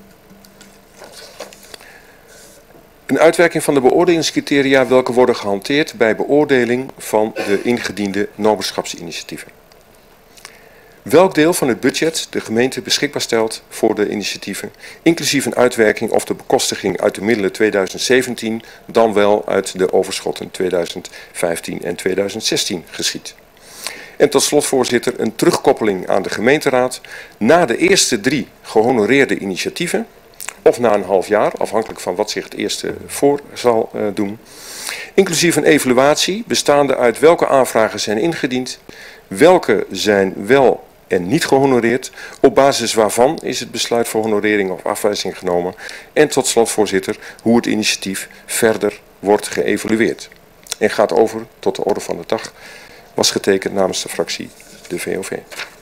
Een uitwerking van de beoordelingscriteria welke worden gehanteerd bij beoordeling van de ingediende noberschapsinitiatieven. Welk deel van het budget de gemeente beschikbaar stelt voor de initiatieven, inclusief een uitwerking of de bekostiging uit de middelen 2017, dan wel uit de overschotten 2015 en 2016 geschiet. En tot slot, voorzitter, een terugkoppeling aan de gemeenteraad na de eerste 3 gehonoreerde initiatieven, of na een half jaar, afhankelijk van wat zich het eerste voor zal doen. Inclusief een evaluatie bestaande uit welke aanvragen zijn ingediend, welke zijn wel en niet gehonoreerd, op basis waarvan is het besluit voor honorering of afwijzing genomen. En tot slot, voorzitter, hoe het initiatief verder wordt geëvalueerd. En gaat over tot de orde van de dag, was getekend namens de fractie de VOV.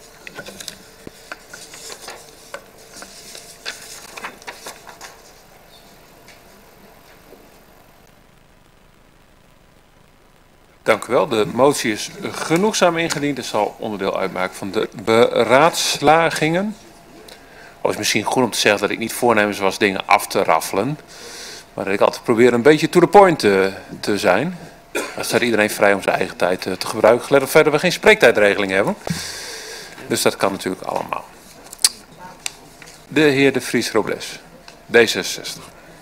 Dank u wel. De motie is genoegzaam ingediend. Het zal onderdeel uitmaken van de beraadslagingen. Het is misschien goed om te zeggen dat ik niet voornemens was dingen af te raffelen. Maar dat ik altijd probeer een beetje to the point te zijn. Dan staat iedereen vrij om zijn eigen tijd te gebruiken. Gelet op verder we geen spreektijdregeling hebben. Dus dat kan natuurlijk allemaal. De heer De Vries Robles, D66.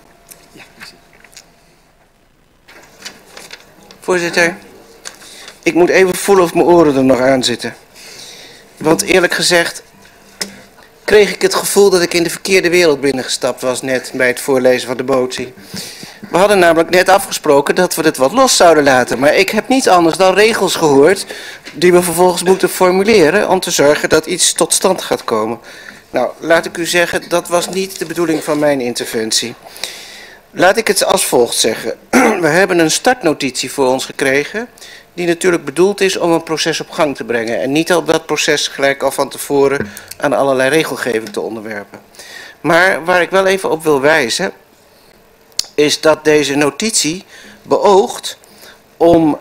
Voorzitter, ik moet even voelen of mijn oren er nog aan zitten. Want eerlijk gezegd kreeg ik het gevoel dat ik in de verkeerde wereld binnengestapt was net bij het voorlezen van de motie. We hadden namelijk net afgesproken dat we het wat los zouden laten. Maar ik heb niet anders dan regels gehoord die we vervolgens moeten formuleren om te zorgen dat iets tot stand gaat komen. Nou, laat ik u zeggen, dat was niet de bedoeling van mijn interventie. Laat ik het als volgt zeggen. We hebben een startnotitie voor ons gekregen die natuurlijk bedoeld is om een proces op gang te brengen. En niet op dat proces gelijk al van tevoren aan allerlei regelgeving te onderwerpen. Maar waar ik wel even op wil wijzen, is dat deze notitie beoogt om,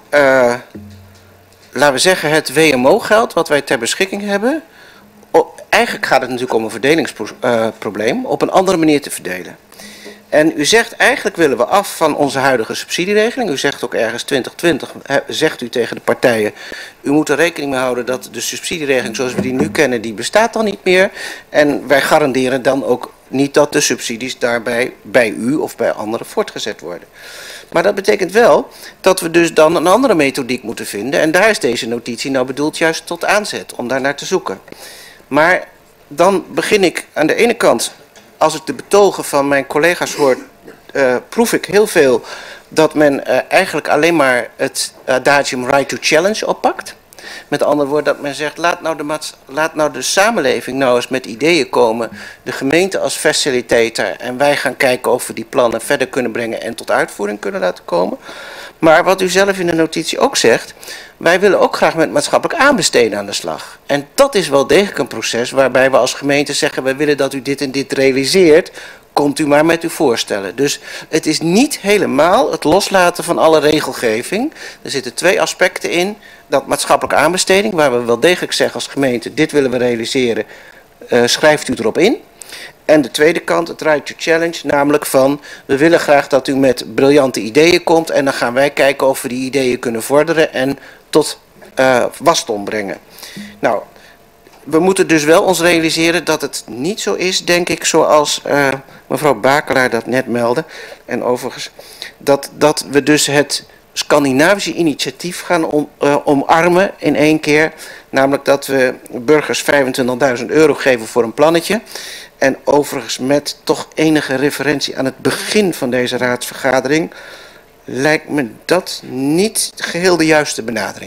laten we zeggen, het WMO-geld wat wij ter beschikking hebben, eigenlijk gaat het natuurlijk om een verdelingsprobleem, op een andere manier te verdelen. En u zegt, eigenlijk willen we af van onze huidige subsidieregeling. U zegt ook ergens 2020, zegt u tegen de partijen, u moet er rekening mee houden dat de subsidieregeling zoals we die nu kennen, die bestaat dan niet meer. En wij garanderen dan ook niet dat de subsidies daarbij bij u of bij anderen voortgezet worden. Maar dat betekent wel dat we dus dan een andere methodiek moeten vinden. En daar is deze notitie nou bedoeld juist tot aanzet, om daar naar te zoeken. Maar dan begin ik aan de ene kant, als ik de betogen van mijn collega's hoor, proef ik heel veel dat men eigenlijk alleen maar het adagium right to challenge oppakt. Met andere woorden dat men zegt, laat nou de samenleving nou eens met ideeën komen, de gemeente als facilitator, en wij gaan kijken of we die plannen verder kunnen brengen en tot uitvoering kunnen laten komen. Maar wat u zelf in de notitie ook zegt, wij willen ook graag met maatschappelijk aanbesteden aan de slag. En dat is wel degelijk een proces waarbij we als gemeente zeggen, wij willen dat u dit en dit realiseert, komt u maar met uw voorstellen. Dus het is niet helemaal het loslaten van alle regelgeving. Er zitten twee aspecten in. Dat maatschappelijke aanbesteding, waar we wel degelijk zeggen als gemeente, dit willen we realiseren, schrijft u erop in. En de tweede kant, het right to challenge, namelijk van, we willen graag dat u met briljante ideeën komt en dan gaan wij kijken of we die ideeën kunnen vorderen en tot wasdom brengen. Nou, we moeten dus wel ons realiseren dat het niet zo is, denk ik, zoals mevrouw Bakelaar dat net meldde. En overigens, dat we dus het Scandinavische initiatief gaan omarmen in één keer. Namelijk dat we burgers €25.000 geven voor een plannetje. En overigens met toch enige referentie aan het begin van deze raadsvergadering, lijkt me dat niet geheel de juiste benadering.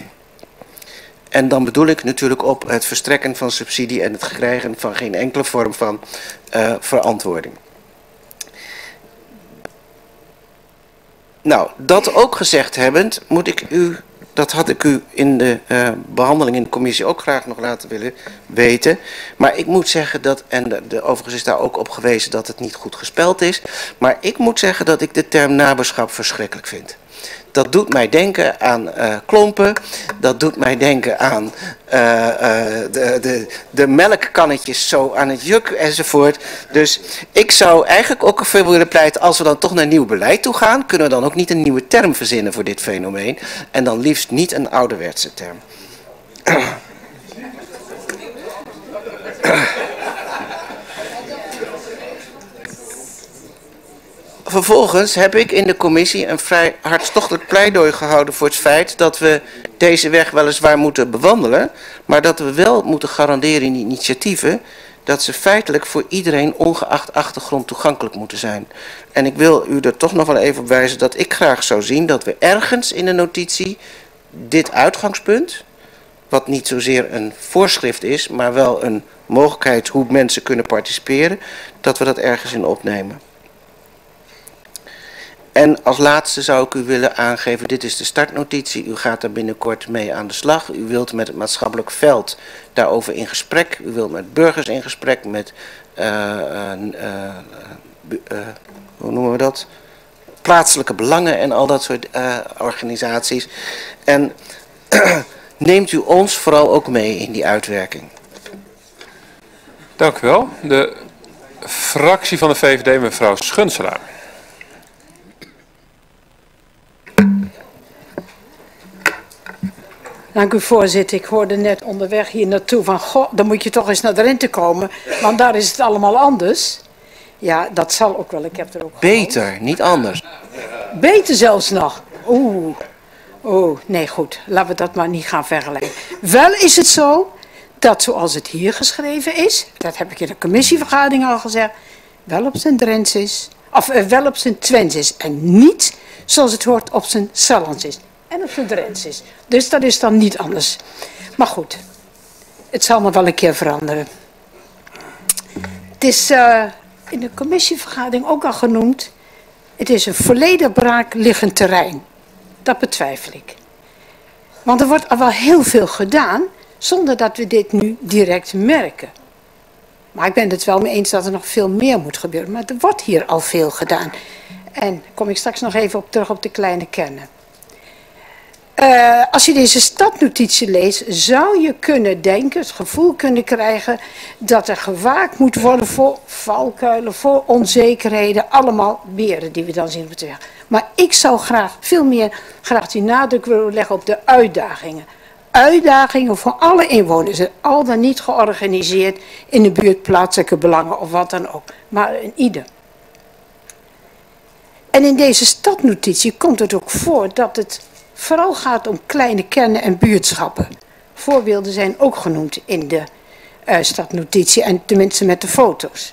En dan bedoel ik natuurlijk op het verstrekken van subsidie en het krijgen van geen enkele vorm van verantwoording. Nou, dat ook gezegd hebbend, moet ik u, dat had ik u in de behandeling in de commissie ook graag nog laten willen weten. Maar ik moet zeggen dat, en overigens is daar ook op gewezen dat het niet goed gespeld is. Maar ik moet zeggen dat ik de term naberschap verschrikkelijk vind. Dat doet mij denken aan klompen, dat doet mij denken aan de melkkannetjes zo aan het juk enzovoort. Dus ik zou eigenlijk ook veel willen pleiten, als we dan toch naar nieuw beleid toe gaan, kunnen we dan ook niet een nieuwe term verzinnen voor dit fenomeen. En dan liefst niet een ouderwetse term. Vervolgens heb ik in de commissie een vrij hartstochtelijk pleidooi gehouden voor het feit dat we deze weg weliswaar moeten bewandelen, maar dat we wel moeten garanderen in die initiatieven dat ze feitelijk voor iedereen ongeacht achtergrond toegankelijk moeten zijn. En ik wil u er toch nog wel even op wijzen dat ik graag zou zien dat we ergens in de notitie dit uitgangspunt, wat niet zozeer een voorschrift is, maar wel een mogelijkheid hoe mensen kunnen participeren, dat we dat ergens in opnemen. En als laatste zou ik u willen aangeven, dit is de startnotitie, u gaat daar binnenkort mee aan de slag. U wilt met het maatschappelijk veld daarover in gesprek, u wilt met burgers in gesprek, met, hoe noemen we dat? Plaatselijke belangen en al dat soort organisaties. En neemt u ons vooral ook mee in die uitwerking. Dank u wel. De fractie van de VVD, mevrouw Schunselaar. Dank u, voorzitter. Ik hoorde net onderweg hier naartoe van, goh, dan moet je toch eens naar de rente komen, want daar is het allemaal anders. Ja, dat zal ook wel. Ik heb er ook beter, gehoord. niet anders. Beter zelfs nog. Oeh, nee goed, laten we dat maar niet gaan vergelijken. Wel is het zo dat zoals het hier geschreven is, dat heb ik in de commissievergadering al gezegd, wel op zijn Drents is, of wel op zijn Twents is en niet zoals het hoort op zijn Sallands is en op zijn Drents is. Dus dat is dan niet anders. Maar goed, het zal me wel een keer veranderen. Het is in de commissievergadering ook al genoemd, het is een volledig braakliggend terrein. Dat betwijfel ik. Want er wordt al wel heel veel gedaan, zonder dat we dit nu direct merken. Maar ik ben het wel mee eens dat er nog veel meer moet gebeuren. Maar er wordt hier al veel gedaan. En daar kom ik straks nog even op terug op de kleine kernen. Als je deze stadnotitie leest, zou je kunnen denken, het gevoel kunnen krijgen, dat er gewaakt moet worden voor valkuilen, voor onzekerheden, allemaal beren die we dan zien op de weg. Maar ik zou graag veel meer die nadruk willen leggen op de uitdagingen. Uitdagingen voor alle inwoners, al dan niet georganiseerd in de buurt, plaatselijke belangen of wat dan ook, maar in ieder. En in deze stadnotitie komt het ook voor dat het vooral gaat om kleine kernen en buurtschappen. Voorbeelden zijn ook genoemd in de stadnotitie en tenminste met de foto's.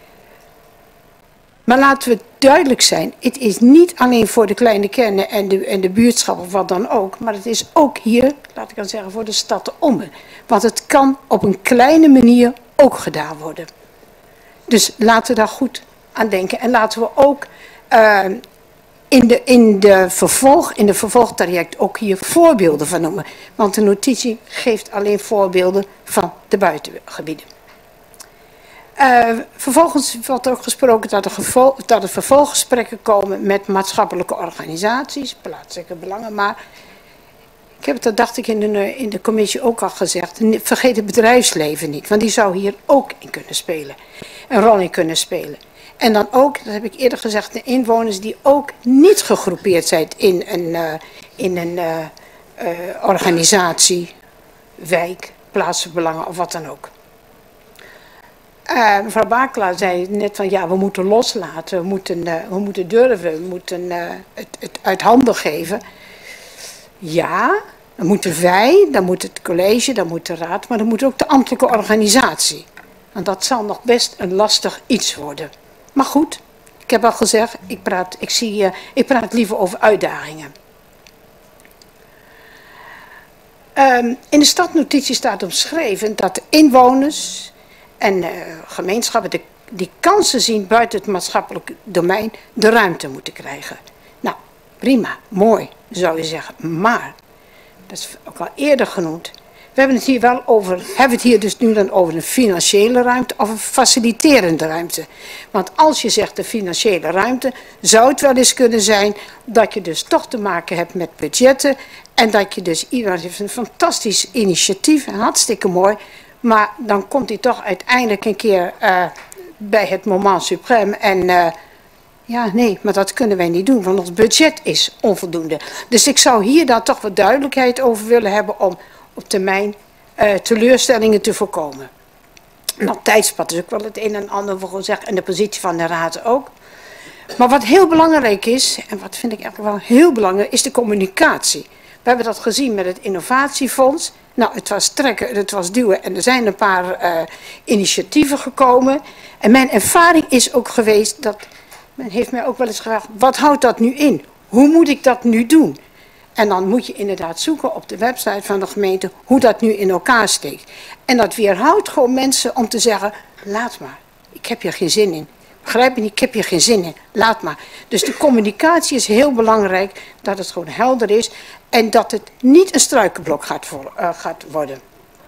Maar laten we duidelijk zijn, het is niet alleen voor de kleine kernen en de buurtschappen of wat dan ook, maar het is ook hier, laat ik dan zeggen, voor de stad Ommen. Want het kan op een kleine manier ook gedaan worden. Dus laten we daar goed aan denken en laten we ook in de vervolgtraject ook hier voorbeelden van noemen. Want de notitie geeft alleen voorbeelden van de buitengebieden. Vervolgens wordt er ook gesproken dat er vervolggesprekken komen met maatschappelijke organisaties, plaatselijke belangen. Maar ik heb het, dat dacht ik in de commissie ook al gezegd, vergeet het bedrijfsleven niet. Want die zou hier ook in kunnen spelen, een rol in kunnen spelen. En dan ook, dat heb ik eerder gezegd, de inwoners die ook niet gegroepeerd zijn in een organisatie, wijk, plaatselijke belangen of wat dan ook. Mevrouw Bakelaar zei net van ja, we moeten loslaten, we moeten durven, we moeten het uit handen geven. Ja, dan moeten wij, dan moet het college, dan moet de raad, maar dan moet ook de ambtelijke organisatie. Want dat zal nog best een lastig iets worden. Maar goed, ik heb al gezegd, ik praat liever over uitdagingen. In de stadnotitie staat omschreven dat de inwoners en gemeenschappen die kansen zien buiten het maatschappelijk domein de ruimte moeten krijgen. Nou, prima, mooi, zou je zeggen. Maar, dat is ook al eerder genoemd, we hebben het hier wel over, hebben het hier dus nu dan over een financiële ruimte of een faciliterende ruimte. Want als je zegt de financiële ruimte, zou het wel eens kunnen zijn dat je dus toch te maken hebt met budgetten. En dat je dus, iedereen heeft een fantastisch initiatief, hartstikke mooi. Maar dan komt hij toch uiteindelijk een keer bij het moment suprême en ja, nee, maar dat kunnen wij niet doen, want ons budget is onvoldoende. Dus ik zou hier dan toch wat duidelijkheid over willen hebben om op termijn teleurstellingen te voorkomen. Nou, tijdspad is ook wel het een en ander voor gezegd en de positie van de raad ook. Maar wat heel belangrijk is, en wat vind ik eigenlijk wel heel belangrijk, is de communicatie. We hebben dat gezien met het innovatiefonds. Nou, het was trekken, het was duwen en er zijn een paar initiatieven gekomen. En mijn ervaring is ook geweest dat, men heeft mij ook wel eens gevraagd, wat houdt dat nu in? Hoe moet ik dat nu doen? En dan moet je inderdaad zoeken op de website van de gemeente hoe dat nu in elkaar steekt. En dat weerhoudt gewoon mensen om te zeggen, laat maar, ik heb hier geen zin in. Begrijp je niet, ik heb hier geen zin in, laat maar. Dus de communicatie is heel belangrijk, dat het gewoon helder is en dat het niet een struikenblok gaat worden.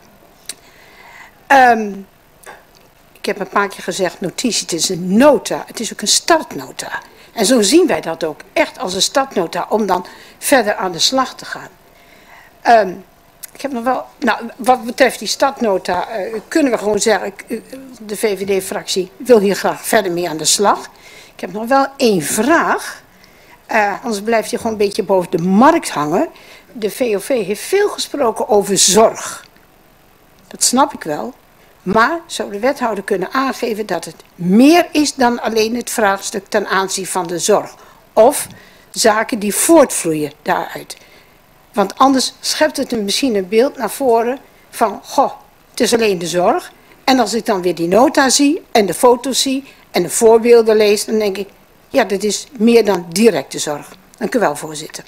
Ik heb een paar keer gezegd, notitie, het is een nota, het is ook een startnota. En zo zien wij dat ook echt als een startnota om dan verder aan de slag te gaan. Ik heb nog wel, nou, wat betreft die startnota kunnen we gewoon zeggen, de VVD-fractie wil hier graag verder mee aan de slag. Ik heb nog wel één vraag, anders blijft hij gewoon een beetje boven de markt hangen. De VOV heeft veel gesproken over zorg. Dat snap ik wel. Maar zou de wethouder kunnen aangeven dat het meer is dan alleen het vraagstuk ten aanzien van de zorg. Of zaken die voortvloeien daaruit. Want anders schept het misschien een beeld naar voren van, goh, Het is alleen de zorg. En als ik dan weer die nota zie en de foto's zie en de voorbeelden lees, dan denk ik, ja, dit is meer dan directe zorg. Dank u wel, voorzitter.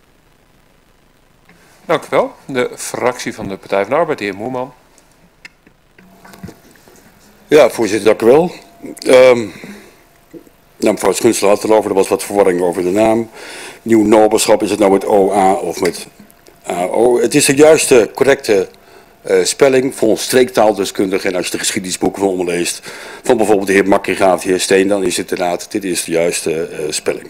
Dank u wel. De fractie van de Partij van de Arbeid, de heer Moerman. Ja, voorzitter, dank u wel. Mevrouw Schunsel had het erover, er was wat verwarring over de naam. Nieuw Noberschap, is het nou met OA of met AO? Het is de juiste, correcte spelling volgens streektaaldeskundigen. En als je de geschiedenisboeken van leest, van bijvoorbeeld de heer Makkinga, de heer Steen, dan is het inderdaad, dit is de juiste spelling.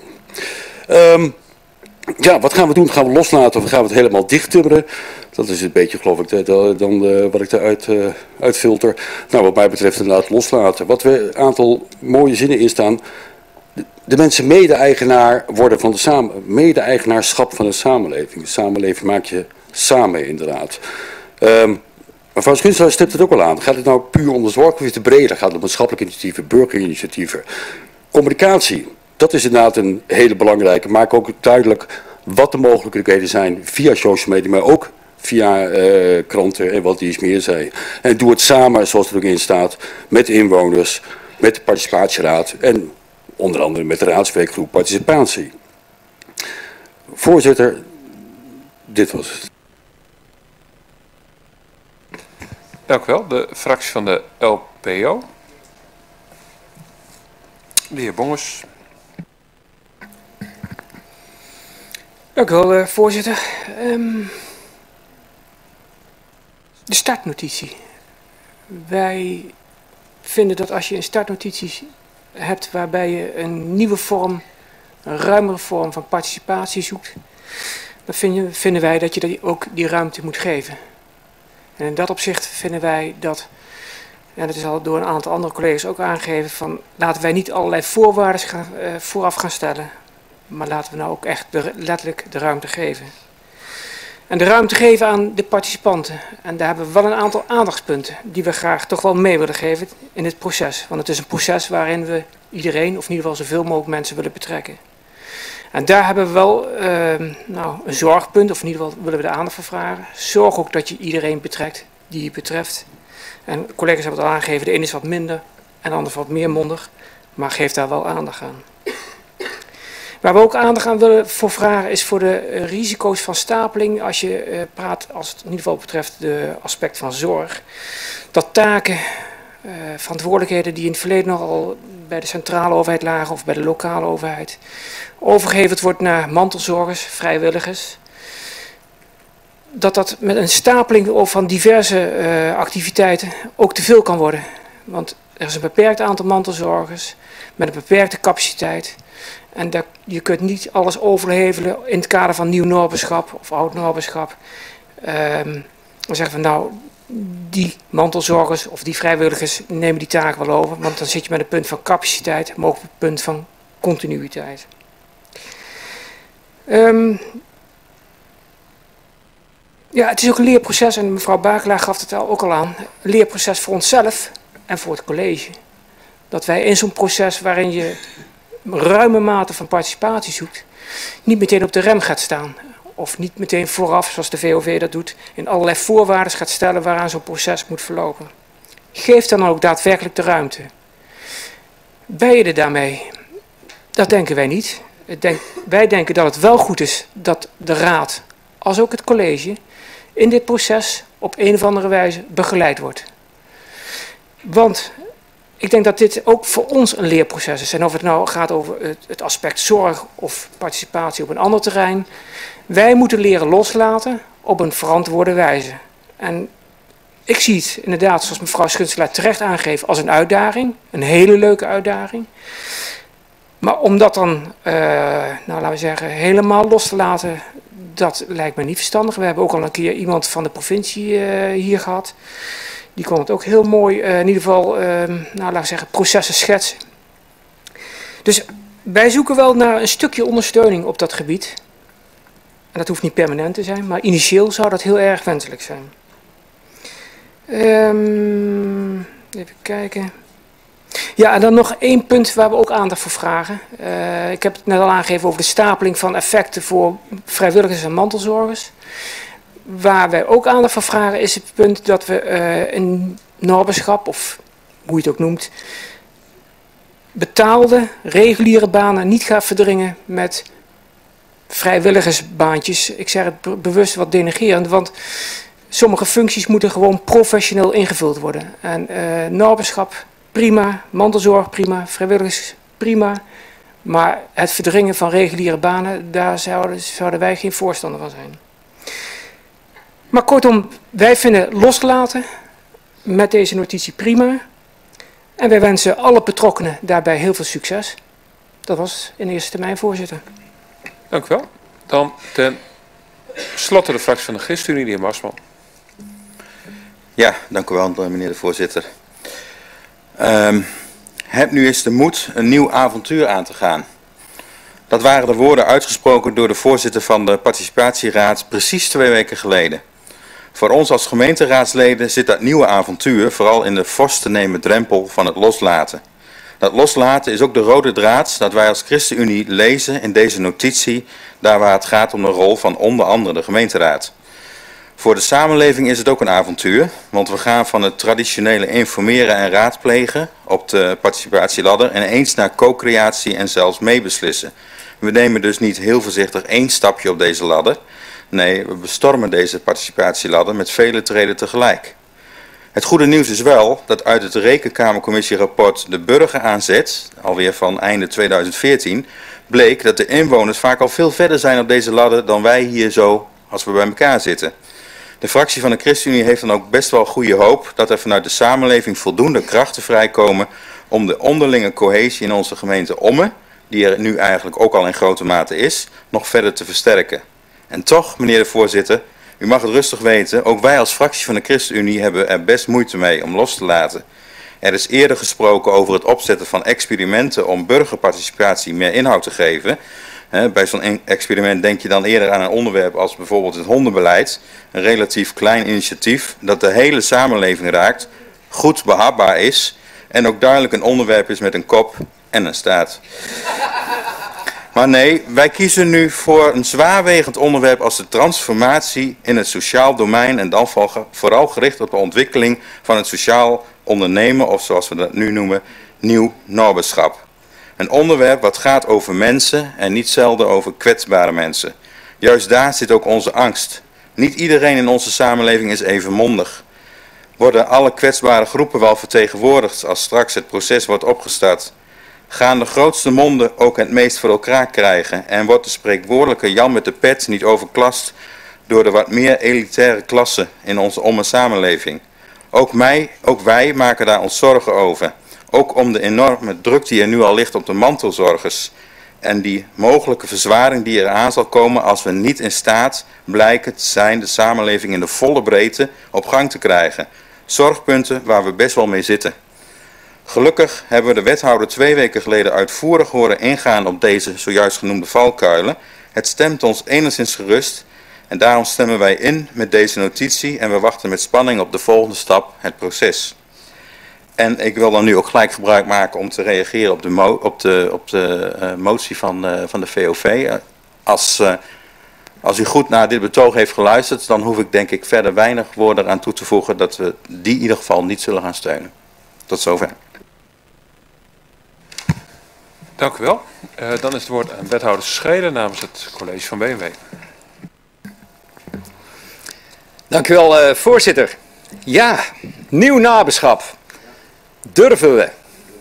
Ja, wat gaan we doen? Gaan we loslaten of gaan we het helemaal dichttimmeren? Dat is een beetje, geloof ik, dan wat ik eruit uitfilter. Nou, wat mij betreft inderdaad loslaten. Wat we een aantal mooie zinnen in staan. De mensen mede-eigenaar worden van de mede-eigenaarschap van de samenleving. De samenleving maak je samen, inderdaad. Mevrouw Schunselaar stipt het ook al aan. Gaat het nou puur om de zorg of is het breder? Gaat het om maatschappelijke initiatieven, burgerinitiatieven? Communicatie, dat is inderdaad een hele belangrijke. Maak ook duidelijk wat de mogelijkheden zijn via social media, maar ook via kranten en wat die eens meer zei. En doe het samen, zoals er ook in staat, met de inwoners, met de participatieraad en onder andere met de raadswerkgroep participatie. Voorzitter, dit was het. Dank u wel. De fractie van de LPO. De heer Bongers. Dank u wel, voorzitter. De startnotitie. Wij vinden dat als je een startnotitie hebt waarbij je een nieuwe vorm, een ruimere vorm van participatie zoekt, dan vinden wij dat je ook die ruimte moet geven. En in dat opzicht vinden wij dat, en dat is al door een aantal andere collega's ook aangegeven, van laten wij niet allerlei voorwaarden vooraf gaan stellen, maar laten we nou ook echt letterlijk de ruimte geven. En de ruimte geven aan de participanten. En daar hebben we wel een aantal aandachtspunten die we graag toch wel mee willen geven in het proces. Want het is een proces waarin we iedereen, of in ieder geval zoveel mogelijk mensen willen betrekken. En daar hebben we wel een zorgpunt, of in ieder geval willen we de aandacht voor vragen. Zorg ook dat je iedereen betrekt die je betreft. En collega's hebben het al aangegeven, de ene is wat minder en de ander wat meer mondig. Maar geef daar wel aandacht aan. Waar we ook aandacht aan willen voor vragen is voor de risico's van stapeling. Als je praat, als het in ieder geval betreft de aspect van zorg. Dat taken, verantwoordelijkheden die in het verleden nogal bij de centrale overheid lagen of bij de lokale overheid overgeheveld wordt naar mantelzorgers, vrijwilligers. Dat met een stapeling van diverse activiteiten ook te veel kan worden. Want er is een beperkt aantal mantelzorgers met een beperkte capaciteit. En je kunt niet alles overhevelen in het kader van nieuw Noberschap of oud Noberschap. Dan zeggen we nou, die mantelzorgers of die vrijwilligers nemen die taak wel over. Want dan zit je met een punt van capaciteit, maar ook op het punt van continuïteit. Ja, het is ook een leerproces en mevrouw Bakelaar gaf het ook al aan. Een leerproces voor onszelf en voor het college. Dat wij in zo'n proces waarin je ruime mate van participatie zoekt, niet meteen op de rem gaat staan. Of niet meteen vooraf, zoals de VOV dat doet, in allerlei voorwaarden gaat stellen waaraan zo'n proces moet verlopen. Geef dan ook daadwerkelijk de ruimte. Ben je er daarmee? Dat denken wij niet. Wij denken dat het wel goed is dat de raad, als ook het college, in dit proces op een of andere wijze begeleid wordt. Want ik denk dat dit ook voor ons een leerproces is. En of het nou gaat over het aspect zorg of participatie op een ander terrein. Wij moeten leren loslaten op een verantwoorde wijze. En ik zie het inderdaad, zoals mevrouw Schunselaar terecht aangeeft, als een uitdaging. Een hele leuke uitdaging. Maar om dat dan, laten we zeggen, helemaal los te laten, dat lijkt me niet verstandig. We hebben ook al een keer iemand van de provincie hier gehad. Die kon het ook heel mooi, in ieder geval, laten we zeggen, processen schetsen. Dus wij zoeken wel naar een stukje ondersteuning op dat gebied. En dat hoeft niet permanent te zijn, maar initieel zou dat heel erg wenselijk zijn. Even kijken. Ja, en dan nog één punt waar we ook aandacht voor vragen. Ik heb het net al aangegeven over de stapeling van effecten voor vrijwilligers en mantelzorgers. waar wij ook aandacht voor vragen is het punt dat we een naberschap, of hoe je het ook noemt, betaalde reguliere banen niet gaat verdringen met vrijwilligersbaantjes. Ik zeg het bewust wat denigrerend, want sommige functies moeten gewoon professioneel ingevuld worden. En naberschap prima, mantelzorg prima, vrijwilligers prima. Maar het verdringen van reguliere banen, daar zouden wij geen voorstander van zijn. Maar kortom, wij vinden loslaten met deze notitie prima. En wij wensen alle betrokkenen daarbij heel veel succes. Dat was in eerste termijn, voorzitter. Dank u wel. Dan ten slotte de fractie van de ChristenUnie, de heer Marsman. Ja, dank u wel, meneer de voorzitter. Heb nu eens de moed een nieuw avontuur aan te gaan. Dat waren de woorden uitgesproken door de voorzitter van de participatieraad precies 2 weken geleden. Voor ons als gemeenteraadsleden zit dat nieuwe avontuur vooral in de fors te nemen drempel van het loslaten. Dat loslaten is ook de rode draad dat wij als ChristenUnie lezen in deze notitie, daar waar het gaat om de rol van onder andere de gemeenteraad. Voor de samenleving is het ook een avontuur, want we gaan van het traditionele informeren en raadplegen op de participatieladder en eens naar co-creatie en zelfs meebeslissen. We nemen dus niet heel voorzichtig 1 stapje op deze ladder. Nee, we bestormen deze participatieladder met vele treden tegelijk. Het goede nieuws is wel dat uit het Rekenkamercommissierapport De Burger aanzet, alweer van einde 2014, bleek dat de inwoners vaak al veel verder zijn op deze ladder dan wij hier zo als we bij elkaar zitten. De fractie van de ChristenUnie heeft dan ook best wel goede hoop dat er vanuit de samenleving voldoende krachten vrijkomen om de onderlinge cohesie in onze gemeente Ommen, die er nu eigenlijk ook al in grote mate is, nog verder te versterken. En toch, meneer de voorzitter, u mag het rustig weten, ook wij als fractie van de ChristenUnie hebben er best moeite mee om los te laten. Er is eerder gesproken over het opzetten van experimenten om burgerparticipatie meer inhoud te geven. Bij zo'n experiment denk je dan eerder aan een onderwerp als bijvoorbeeld het hondenbeleid. Een relatief klein initiatief dat de hele samenleving raakt, goed behapbaar is en ook duidelijk een onderwerp is met een kop en een staart. Maar nee, wij kiezen nu voor een zwaarwegend onderwerp als de transformatie in het sociaal domein en dan vooral gericht op de ontwikkeling van het sociaal ondernemen of zoals we dat nu noemen, nieuw naberschap. Een onderwerp wat gaat over mensen en niet zelden over kwetsbare mensen. Juist daar zit ook onze angst. Niet iedereen in onze samenleving is even mondig. Worden alle kwetsbare groepen wel vertegenwoordigd als straks het proces wordt opgestart? Gaan de grootste monden ook het meest voor elkaar krijgen en wordt de spreekwoordelijke Jan met de pet niet overklast door de wat meer elitaire klasse in onze samenleving? Ook wij maken daar ons zorgen over. Ook om de enorme druk die er nu al ligt op de mantelzorgers. En die mogelijke verzwaring die eraan zal komen als we niet in staat blijken te zijn de samenleving in de volle breedte op gang te krijgen. Zorgpunten waar we best wel mee zitten. Gelukkig hebben we de wethouder 2 weken geleden uitvoerig horen ingaan op deze zojuist genoemde valkuilen. Het stemt ons enigszins gerust en daarom stemmen wij in met deze notitie en we wachten met spanning op de volgende stap, het proces. En ik wil dan nu ook gelijk gebruik maken om te reageren op de motie van de VOV. Als u goed naar dit betoog heeft geluisterd, dan hoef ik denk ik verder weinig woorden aan toe te voegen dat we die in ieder geval niet zullen gaan steunen. Tot zover. Dank u wel. Dan is het woord aan wethouder Schreden namens het college van BMW. Dank u wel, voorzitter. Ja, nieuw naberschap. Durven we?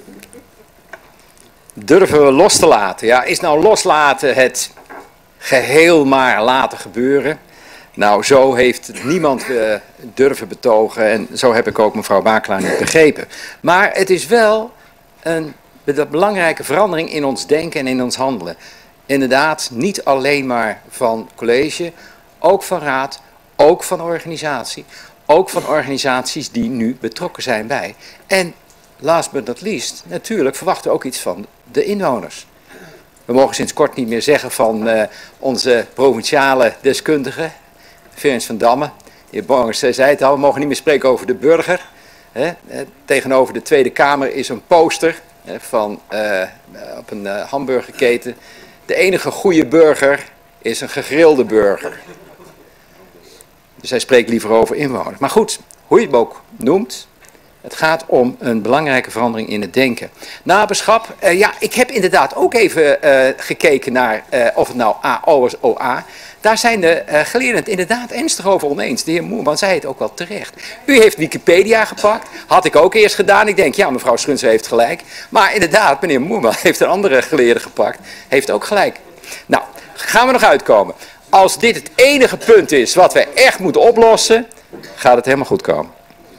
Durven we los te laten? Ja, is nou loslaten het geheel maar laten gebeuren? Nou, zo heeft niemand durven betogen en zo heb ik ook mevrouw Bakelaar niet begrepen. Maar het is wel een belangrijke verandering in ons denken en in ons handelen. Inderdaad, niet alleen maar van college, ook van raad, ook van organisatie. Ook van organisaties die nu betrokken zijn bij. En last but not least, natuurlijk verwachten we ook iets van de inwoners. We mogen sinds kort niet meer zeggen van onze provinciale deskundige, Ferenc van Damme. De heer Borgers zei het al, we mogen niet meer spreken over de burger. Tegenover de Tweede Kamer is een poster op een hamburgerketen. De enige goede burger is een gegrilde burger. Dus hij spreekt liever over inwoners. Maar goed, hoe je het ook noemt, het gaat om een belangrijke verandering in het denken. Naberschap, ja, ik heb inderdaad ook even gekeken naar of het nou AO is, OA. Daar zijn de geleerden het inderdaad ernstig over oneens. De heer Moerman zei het ook wel terecht. U heeft Wikipedia gepakt, had ik ook eerst gedaan. Ik denk, ja, mevrouw Schunzer heeft gelijk. Maar inderdaad, meneer Moerman heeft een andere geleerde gepakt, heeft ook gelijk. Nou, gaan we nog uitkomen. Als dit het enige punt is wat we echt moeten oplossen, gaat het helemaal goed komen.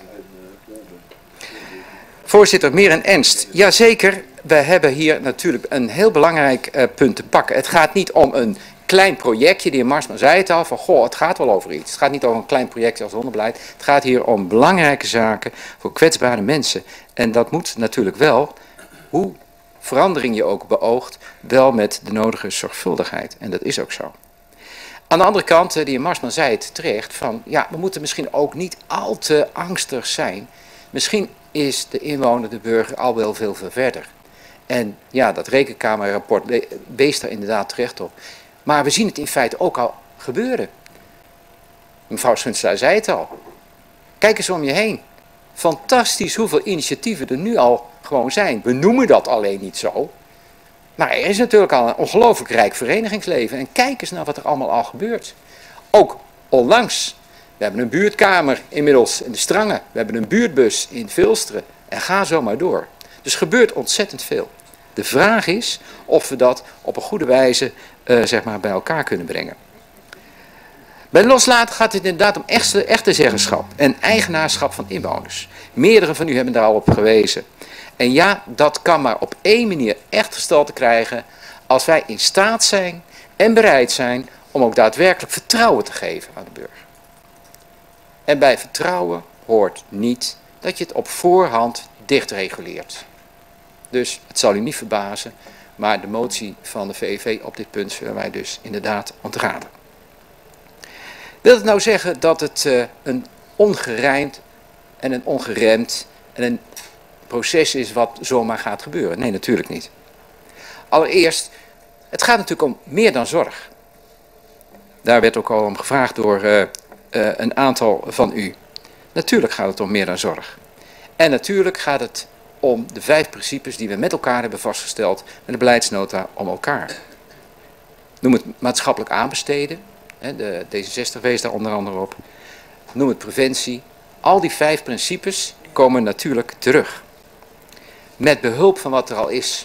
Voorzitter, meer en ernst. Jazeker, we hebben hier natuurlijk een heel belangrijk punt te pakken. Het gaat niet om een klein projectje, de heer Marsman zei het al, van goh, het gaat wel over iets. Het gaat niet over een klein projectje als onderbeleid. Het gaat hier om belangrijke zaken voor kwetsbare mensen. En dat moet natuurlijk wel, hoe verandering je ook beoogt, wel met de nodige zorgvuldigheid. En dat is ook zo. Aan de andere kant, de heer Marsman zei het terecht, van ja, we moeten misschien ook niet al te angstig zijn. Misschien is de inwoner, de burger, al wel veel verder. En ja, dat rekenkamerrapport wees daar inderdaad terecht op. Maar we zien het in feite ook al gebeuren. Mevrouw Schunster zei het al. Kijk eens om je heen. Fantastisch hoeveel initiatieven er nu al gewoon zijn. We noemen dat alleen niet zo. Maar er is natuurlijk al een ongelooflijk rijk verenigingsleven. En kijk eens naar wat er allemaal al gebeurt. Ook onlangs. We hebben een buurtkamer inmiddels in de Strangen. We hebben een buurtbus in Vilsteren. En ga zo maar door. Dus gebeurt ontzettend veel. De vraag is of we dat op een goede wijze zeg maar bij elkaar kunnen brengen. Bij loslaten gaat het inderdaad om echte zeggenschap en eigenaarschap van inwoners. Meerdere van u hebben daar al op gewezen. En ja, dat kan maar op één manier echt gestalte krijgen als wij in staat zijn en bereid zijn om ook daadwerkelijk vertrouwen te geven aan de burger. En bij vertrouwen hoort niet dat je het op voorhand dichtreguleert. Dus het zal u niet verbazen, maar de motie van de VVV op dit punt zullen wij dus inderdaad ontraden. Wil het nou zeggen dat het een ongerijmd en een ongeremd en een proces is wat zomaar gaat gebeuren? Nee, natuurlijk niet. Allereerst, het gaat natuurlijk om meer dan zorg. Daar werd ook al om gevraagd door een aantal van u. Natuurlijk gaat het om meer dan zorg. En natuurlijk gaat het om de 5 principes die we met elkaar hebben vastgesteld met de beleidsnota om elkaar. Noem het maatschappelijk aanbesteden. De D66 wees daar onder andere op. Noem het preventie. Al die 5 principes komen natuurlijk terug. Met behulp van wat er al is.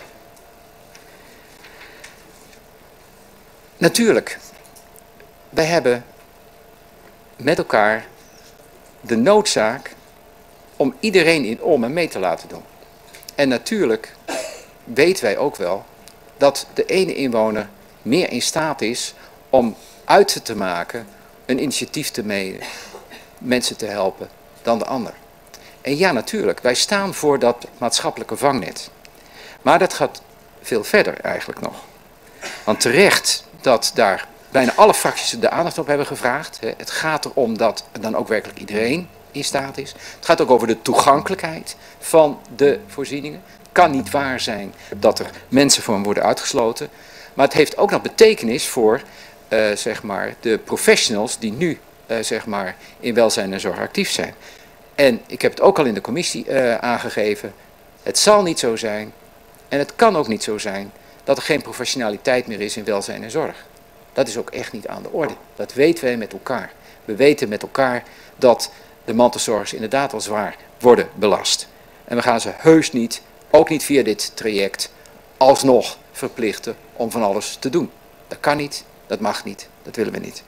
Natuurlijk, wij hebben met elkaar de noodzaak om iedereen in Ommen mee te laten doen. En natuurlijk weten wij ook wel dat de ene inwoner meer in staat is om uit te maken, een initiatief te nemen, mensen te helpen, dan de ander. En ja, natuurlijk, wij staan voor dat maatschappelijke vangnet. Maar dat gaat veel verder eigenlijk nog. Want terecht dat daar bijna alle fracties de aandacht op hebben gevraagd. Het gaat erom dat dan ook werkelijk iedereen in staat is. Het gaat ook over de toegankelijkheid van de voorzieningen. Het kan niet waar zijn dat er mensen voor worden uitgesloten. Maar het heeft ook nog betekenis voor zeg maar de professionals die nu zeg maar in welzijn en zorg actief zijn. En ik heb het ook al in de commissie aangegeven. Het zal niet zo zijn en het kan ook niet zo zijn dat er geen professionaliteit meer is in welzijn en zorg. Dat is ook echt niet aan de orde. Dat weten wij met elkaar. We weten met elkaar dat de mantelzorgers inderdaad al zwaar worden belast. En we gaan ze heus niet, ook niet via dit traject, alsnog verplichten om van alles te doen. Dat kan niet, dat mag niet, dat willen we niet.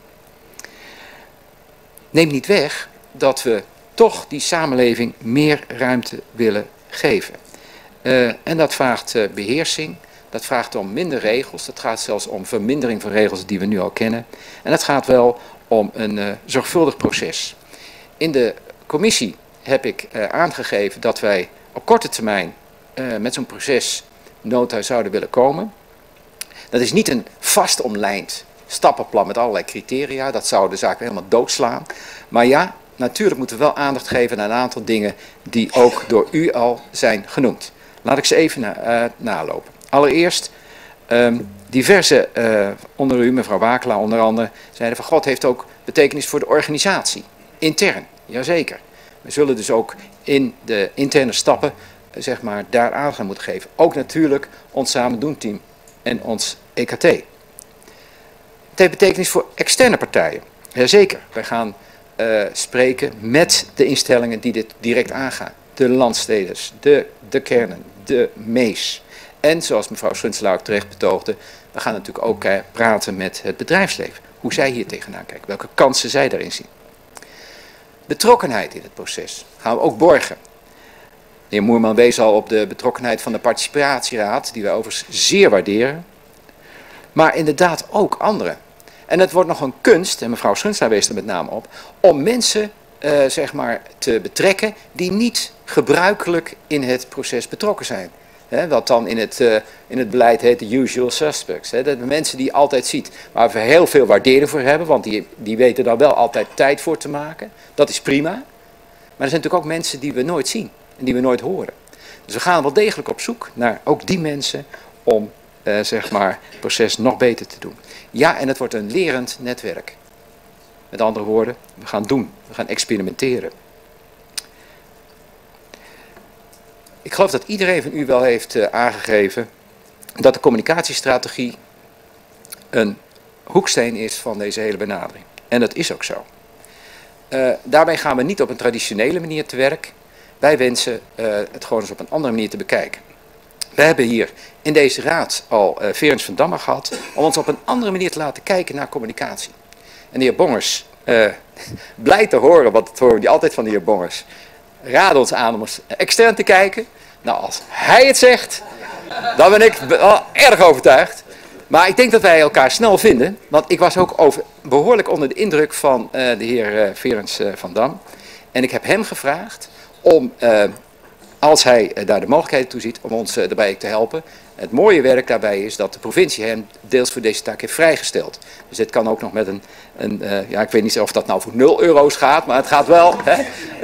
Neem niet weg dat we toch die samenleving meer ruimte willen geven. En dat vraagt beheersing, dat vraagt om minder regels, dat gaat zelfs om vermindering van regels die we nu al kennen. En het gaat wel om een zorgvuldig proces. In de commissie heb ik aangegeven dat wij op korte termijn met zo'n procesnota zouden willen komen. Dat is niet een vast omlijnd stappenplan met allerlei criteria, dat zou de zaak helemaal doodslaan. Maar ja, natuurlijk moeten we wel aandacht geven aan een aantal dingen die ook door u al zijn genoemd. Laat ik ze even nalopen. Allereerst Diverse onder u, mevrouw Wakela onder andere, zeiden van God heeft ook betekenis voor de organisatie. Intern, jazeker. We zullen dus ook in de interne stappen zeg maar, daar aandacht aan moeten geven. Ook natuurlijk ons Samen Doen team en ons EKT. Het heeft betekenis voor externe partijen. Jazeker, wij gaan spreken met de instellingen die dit direct aangaan. De landsteders, de kernen, de MEES. En zoals mevrouw Schunselaar ook terecht betoogde, we gaan natuurlijk ook praten met het bedrijfsleven. Hoe zij hier tegenaan kijken, welke kansen zij daarin zien. Betrokkenheid in het proces gaan we ook borgen. De heer Moerman wees al op de betrokkenheid van de participatieraad, die wij overigens zeer waarderen. Maar inderdaad ook anderen. En het wordt nog een kunst, en mevrouw Schunselaar wees er met name op, om mensen zeg maar, te betrekken die niet gebruikelijk in het proces betrokken zijn. Wat dan in het beleid heet de usual suspects. Dat de mensen die je altijd ziet, waar we heel veel waardering voor hebben, want die weten daar wel altijd tijd voor te maken. Dat is prima. Maar er zijn natuurlijk ook mensen die we nooit zien en die we nooit horen. Dus we gaan wel degelijk op zoek naar ook die mensen om zeg maar, het proces nog beter te doen. Ja, en het wordt een lerend netwerk. Met andere woorden, we gaan doen, we gaan experimenteren. Ik geloof dat iedereen van u wel heeft aangegeven dat de communicatiestrategie een hoeksteen is van deze hele benadering. En dat is ook zo. Daarbij gaan we niet op een traditionele manier te werk. Wij wensen het gewoon eens op een andere manier te bekijken. We hebben hier in deze raad al Ferens van Damme gehad om ons op een andere manier te laten kijken naar communicatie. En de heer Bongers, blij te horen, want dat horen we altijd van de heer Bongers, raden ons aan om eens extern te kijken. Nou, als hij het zegt, dan ben ik erg overtuigd. Maar ik denk dat wij elkaar snel vinden, want ik was ook behoorlijk onder de indruk van de heer Ferens van Dam. En ik heb hem gevraagd om, als hij daar de mogelijkheid toe ziet, om ons daarbij te helpen. Het mooie werk daarbij is dat de provincie hem deels voor deze taak heeft vrijgesteld. Dus dit kan ook nog met ja, ik weet niet of dat nou voor 0 euro's gaat, maar het gaat wel. Hè?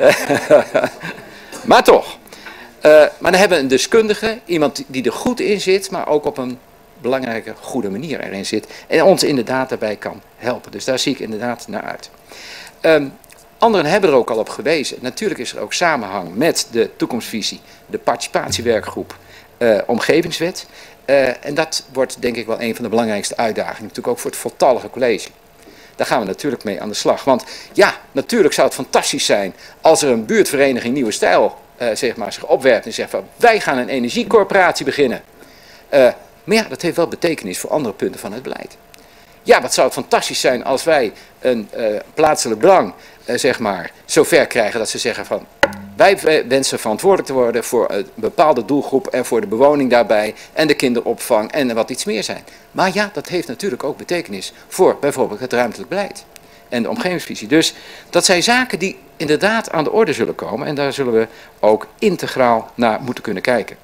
Maar toch. Maar dan hebben we een deskundige, iemand die er goed in zit, maar ook op een belangrijke, goede manier erin zit. En ons inderdaad daarbij kan helpen. Dus daar zie ik inderdaad naar uit. Anderen hebben er ook al op gewezen. Natuurlijk is er ook samenhang met de toekomstvisie, de participatiewerkgroep, omgevingswet. En dat wordt denk ik wel een van de belangrijkste uitdagingen. Natuurlijk ook voor het voltallige college. Daar gaan we natuurlijk mee aan de slag. Want ja, natuurlijk zou het fantastisch zijn als er een buurtvereniging Nieuwe Stijl zeg maar, zich opwerpt en zegt van wij gaan een energiecorporatie beginnen. Maar ja, dat heeft wel betekenis voor andere punten van het beleid. Ja, wat zou het fantastisch zijn als wij een plaatselijk belang zeg maar, zover krijgen dat ze zeggen van wij wensen verantwoordelijk te worden voor een bepaalde doelgroep en voor de bewoning daarbij en de kinderopvang en wat iets meer zijn. Maar ja, dat heeft natuurlijk ook betekenis voor bijvoorbeeld het ruimtelijk beleid en de omgevingsvisie. Dus dat zijn zaken die inderdaad aan de orde zullen komen en daar zullen we ook integraal naar moeten kunnen kijken.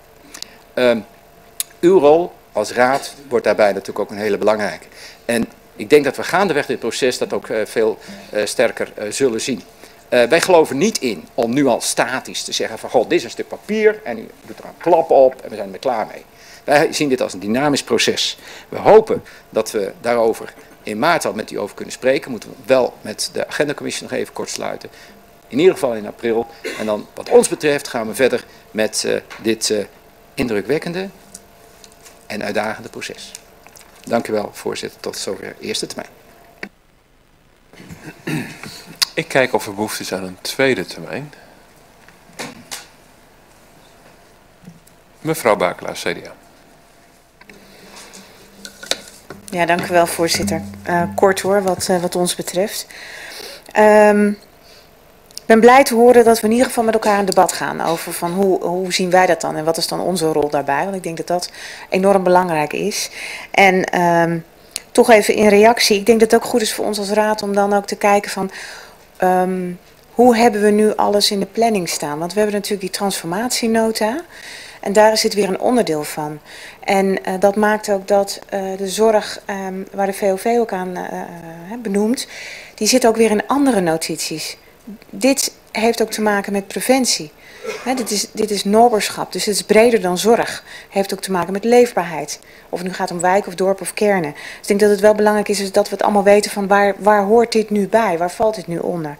Uw rol als raad wordt daarbij natuurlijk ook een hele belangrijke. En ik denk dat we gaandeweg dit proces dat ook veel sterker zullen zien. Wij geloven niet in om nu al statisch te zeggen van god, dit is een stuk papier en u doet er een klap op en we zijn er klaar mee. Wij zien dit als een dynamisch proces. We hopen dat we daarover in maart al met u over kunnen spreken. Moeten we wel met de agendacommissie nog even kort sluiten. In ieder geval in april. En dan wat ons betreft gaan we verder met dit indrukwekkende en uitdagende proces. Dank u wel, voorzitter. Tot zover eerste termijn. Ik kijk of er behoefte is aan een tweede termijn. Mevrouw Bakela, CDA. Ja, dank u wel, voorzitter. Kort hoor, wat ons betreft. Ik ben blij te horen dat we in ieder geval met elkaar in debat gaan over van hoe zien wij dat dan en wat is dan onze rol daarbij. Want ik denk dat dat enorm belangrijk is. En toch even in reactie, ik denk dat het ook goed is voor ons als raad om dan ook te kijken van hoe hebben we nu alles in de planning staan. Want we hebben natuurlijk die transformatienota en daar is dit weer een onderdeel van. En dat maakt ook dat de zorg waar de VOV ook aan benoemt, die zit ook weer in andere notities. Dit heeft ook te maken met preventie. Dit is noberschap, dus het is breder dan zorg. Heeft ook te maken met leefbaarheid. Of het nu gaat om wijk of dorp of kernen. Dus ik denk dat het wel belangrijk is dat we het allemaal weten van waar hoort dit nu bij? Waar valt dit nu onder?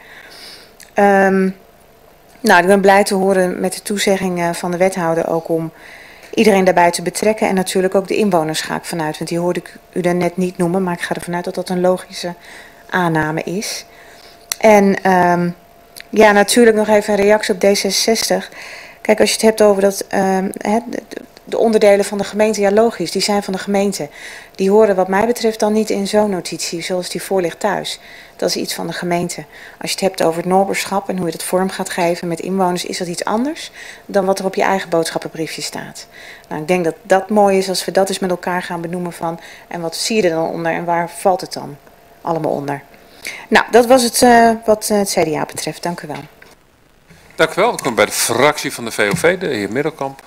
Nou, ik ben blij te horen met de toezegging van de wethouder ook om iedereen daarbij te betrekken. En natuurlijk ook de inwoners ga ik vanuit. Want die hoorde ik u daarnet niet noemen, maar ik ga ervan uit dat dat een logische aanname is. En ja, natuurlijk nog even een reactie op D66. Kijk, als je het hebt over dat, de onderdelen van de gemeente, ja logisch, die zijn van de gemeente. Die horen wat mij betreft dan niet in zo'n notitie zoals die voor ligt thuis. Dat is iets van de gemeente. Als je het hebt over het noberschap en hoe je dat vorm gaat geven met inwoners, is dat iets anders dan wat er op je eigen boodschappenbriefje staat. Nou, ik denk dat dat mooi is als we dat eens met elkaar gaan benoemen van, en wat zie je er dan onder en waar valt het dan allemaal onder. Nou, dat was het wat het CDA betreft. Dank u wel. Dank u wel. We komen bij de fractie van de VOV, de heer Middelkamp.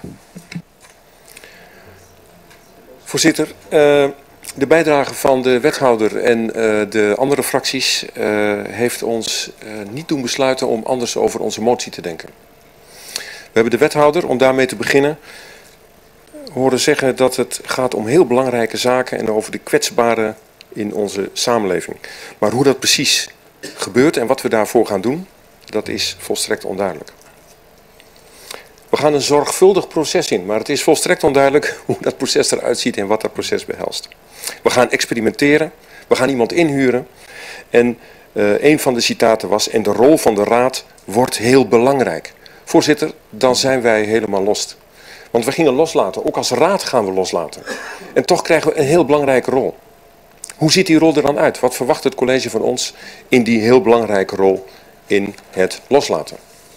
Voorzitter, de bijdrage van de wethouder en de andere fracties heeft ons niet doen besluiten om anders over onze motie te denken. We hebben de wethouder, om daarmee te beginnen, horen zeggen dat het gaat om heel belangrijke zaken en over de kwetsbaren in onze samenleving. Maar hoe dat precies gebeurt en wat we daarvoor gaan doen, dat is volstrekt onduidelijk. We gaan een zorgvuldig proces in, maar het is volstrekt onduidelijk hoe dat proces eruit ziet en wat dat proces behelst. We gaan experimenteren, we gaan iemand inhuren en een van de citaten was, en de rol van de raad wordt heel belangrijk. Voorzitter, dan zijn wij helemaal lost. Want we gingen loslaten, ook als raad gaan we loslaten. En toch krijgen we een heel belangrijke rol. Hoe ziet die rol er dan uit? Wat verwacht het college van ons in die heel belangrijke rol in het loslaten?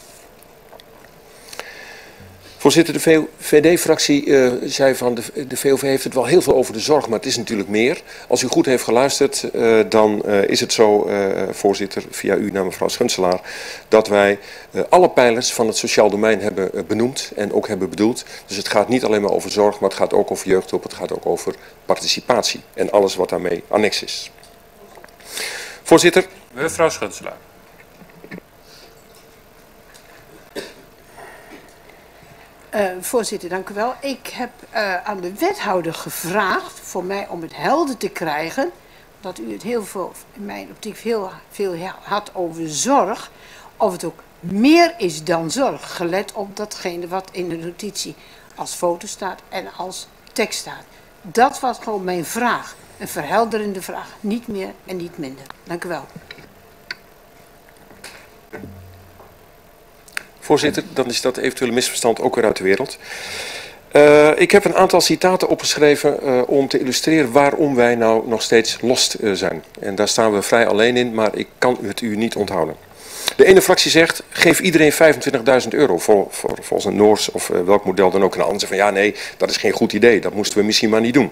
Voorzitter, de VVD-fractie zei van de VOV heeft het wel heel veel over de zorg, maar het is natuurlijk meer. Als u goed heeft geluisterd, dan is het zo, voorzitter, via u naar mevrouw Schunselaar, dat wij alle pijlers van het sociaal domein hebben benoemd en ook hebben bedoeld. Dus het gaat niet alleen maar over zorg, maar het gaat ook over jeugdhulp, het gaat ook over participatie en alles wat daarmee annex is. Voorzitter. Mevrouw Schunselaar. Voorzitter, dank u wel. Ik heb aan de wethouder gevraagd voor mij om het helder te krijgen, dat u het heel veel, in mijn optiek veel had over zorg, of het ook meer is dan zorg, gelet op datgene wat in de notitie als foto staat en als tekst staat. Dat was gewoon mijn vraag, een verhelderende vraag, niet meer en niet minder. Dank u wel. Voorzitter, dan is dat eventuele misverstand ook weer uit de wereld. Ik heb een aantal citaten opgeschreven om te illustreren waarom wij nou nog steeds lost zijn. En daar staan we vrij alleen in, maar ik kan het u niet onthouden. De ene fractie zegt, geef iedereen €25.000 volgens een Noors of welk model dan ook. En de andere zegt van ja, nee, dat is geen goed idee. Dat moesten we misschien maar niet doen.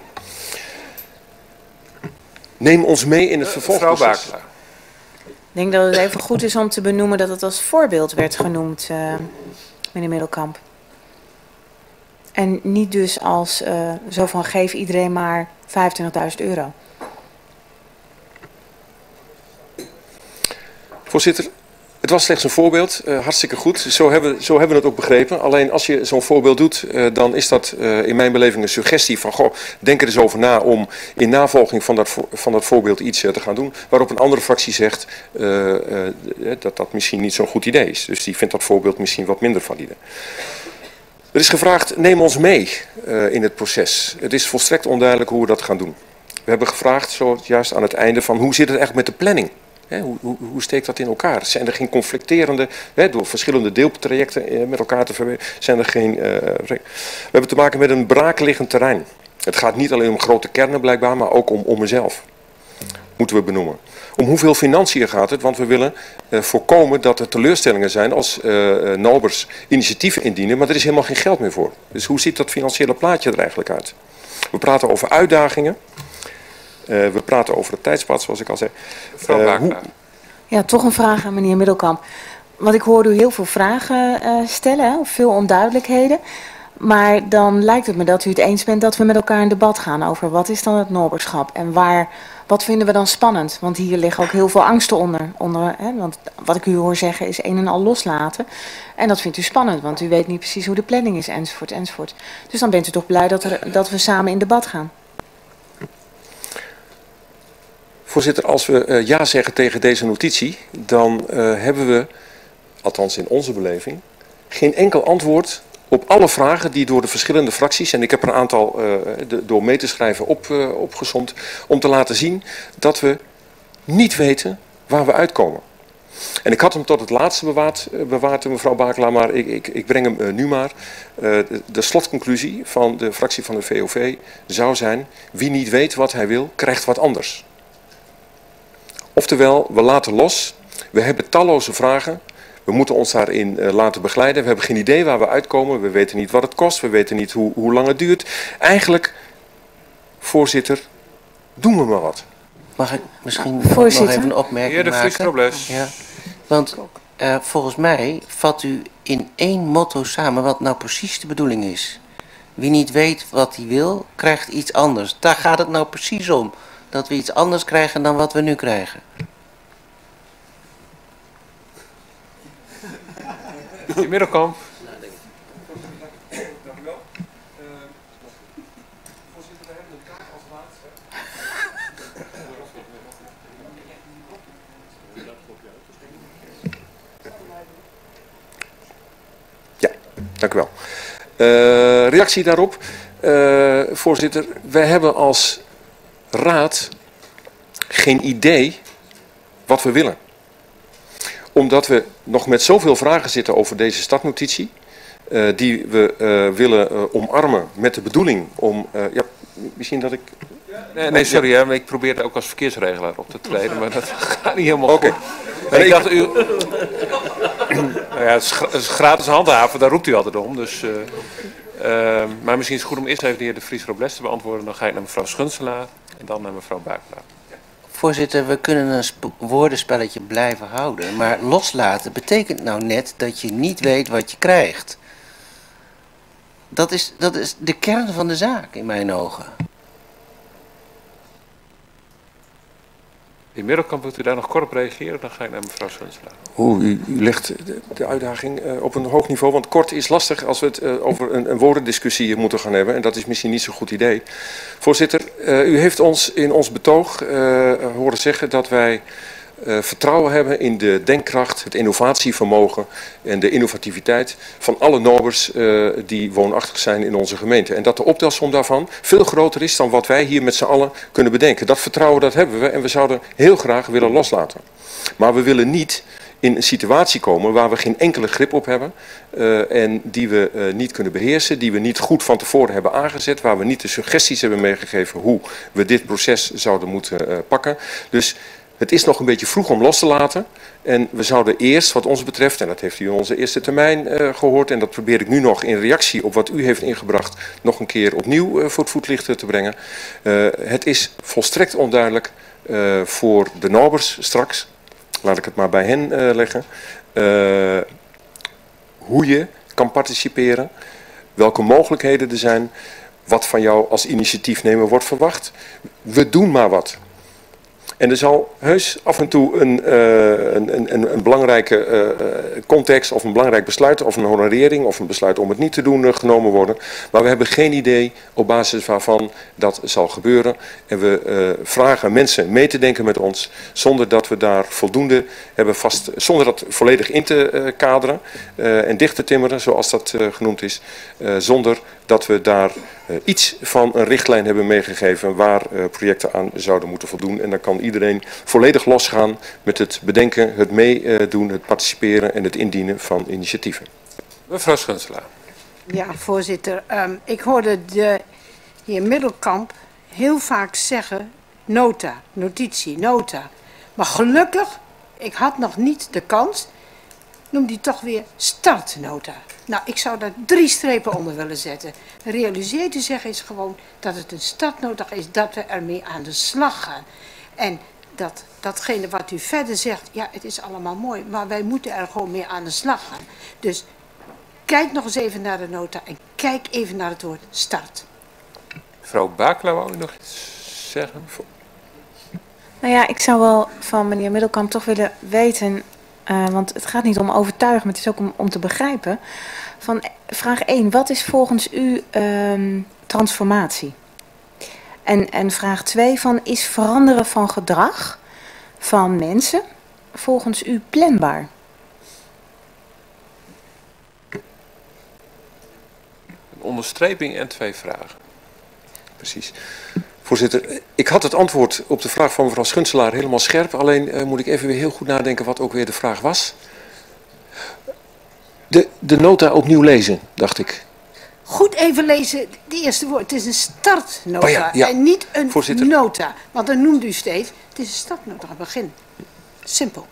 Neem ons mee in het vervolgproces. Ik denk dat het even goed is om te benoemen dat het als voorbeeld werd genoemd, meneer Middelkamp. En niet dus als zo van geef iedereen maar €25.000. Voorzitter, het was slechts een voorbeeld. Hartstikke goed. Zo hebben we het ook begrepen. Alleen als je zo'n voorbeeld doet, dan is dat in mijn beleving een suggestie van goh, denk er eens over na om in navolging van dat voorbeeld iets te gaan doen. Waarop een andere fractie zegt dat dat misschien niet zo'n goed idee is. Dus die vindt dat voorbeeld misschien wat minder valide. Er is gevraagd, neem ons mee in het proces. Het is volstrekt onduidelijk hoe we dat gaan doen. We hebben gevraagd, zojuist aan het einde, van hoe zit het eigenlijk met de planning? Hoe steekt dat in elkaar? Zijn er geen conflicterende, door verschillende deeltrajecten met elkaar te verwerken, zijn er geen... we hebben te maken met een braakliggend terrein. Het gaat niet alleen om grote kernen blijkbaar, maar ook om mezelf. Moeten we benoemen. Om hoeveel financiën gaat het? Want we willen voorkomen dat er teleurstellingen zijn als Nobers initiatieven indienen, maar er is helemaal geen geld meer voor. Dus hoe ziet dat financiële plaatje er eigenlijk uit? We praten over uitdagingen. We praten over het tijdspad, zoals ik al zei. Ja, toch een vraag aan meneer Middelkamp. Want ik hoorde u heel veel vragen stellen, of veel onduidelijkheden. Maar dan lijkt het me dat u het eens bent dat we met elkaar in debat gaan over wat is dan het noberschap en waar Wat vinden we dan spannend? Want hier liggen ook heel veel angsten onder hè? Want wat ik u hoor zeggen is een en al loslaten. En dat vindt u spannend, want u weet niet precies hoe de planning is, enzovoort, enzovoort. Dus dan bent u toch blij dat we samen in debat gaan? Voorzitter, als we ja zeggen tegen deze notitie, dan hebben we, althans in onze beleving, geen enkel antwoord op alle vragen die door de verschillende fracties, en ik heb er een aantal door mee te schrijven opgesomd, om te laten zien dat we niet weten waar we uitkomen. En ik had hem tot het laatste bewaard, mevrouw Bakelaar, maar ik breng hem nu maar. De slotconclusie van de fractie van de VOV zou zijn: wie niet weet wat hij wil, krijgt wat anders. Oftewel, we laten los, we hebben talloze vragen, we moeten ons daarin laten begeleiden. We hebben geen idee waar we uitkomen, we weten niet wat het kost, we weten niet hoe lang het duurt. Eigenlijk, voorzitter, doen we maar wat. Mag ik misschien nog even een opmerking maken? Heer de Vries-Robles. Ja, want volgens mij vat u in één motto samen wat nou precies de bedoeling is. Wie niet weet wat hij wil, krijgt iets anders. Daar gaat het nou precies om. Dat we iets anders krijgen dan wat we nu krijgen. In Middelkamp. Dank u wel. Voorzitter, we hebben een kaart als laatste. Ja, dank u wel. Reactie daarop. Voorzitter, wij hebben als raad geen idee wat we willen. Omdat we nog met zoveel vragen zitten over deze startnotitie, die we willen omarmen met de bedoeling om... ja, misschien dat ik... Nee, sorry, hè, maar ik probeerde ook als verkeersregelaar op te treden, maar dat gaat niet helemaal goed. Ik dacht, u... nou ja, het is gratis handhaven, daar roept u altijd om. Dus, maar misschien is het goed om eerst even de heer de Vries-Robles te beantwoorden. Dan ga ik naar mevrouw Schunselaar en dan naar mevrouw Bakelaar. Voorzitter, we kunnen een woordenspelletje blijven houden. Maar loslaten betekent nou net dat je niet weet wat je krijgt. Dat is de kern van de zaak in mijn ogen. In Middelkamp, wilt u daar nog kort op reageren? Dan ga ik naar mevrouw Schunselaar. U legt de uitdaging op een hoog niveau, want kort is lastig als we het over een woordendiscussie moeten gaan hebben. En dat is misschien niet zo'n goed idee. Voorzitter, u heeft ons in ons betoog horen zeggen dat wij vertrouwen hebben in de denkkracht, het innovatievermogen en de innovativiteit van alle nobers die woonachtig zijn in onze gemeente. En dat de optelsom daarvan veel groter is dan wat wij hier met z'n allen kunnen bedenken. Dat vertrouwen, dat hebben we en we zouden heel graag willen loslaten. Maar we willen niet in een situatie komen waar we geen enkele grip op hebben en die we niet kunnen beheersen, die we niet goed van tevoren hebben aangezet, waar we niet de suggesties hebben meegegeven hoe we dit proces zouden moeten pakken. Dus het is nog een beetje vroeg om los te laten en we zouden eerst wat ons betreft, en dat heeft u in onze eerste termijn gehoord en dat probeer ik nu nog in reactie op wat u heeft ingebracht nog een keer opnieuw voor het voetlicht te brengen. Het is volstrekt onduidelijk voor de nobers straks, laat ik het maar bij hen leggen, hoe je kan participeren, welke mogelijkheden er zijn, wat van jou als initiatiefnemer wordt verwacht. We doen maar wat. En er zal heus af en toe een belangrijke context of een belangrijk besluit of een honorering of een besluit om het niet te doen genomen worden. Maar we hebben geen idee op basis waarvan dat zal gebeuren. En we vragen mensen mee te denken met ons zonder dat we daar voldoende hebben vast, zonder dat volledig in te kaderen en dicht te timmeren zoals dat genoemd is. Zonder dat we daar iets van een richtlijn hebben meegegeven waar projecten aan zouden moeten voldoen. En dan kan iedereen volledig losgaan met het bedenken, het meedoen, het participeren en het indienen van initiatieven. Mevrouw Schunselaar. Ja, voorzitter. Ik hoorde de heer Middelkamp heel vaak zeggen nota, notitie, nota. Maar gelukkig, ik had nog niet de kans, noem die toch weer startnota. Nou, ik zou daar 3 strepen onder willen zetten. Realiseer u zich eens gewoon dat het een startnota is, dat we ermee aan de slag gaan. En datgene wat u verder zegt, ja, het is allemaal mooi, maar wij moeten er gewoon mee aan de slag gaan. Dus kijk nog eens even naar de nota en kijk even naar het woord start. Mevrouw Bakelaar, wou u nog iets zeggen? Nou ja, ik zou wel van meneer Middelkamp toch willen weten, want het gaat niet om overtuigen, maar het is ook om te begrijpen. Van vraag 1, wat is volgens u transformatie? En vraag 2, van is veranderen van gedrag van mensen volgens u planbaar? Een onderstreping en 2 vragen. Precies. Voorzitter, ik had het antwoord op de vraag van mevrouw Schunselaar helemaal scherp. Alleen moet ik even weer heel goed nadenken wat ook weer de vraag was. De nota opnieuw lezen, dacht ik. Goed even lezen, de eerste woord. Het is een startnota Oh ja. en niet een Voorzitter. nota. Want dan noemt u steeds, het is een startnota, begin. Simpel.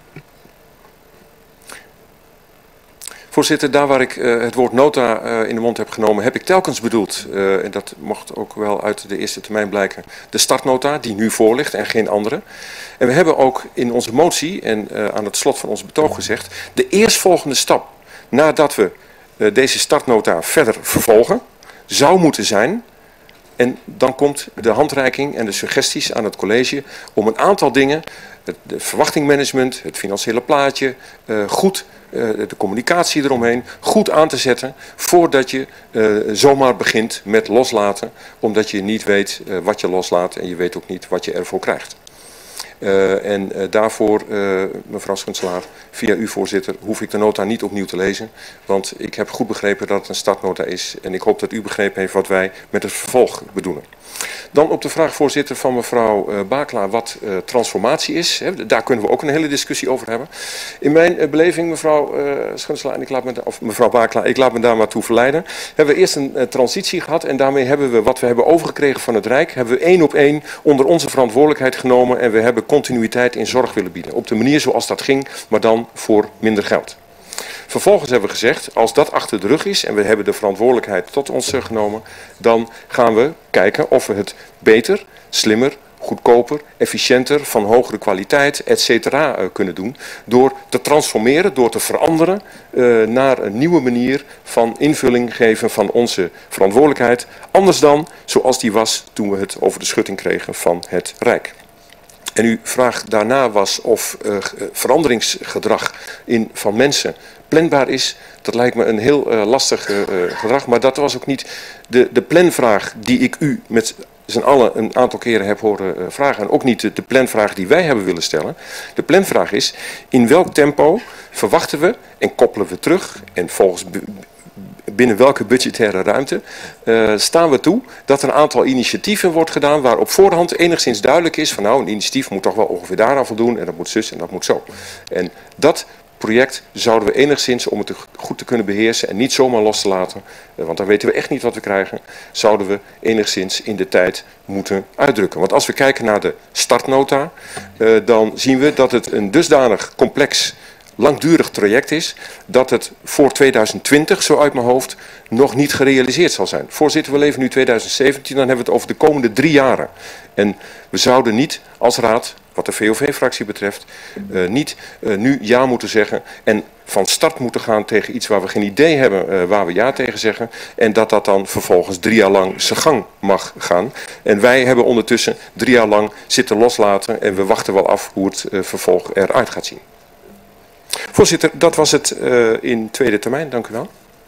Voorzitter, daar waar ik het woord nota in de mond heb genomen, heb ik telkens bedoeld, en dat mocht ook wel uit de eerste termijn blijken, de startnota die nu voor ligt en geen andere. En we hebben ook in onze motie en aan het slot van ons betoog gezegd, de eerstvolgende stap nadat we deze startnota verder vervolgen, zou moeten zijn, en dan komt de handreiking en de suggesties aan het college om een aantal dingen, het verwachtingmanagement, het financiële plaatje, goed de communicatie eromheen goed aan te zetten voordat je zomaar begint met loslaten, omdat je niet weet wat je loslaat en je weet ook niet wat je ervoor krijgt. Daarvoor, mevrouw Schunselaar, via u voorzitter, hoef ik de nota niet opnieuw te lezen. Want ik heb goed begrepen dat het een startnota is. En ik hoop dat u begrepen heeft wat wij met het vervolg bedoelen. Dan op de vraag, voorzitter, van mevrouw Bakla wat transformatie is. Daar kunnen we ook een hele discussie over hebben. In mijn beleving, mevrouw Schunselaar, en mevrouw Bakla, ik laat me daar maar toe verleiden. Hebben we eerst een transitie gehad en daarmee hebben we wat we hebben overgekregen van het Rijk, hebben we 1 op 1 onder onze verantwoordelijkheid genomen en we hebben continuïteit in zorg willen bieden. Op de manier zoals dat ging, maar dan voor minder geld. Vervolgens hebben we gezegd, als dat achter de rug is en we hebben de verantwoordelijkheid tot ons genomen, dan gaan we kijken of we het beter, slimmer, goedkoper, efficiënter, van hogere kwaliteit, etc. kunnen doen. Door te transformeren, door te veranderen naar een nieuwe manier van invulling geven van onze verantwoordelijkheid. Anders dan zoals die was toen we het over de schutting kregen van het Rijk. En uw vraag daarna was of veranderingsgedrag van mensen planbaar is. Dat lijkt me een heel lastig gedrag, maar dat was ook niet de planvraag die ik u met z'n allen een aantal keren heb horen vragen. En ook niet de planvraag die wij hebben willen stellen. De planvraag is, in welk tempo verwachten we en koppelen we terug en volgens binnen welke budgettaire ruimte staan we toe dat er een aantal initiatieven wordt gedaan waar op voorhand enigszins duidelijk is van nou, een initiatief moet toch wel ongeveer daaraan voldoen en dat moet zus en dat moet zo. En dat project zouden we enigszins, om het goed te kunnen beheersen en niet zomaar los te laten, want dan weten we echt niet wat we krijgen, zouden we enigszins in de tijd moeten uitdrukken. Want als we kijken naar de startnota, dan zien we dat het een dusdanig complex langdurig traject is, dat het voor 2020, zo uit mijn hoofd, nog niet gerealiseerd zal zijn. Voorzitter, we leven nu 2017, dan hebben we het over de komende 3 jaren. En we zouden niet als raad, wat de VOV-fractie betreft, niet nu ja moeten zeggen en van start moeten gaan tegen iets waar we geen idee hebben waar we ja tegen zeggen. En dat dat dan vervolgens 3 jaar lang zijn gang mag gaan. En wij hebben ondertussen 3 jaar lang zitten loslaten en we wachten wel af hoe het vervolg eruit gaat zien. Voorzitter, dat was het in tweede termijn. Dank u wel.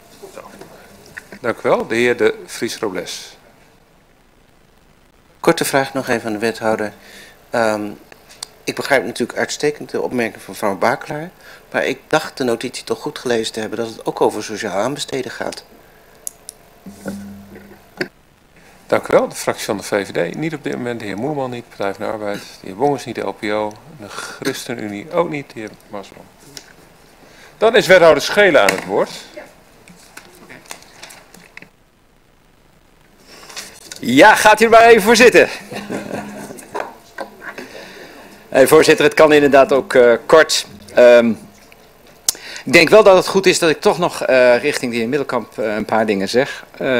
Dank u wel. De heer De Vries Robles. Korte vraag nog even aan de wethouder. Ik begrijp natuurlijk uitstekend de opmerking van mevrouw Bakelaar. Maar ik dacht de notitie toch goed gelezen te hebben dat het ook over sociaal aanbesteden gaat. Dank u wel. De fractie van de VVD. Niet op dit moment. De heer Moerman niet. Partij van de Arbeid. De heer Wongers niet. De LPO. De ChristenUnie ook niet. De heer Marsman. Dan is wethouder Schelen aan het woord. Ja, gaat u er maar even voor zitten. Hey, voorzitter, het kan inderdaad ook kort. Ik denk wel dat het goed is dat ik toch nog richting de heer Middelkamp een paar dingen zeg.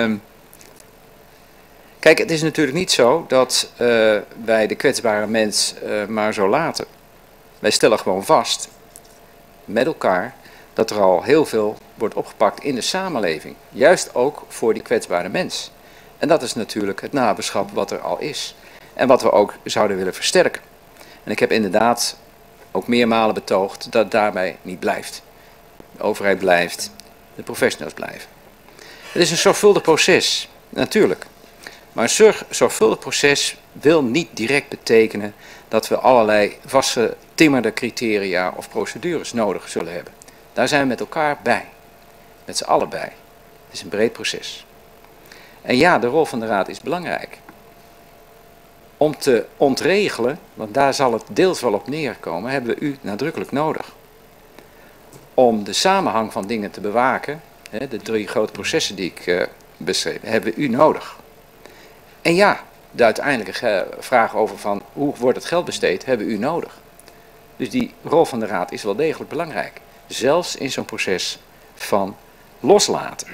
Kijk, het is natuurlijk niet zo dat wij de kwetsbare mens maar zo laten. Wij stellen gewoon vast, met elkaar, dat er al heel veel wordt opgepakt in de samenleving. Juist ook voor die kwetsbare mens. En dat is natuurlijk het naberschap wat er al is. En wat we ook zouden willen versterken. En ik heb inderdaad ook meermalen betoogd dat het daarbij niet blijft. De overheid blijft, de professionals blijven. Het is een zorgvuldig proces, natuurlijk. Maar een zorgvuldig proces wil niet direct betekenen dat we allerlei vastgetimmerde criteria of procedures nodig zullen hebben. Daar zijn we met elkaar bij. Met z'n allen bij. Het is een breed proces. En ja, de rol van de Raad is belangrijk. Om te ontregelen, want daar zal het deels wel op neerkomen, hebben we u nadrukkelijk nodig. Om de samenhang van dingen te bewaken, de 3 grote processen die ik beschreef, hebben we u nodig. En ja, de uiteindelijke vraag over van hoe wordt het geld besteed, hebben we u nodig. Dus die rol van de Raad is wel degelijk belangrijk. Zelfs in zo'n proces van loslaten.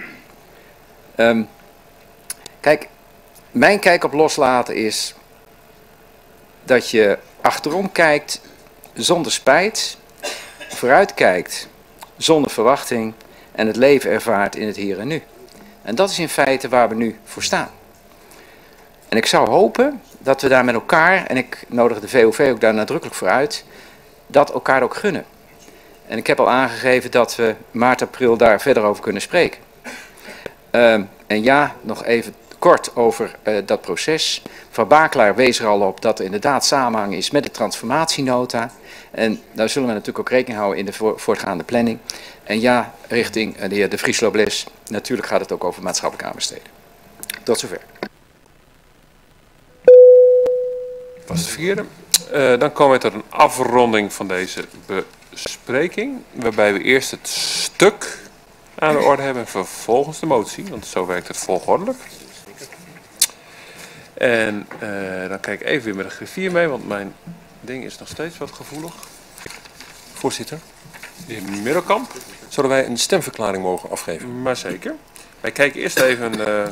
Kijk, mijn kijk op loslaten is dat je achterom kijkt zonder spijt, vooruit kijkt zonder verwachting en het leven ervaart in het hier en nu. En dat is in feite waar we nu voor staan. En ik zou hopen dat we daar met elkaar, en ik nodig de VOV ook daar nadrukkelijk voor uit, dat elkaar ook gunnen. En ik heb al aangegeven dat we maart, april daar verder over kunnen spreken. En ja, nog even kort over dat proces. Mevrouw Bakelaar wees er al op dat er inderdaad samenhang is met de transformatienota. En daar zullen we natuurlijk ook rekening houden in de voortgaande planning. En ja, richting de heer De Vries Lobles, natuurlijk gaat het ook over maatschappelijke aanbesteden. Tot zover. Dat was de 4e. Dan komen we tot een afronding van deze bespreking. Waarbij we eerst het stuk aan de orde hebben en vervolgens de motie. Want zo werkt het volgordelijk. En dan kijk ik even weer met de griffier mee, want mijn ding is nog steeds wat gevoelig. Voorzitter, de heer Middelkamp. Zouden wij een stemverklaring mogen afgeven? Maar zeker. Wij kijken eerst even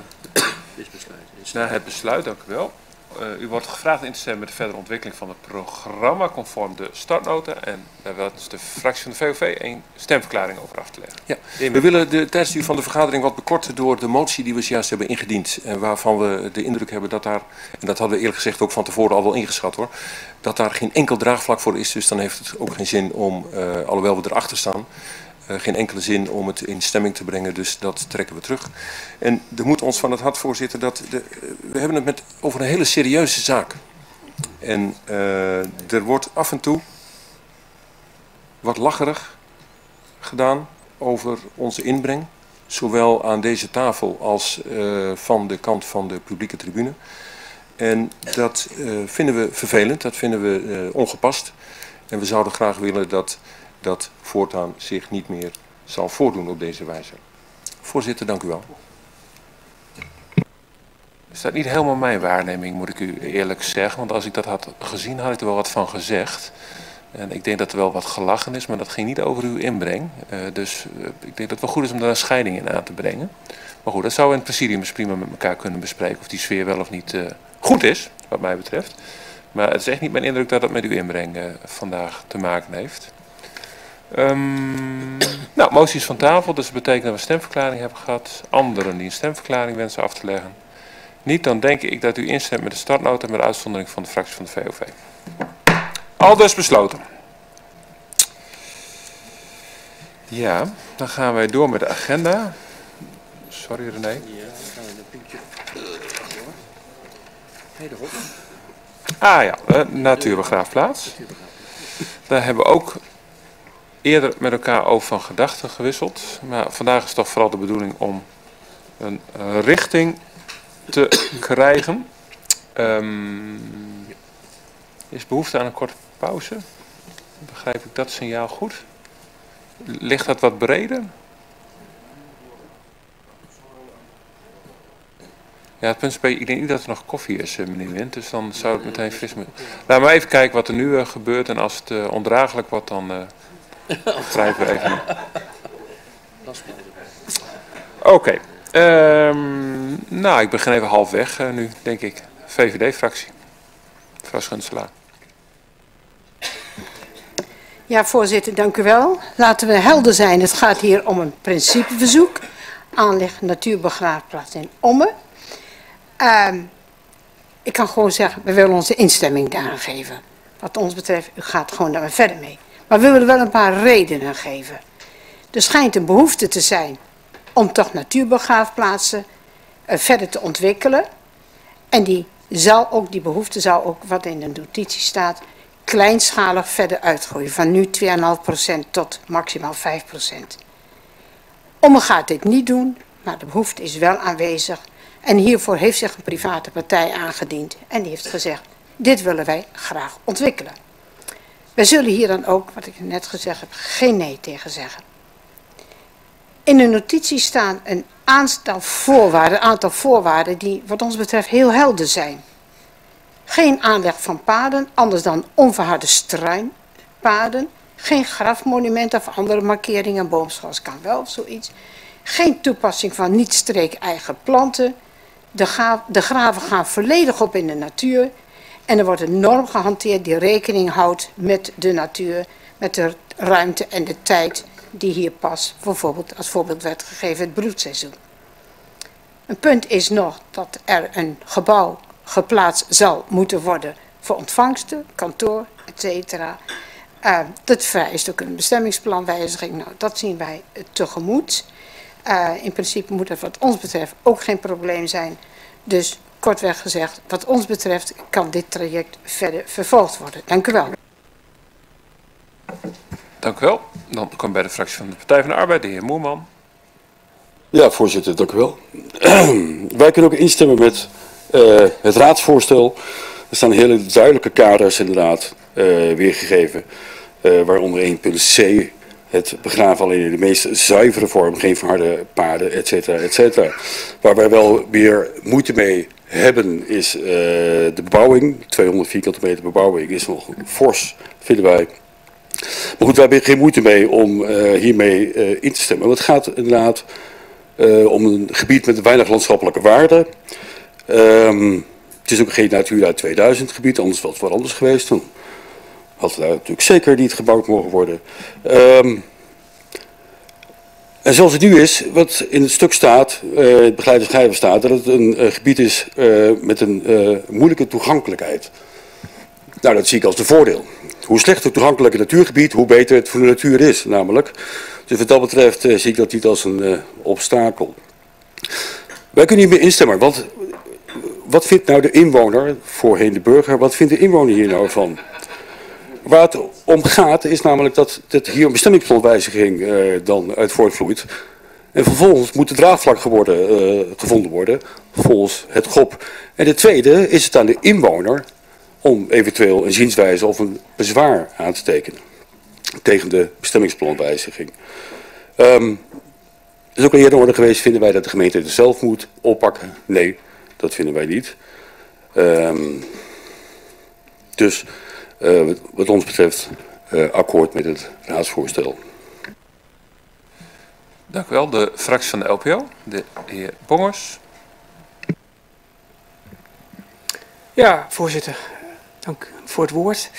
naar het besluit, dank u wel. U wordt gevraagd in te stemmen met de verdere ontwikkeling van het programma conform de startnota. En daar wil de fractie van de VOV een stemverklaring over af te leggen. Ja, we willen de tijdsduur van de vergadering wat bekorten door de motie die we zojuist hebben ingediend. En waarvan we de indruk hebben dat daar, en dat hadden we eerlijk gezegd ook van tevoren al wel ingeschat hoor, dat daar geen enkel draagvlak voor is. Dus dan heeft het ook geen zin om, alhoewel we erachter staan, geen enkele zin om het in stemming te brengen, dus dat trekken we terug. En er moet ons van het hart, voorzitter, dat we hebben het over een hele serieuze zaak. En er wordt af en toe wat lacherig gedaan over onze inbreng, zowel aan deze tafel als van de kant van de publieke tribune. En dat vinden we vervelend, dat vinden we ongepast. En we zouden graag willen dat dat voortaan zich niet meer zal voordoen op deze wijze. Voorzitter, dank u wel. Is dat niet helemaal mijn waarneming, moet ik u eerlijk zeggen. Want als ik dat had gezien, had ik er wel wat van gezegd. En ik denk dat er wel wat gelachen is, maar dat ging niet over uw inbreng. Dus ik denk dat het wel goed is om daar een scheiding in aan te brengen. Maar goed, dat zou in het presidium dus prima met elkaar kunnen bespreken. Of die sfeer wel of niet goed is, wat mij betreft. Maar het is echt niet mijn indruk dat dat met uw inbreng vandaag te maken heeft. Nou, moties van tafel, dus dat betekent dat we een stemverklaring hebben gehad. Anderen die een stemverklaring wensen af te leggen. Niet, dan denk ik dat u instemt met de startnota met uitzondering van de fractie van de VOV. Al dus besloten. Ja, dan gaan wij door met de agenda. Sorry René. Ja, dan gaan we een puntje. Ah ja, natuurbegraafplaats. Daar hebben we ook eerder met elkaar over van gedachten gewisseld. Maar vandaag is toch vooral de bedoeling om een richting te krijgen. Is behoefte aan een korte pauze? Begrijp ik dat signaal goed? Ligt dat wat breder? Ja, het punt is, ik denk niet dat er nog koffie is, meneer Wind, dus dan zou het meteen fris moeten. Laten we even kijken wat er nu gebeurt en als het ondraaglijk wordt, dan grijpen we even. Oké. Nou, ik begin even halfweg nu, denk ik. VVD-fractie. Mevrouw Schunselaar. Ja, voorzitter, dank u wel. Laten we helder zijn. Het gaat hier om een principeverzoek. Aanleg natuurbegraafplaats in Ommen. Ik kan gewoon zeggen, we willen onze instemming daaraan geven. Wat ons betreft, u gaat gewoon daar verder mee. Maar we willen wel een paar redenen geven. Er schijnt een behoefte te zijn om toch natuurbegraafplaatsen verder te ontwikkelen. En die behoefte zal ook, wat in de notitie staat, kleinschalig verder uitgroeien. Van nu 2,5% tot maximaal 5%. Omme gaat dit niet doen, maar de behoefte is wel aanwezig. En hiervoor heeft zich een private partij aangediend. En die heeft gezegd, dit willen wij graag ontwikkelen. Wij zullen hier dan ook, wat ik net gezegd heb, geen nee tegen zeggen. In de notitie staan een aantal voorwaarden die wat ons betreft heel helder zijn. Geen aanleg van paden, anders dan onverharde struinpaden. Geen grafmonumenten of andere markeringen, boomschors kan wel of zoiets. Geen toepassing van niet-streek-eigen planten. De graven gaan volledig op in de natuur. En er wordt een norm gehanteerd die rekening houdt met de natuur, met de ruimte en de tijd die hier past. Bijvoorbeeld, als voorbeeld werd gegeven het broedseizoen. Een punt is nog dat er een gebouw geplaatst zal moeten worden voor ontvangsten, kantoor, etc. Dat vereist ook een bestemmingsplanwijziging. Nou, dat zien wij tegemoet. In principe moet het wat ons betreft ook geen probleem zijn. Dus kortweg gezegd, wat ons betreft kan dit traject verder vervolgd worden. Dank u wel. Dank u wel. Dan komen we bij de fractie van de Partij van de Arbeid, de heer Moerman. Ja, voorzitter, dank u wel. Wij kunnen ook instemmen met het raadsvoorstel. Er staan hele duidelijke kaders inderdaad weergegeven. Waaronder 1.c, het begraven alleen in de meest zuivere vorm, geen verharde paden, et cetera, et cetera. Waar wij wel weer moeite mee hebben is de bebouwing. 200 vierkante meter bebouwing is nog fors, vinden wij. Maar goed, wij hebben geen moeite mee om hiermee in te stemmen. Want het gaat inderdaad om een gebied met weinig landschappelijke waarde. Het is ook geen Natura 2000 gebied, anders was het wel anders geweest. Dan had daar natuurlijk zeker niet gebouwd mogen worden. En zoals het nu is, wat in het stuk staat, het begeleide schrijven staat, dat het een gebied is met een moeilijke toegankelijkheid. Nou, dat zie ik als een voordeel. Hoe slechter het toegankelijke natuurgebied, hoe beter het voor de natuur is, namelijk. Dus wat dat betreft zie ik dat niet als een obstakel. Wij kunnen hiermee instemmen, want wat vindt nou de inwoner, voorheen de burger, wat vindt de inwoner hier nou van? Waar het om gaat is namelijk dat hier een bestemmingsplanwijziging dan uit voortvloeit. En vervolgens moet het draagvlak gevonden worden, volgens het GOP. En de tweede is het aan de inwoner om eventueel een zienswijze of een bezwaar aan te tekenen tegen de bestemmingsplanwijziging. Is ook al eerder orde geweest, vinden wij dat de gemeente het zelf moet oppakken? Nee, dat vinden wij niet. Dus wat ons betreft akkoord met het raadsvoorstel. Dank u wel. De fractie van de LPO, de heer Bongers. Ja, voorzitter. Dank voor het woord.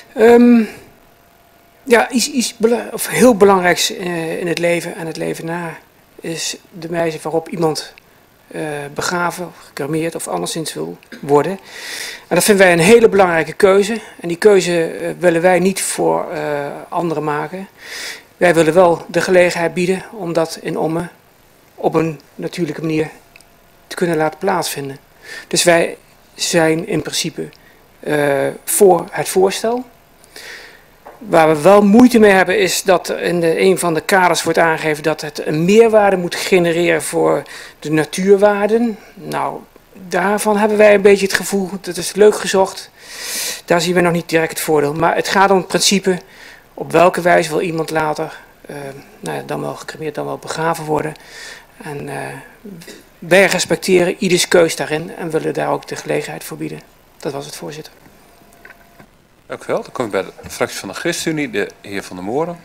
Ja, iets heel belangrijks in het leven en het leven na is de wijze waarop iemand begraven, gecremeerd of anderszins wil worden. En dat vinden wij een hele belangrijke keuze. En die keuze willen wij niet voor anderen maken. Wij willen wel de gelegenheid bieden om dat in Ommen op een natuurlijke manier te kunnen laten plaatsvinden. Dus wij zijn in principe voor het voorstel. Waar we wel moeite mee hebben is dat in een van de kaders wordt aangegeven dat het een meerwaarde moet genereren voor de natuurwaarden. Nou, daarvan hebben wij een beetje het gevoel, dat is leuk gezocht. Daar zien we nog niet direct het voordeel. Maar het gaat om het principe, op welke wijze wil iemand later dan wel gecremeerd, dan wel begraven worden. En wij respecteren ieders keus daarin en willen daar ook de gelegenheid voor bieden. Dat was het, voorzitter. Dank u wel. Dan kom ik bij de fractie van de ChristenUnie, de heer Van der Moren.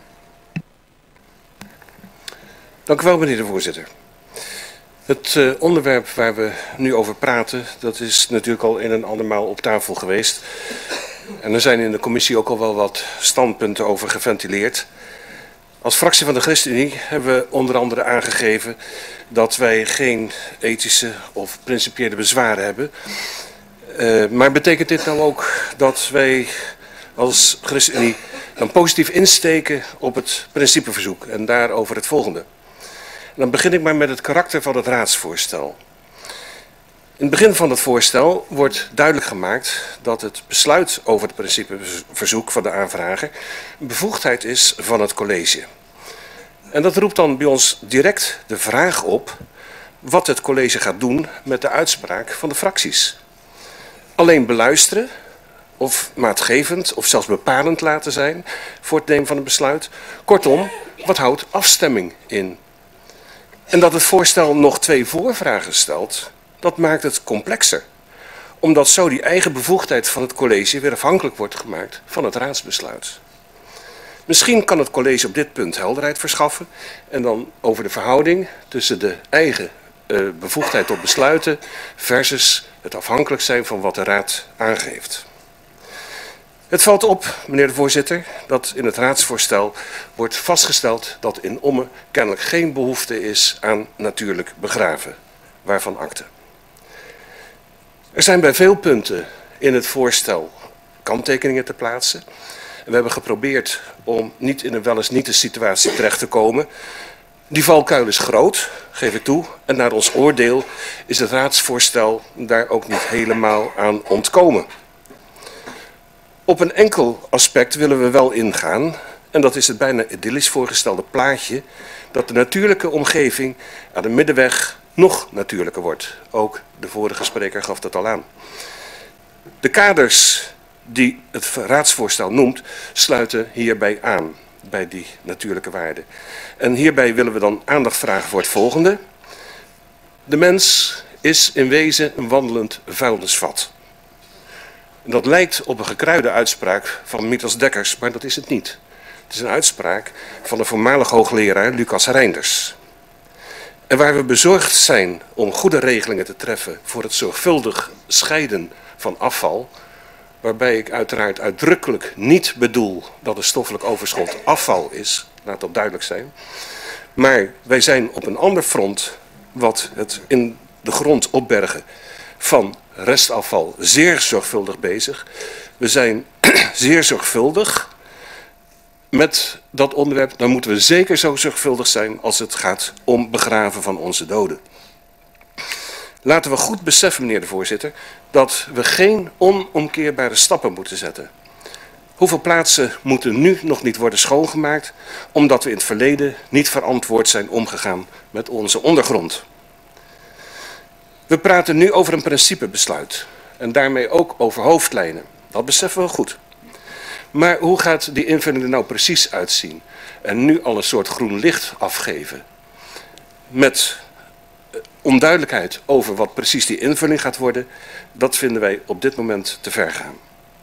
Dank u wel, meneer de voorzitter. Het onderwerp waar we nu over praten, dat is natuurlijk al een en andermaal op tafel geweest. En er zijn in de commissie ook al wel wat standpunten over geventileerd. Als fractie van de ChristenUnie hebben we onder andere aangegeven dat wij geen ethische of principiële bezwaren hebben. Maar betekent dit nou ook dat wij als ChristenUnie dan positief insteken op het principeverzoek en daarover het volgende. En dan begin ik maar met het karakter van het raadsvoorstel. In het begin van het voorstel wordt duidelijk gemaakt dat het besluit over het principeverzoek van de aanvrager een bevoegdheid is van het college. En dat roept dan bij ons direct de vraag op wat het college gaat doen met de uitspraak van de fracties. Alleen beluisteren of maatgevend of zelfs bepalend laten zijn voor het nemen van een besluit. Kortom, wat houdt afstemming in? En dat het voorstel nog 2 voorvragen stelt, dat maakt het complexer. Omdat zo die eigen bevoegdheid van het college weer afhankelijk wordt gemaakt van het raadsbesluit. Misschien kan het college op dit punt helderheid verschaffen en dan over de verhouding tussen de eigen bevoegdheid tot besluiten versus het afhankelijk zijn van wat de raad aangeeft. Het valt op, meneer de voorzitter, dat in het raadsvoorstel wordt vastgesteld dat in Ommen kennelijk geen behoefte is aan natuurlijk begraven, waarvan akte. Er zijn bij veel punten in het voorstel kanttekeningen te plaatsen. En we hebben geprobeerd om niet in een wel eens niet de situatie terecht te komen. Die valkuil is groot, geef ik toe. En naar ons oordeel is het raadsvoorstel daar ook niet helemaal aan ontkomen. Op een enkel aspect willen we wel ingaan. En dat is het bijna idyllisch voorgestelde plaatje dat de natuurlijke omgeving aan de middenweg nog natuurlijker wordt. Ook de vorige spreker gaf dat al aan. De kaders die het raadsvoorstel noemt, sluiten hierbij aan, bij die natuurlijke waarden. En hierbij willen we dan aandacht vragen voor het volgende. De mens is in wezen een wandelend vuilnisvat. En dat lijkt op een gekruide uitspraak van Mitas Dekkers, maar dat is het niet. Het is een uitspraak van de voormalig hoogleraar Lucas Reinders. En waar we bezorgd zijn om goede regelingen te treffen voor het zorgvuldig scheiden van afval, waarbij ik uiteraard uitdrukkelijk niet bedoel dat het stoffelijk overschot afval is, laat dat duidelijk zijn. Maar wij zijn op een ander front, wat het in de grond opbergen van restafval, zeer zorgvuldig bezig. We zijn zeer zorgvuldig met dat onderwerp. Dan moeten we zeker zo zorgvuldig zijn als het gaat om begraven van onze doden. Laten we goed beseffen, meneer de voorzitter, dat we geen onomkeerbare stappen moeten zetten. Hoeveel plaatsen moeten nu nog niet worden schoongemaakt, omdat we in het verleden niet verantwoord zijn omgegaan met onze ondergrond? We praten nu over een principebesluit en daarmee ook over hoofdlijnen. Dat beseffen we goed. Maar hoe gaat die invulling er nou precies uitzien? En nu al een soort groen licht afgeven met onduidelijkheid over wat precies die invulling gaat worden, dat vinden wij op dit moment te ver gaan.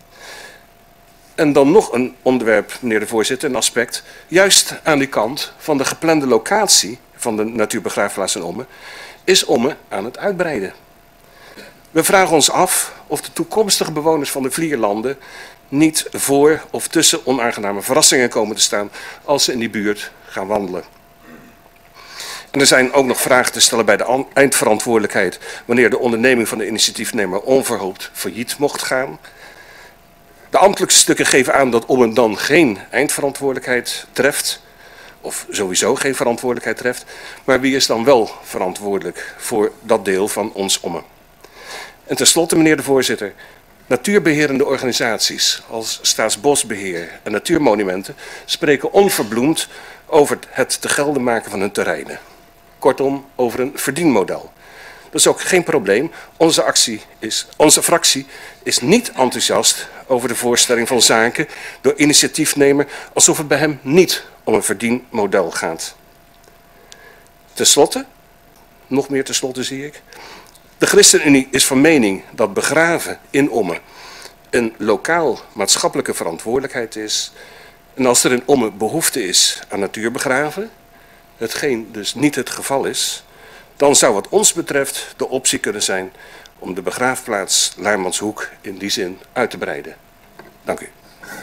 En dan nog een onderwerp, meneer de voorzitter, een aspect. Juist aan die kant van de geplande locatie van de natuurbegraafplaats in Ommen is Ommen aan het uitbreiden. We vragen ons af of de toekomstige bewoners van de Vlierlanden niet voor of tussen onaangename verrassingen komen te staan als ze in die buurt gaan wandelen. En er zijn ook nog vragen te stellen bij de eindverantwoordelijkheid wanneer de onderneming van de initiatiefnemer onverhoopt failliet mocht gaan. De ambtelijke stukken geven aan dat Ommen dan geen eindverantwoordelijkheid treft, of sowieso geen verantwoordelijkheid treft, maar wie is dan wel verantwoordelijk voor dat deel van ons Ommen? En tenslotte, meneer de voorzitter, natuurbeherende organisaties als Staatsbosbeheer en Natuurmonumenten spreken onverbloemd over het te gelden maken van hun terreinen. Kortom, over een verdienmodel. Dat is ook geen probleem. Onze fractie is niet enthousiast over de voorstelling van zaken door initiatiefnemer, alsof het bij hem niet om een verdienmodel gaat. Ten slotte, nog meer tenslotte zie ik, de ChristenUnie is van mening dat begraven in Ommen een lokaal maatschappelijke verantwoordelijkheid is. En als er in Ommen behoefte is aan natuurbegraven, hetgeen dus niet het geval is, dan zou wat ons betreft de optie kunnen zijn om de begraafplaats Laarmanshoek in die zin uit te breiden. Dank u.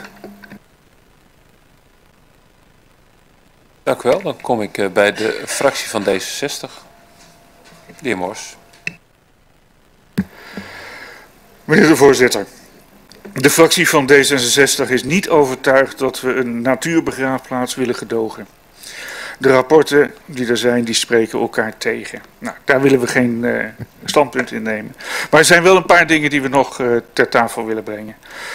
Dank u wel. Dan kom ik bij de fractie van D66. De heer Mors. Meneer de voorzitter, De fractie van D66 is niet overtuigd dat we een natuurbegraafplaats willen gedogen. De rapporten die er zijn, die spreken elkaar tegen. Nou, daar willen we geen standpunt in nemen. Maar er zijn wel een paar dingen die we nog ter tafel willen brengen.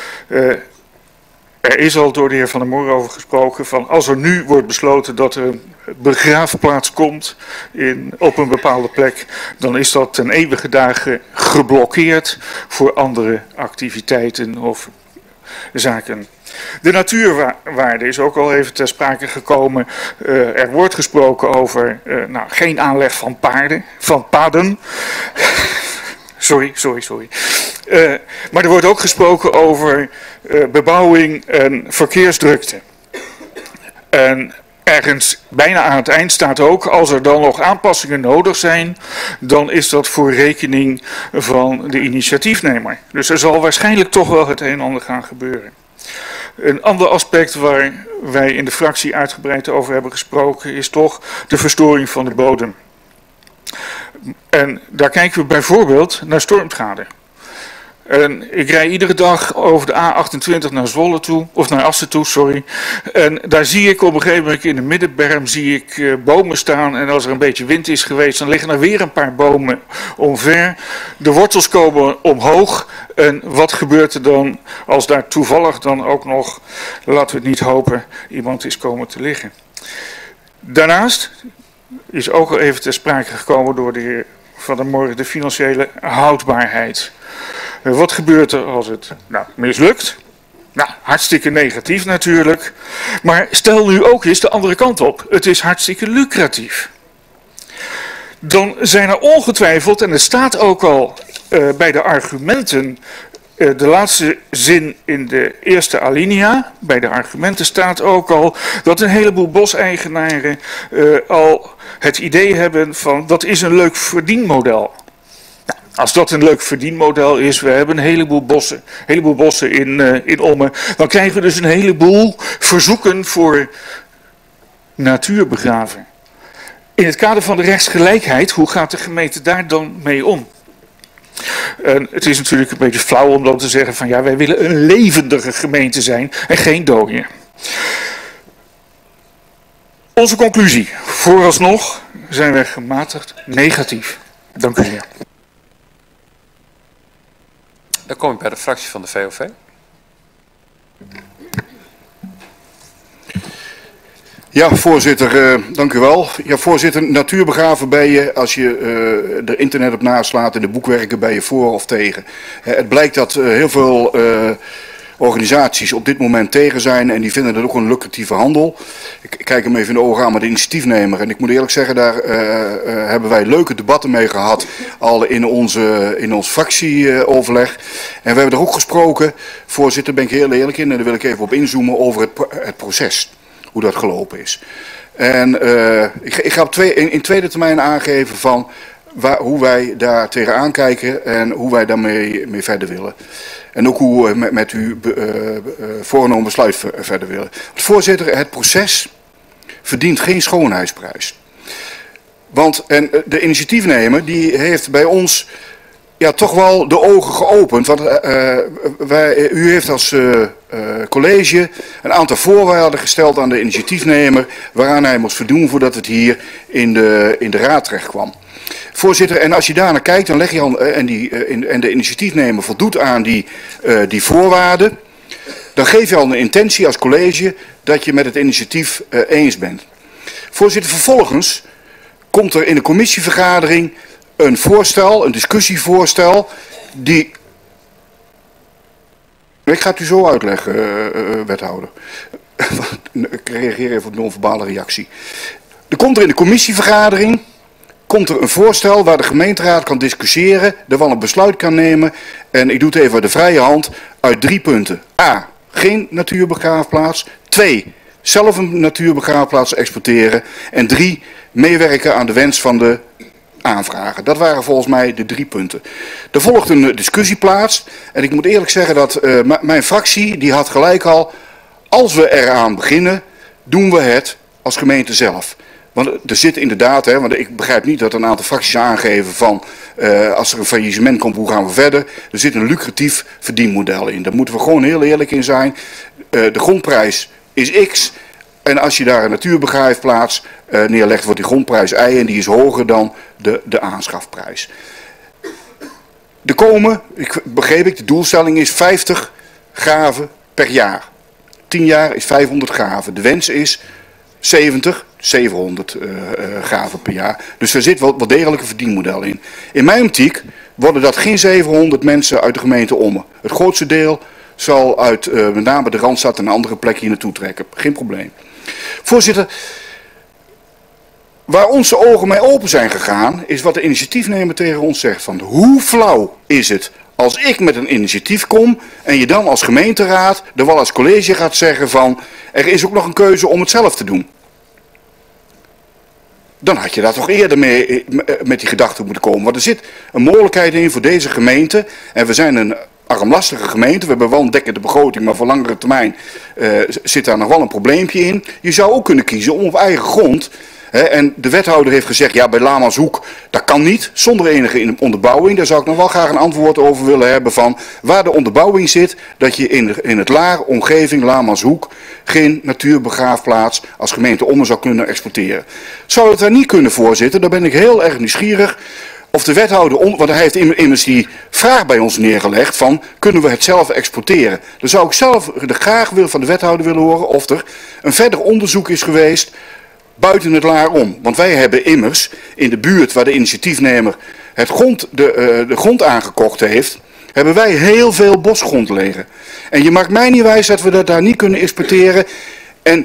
Er is al door de heer Van der Moor over gesproken van als er nu wordt besloten dat er een begraafplaats komt op een bepaalde plek, dan is dat ten eeuwige dagen geblokkeerd voor andere activiteiten of zaken. De natuurwaarde is ook al even ter sprake gekomen. Er wordt gesproken over geen aanleg van paden. Sorry. Maar er wordt ook gesproken over bebouwing en verkeersdrukte. En ergens bijna aan het eind staat ook, als er dan nog aanpassingen nodig zijn, dan is dat voor rekening van de initiatiefnemer. Dus er zal waarschijnlijk toch wel het een en ander gaan gebeuren. Een ander aspect waar wij in de fractie uitgebreid over hebben gesproken is toch de verstoring van de bodem. En daar kijken we bijvoorbeeld naar stormschade. En ik rij iedere dag over de A28 naar Zwolle toe, of naar Assen toe, sorry. En daar zie ik op een gegeven moment in de middenberm bomen staan. En als er een beetje wind is geweest, dan liggen er weer een paar bomen omver. De wortels komen omhoog. En wat gebeurt er dan als daar toevallig dan ook nog, laten we het niet hopen, iemand is komen te liggen. Daarnaast is ook al even ter sprake gekomen door de heer Van der Moor de financiële houdbaarheid. Wat gebeurt er als het mislukt? Nou, hartstikke negatief natuurlijk. Maar stel nu ook eens de andere kant op. Het is hartstikke lucratief. Dan zijn er ongetwijfeld, en het staat ook al bij de argumenten, de laatste zin in de eerste alinea, bij de argumenten staat ook al dat een heleboel boseigenaren al het idee hebben van dat is een leuk verdienmodel. Als dat een leuk verdienmodel is, we hebben een heleboel bossen in Ommen, dan krijgen we dus een heleboel verzoeken voor natuurbegraven. In het kader van de rechtsgelijkheid, hoe gaat de gemeente daar dan mee om? En het is natuurlijk een beetje flauw om dan te zeggen van ja, wij willen een levendige gemeente zijn en geen dooie. Onze conclusie, vooralsnog zijn wij gematigd negatief. Dank u zeer. Dan kom ik bij de fractie van de VOV. Ja, voorzitter, dank u wel. Ja, voorzitter, natuurbegraven ben je, als je er internet op naslaat en de boekwerken ben je voor of tegen. Het blijkt dat heel veel organisaties op dit moment tegen zijn en die vinden dat ook een lucratieve handel. Ik kijk hem even in de ogen aan met de initiatiefnemer en ik moet eerlijk zeggen, daar hebben wij leuke debatten mee gehad al in ons fractieoverleg. En we hebben er ook gesproken, voorzitter, ben ik heel eerlijk in en daar wil ik even op inzoomen over het proces. Hoe dat gelopen is. En ik ga in tweede termijn aangeven van hoe wij daar tegenaan kijken en hoe wij daarmee verder willen. En ook hoe we met uw voorgenomen besluit verder willen. Voorzitter, het proces verdient geen schoonheidsprijs. Want de initiatiefnemer die heeft bij ons ja, toch wel de ogen geopend. Want u heeft als college een aantal voorwaarden gesteld aan de initiatiefnemer waaraan hij moest voldoen voordat het hier in de raad terecht kwam. Voorzitter, en als je daar naar kijkt, dan leg je al, en de initiatiefnemer voldoet aan die voorwaarden, dan geef je al een intentie als college dat je met het initiatief eens bent. Voorzitter, vervolgens komt er in de commissievergadering een voorstel, een discussievoorstel, die... Ik ga het u zo uitleggen, wethouder. Ik reageer even op de non-verbale reactie. Er komt er in de commissievergadering een voorstel waar de gemeenteraad kan discussiëren, er wel een besluit kan nemen. En ik doe het even uit de vrije hand uit 3 punten. A, geen natuurbegraafplaats. 2, zelf een natuurbegraafplaats exporteren. En 3, meewerken aan de wens van de aanvragen. Dat waren volgens mij de 3 punten. Er volgt een discussie plaats. En ik moet eerlijk zeggen dat mijn fractie, die had gelijk al, als we eraan beginnen, doen we het als gemeente zelf. Want er zit inderdaad, want ik begrijp niet dat een aantal fracties aangeven van als er een faillissement komt, hoe gaan we verder? Er zit een lucratief verdienmodel in. Daar moeten we gewoon heel eerlijk in zijn. De grondprijs is X. En als je daar een natuurbegraafplaats neerlegt, wordt die grondprijs Y en die is hoger dan de aanschafprijs. De doelstelling is 50 graven per jaar. 10 jaar is 500 graven. De wens is 700 graven per jaar. Dus er zit wel degelijk een verdienmodel in. In mijn optiek worden dat geen 700 mensen uit de gemeente Ommen. Het grootste deel zal uit met name de Randstad en andere plekken hier naartoe trekken. Geen probleem. Voorzitter, waar onze ogen mee open zijn gegaan, is wat de initiatiefnemer tegen ons zegt. Van hoe flauw is het als ik met een initiatief kom en je dan als gemeenteraad, er wel als college gaat zeggen van, er is ook nog een keuze om het zelf te doen. Dan had je daar toch eerder mee met die gedachte moeten komen. Want er zit een mogelijkheid in voor deze gemeente. En we zijn een armlastige gemeente. We hebben wel een dekkende begroting, maar voor langere termijn zit daar nog wel een probleempje in. Je zou ook kunnen kiezen om op eigen grond. En de wethouder heeft gezegd, ja bij Lamashoek, dat kan niet, zonder enige onderbouwing. Daar zou ik nog wel graag een antwoord over willen hebben van waar de onderbouwing zit, dat je in het Laar, omgeving, Lamashoek, geen natuurbegraafplaats als gemeente Ommen zou kunnen exporteren. Zou het daar niet kunnen, voorzitter? Dan ben ik heel erg nieuwsgierig of de wethouder, want hij heeft immers die vraag bij ons neergelegd van, kunnen we het zelf exporteren? Dan zou ik zelf graag van de wethouder willen horen of er een verder onderzoek is geweest buiten het Laar om. Want wij hebben immers in de buurt waar de initiatiefnemer de grond aangekocht heeft, hebben wij heel veel bosgrond liggen. En je maakt mij niet wijs dat we dat daar niet kunnen exporteren. En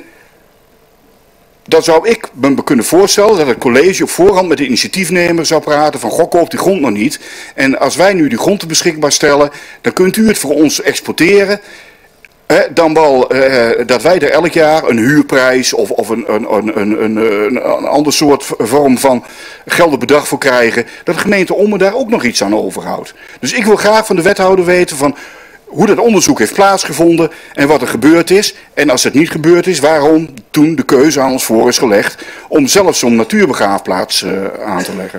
dan zou ik me kunnen voorstellen dat het college op voorhand met de initiatiefnemer zou praten van goh, koop die grond nog niet. En als wij nu die grond beschikbaar stellen, dan kunt u het voor ons exporteren. Dan wel dat wij er elk jaar een huurprijs of een ander soort vorm van geldig bedrag voor krijgen. Dat de gemeente Ommen daar ook nog iets aan overhoudt. Dus ik wil graag van de wethouder weten van hoe dat onderzoek heeft plaatsgevonden en wat er gebeurd is. En als het niet gebeurd is, waarom toen de keuze aan ons voor is gelegd om zelfs zo'n natuurbegraafplaats aan te leggen.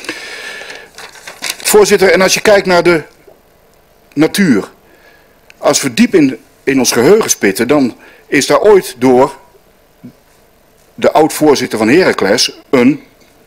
Voorzitter, en als je kijkt naar de natuur. Als we diep in ons geheugen spitten, dan is daar ooit door de oud-voorzitter van Heracles een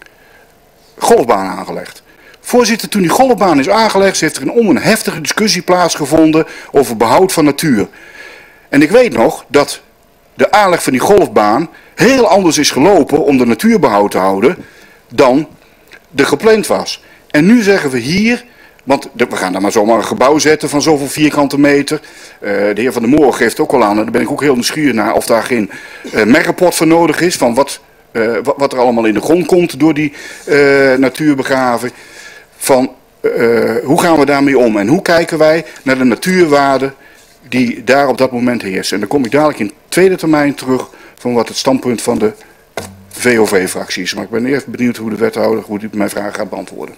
golfbaan aangelegd. Voorzitter, toen die golfbaan is aangelegd, heeft er in Ommen een heftige discussie plaatsgevonden over behoud van natuur. En ik weet nog dat de aanleg van die golfbaan heel anders is gelopen om de natuurbehoud te houden dan er gepland was. En nu zeggen we hier, want we gaan daar maar zomaar een gebouw zetten van zoveel vierkante meter. De heer Van der Moor geeft ook al aan, en daar ben ik ook heel nieuwsgierig naar, of daar geen merkrapport voor nodig is. Van wat er allemaal in de grond komt door die natuurbegraving. Van hoe gaan we daarmee om en hoe kijken wij naar de natuurwaarde die daar op dat moment heerst. En dan kom ik dadelijk in tweede termijn terug van wat het standpunt van de VOV-fractie is. Maar ik ben eerst benieuwd hoe de wethouder mijn vraag gaat beantwoorden.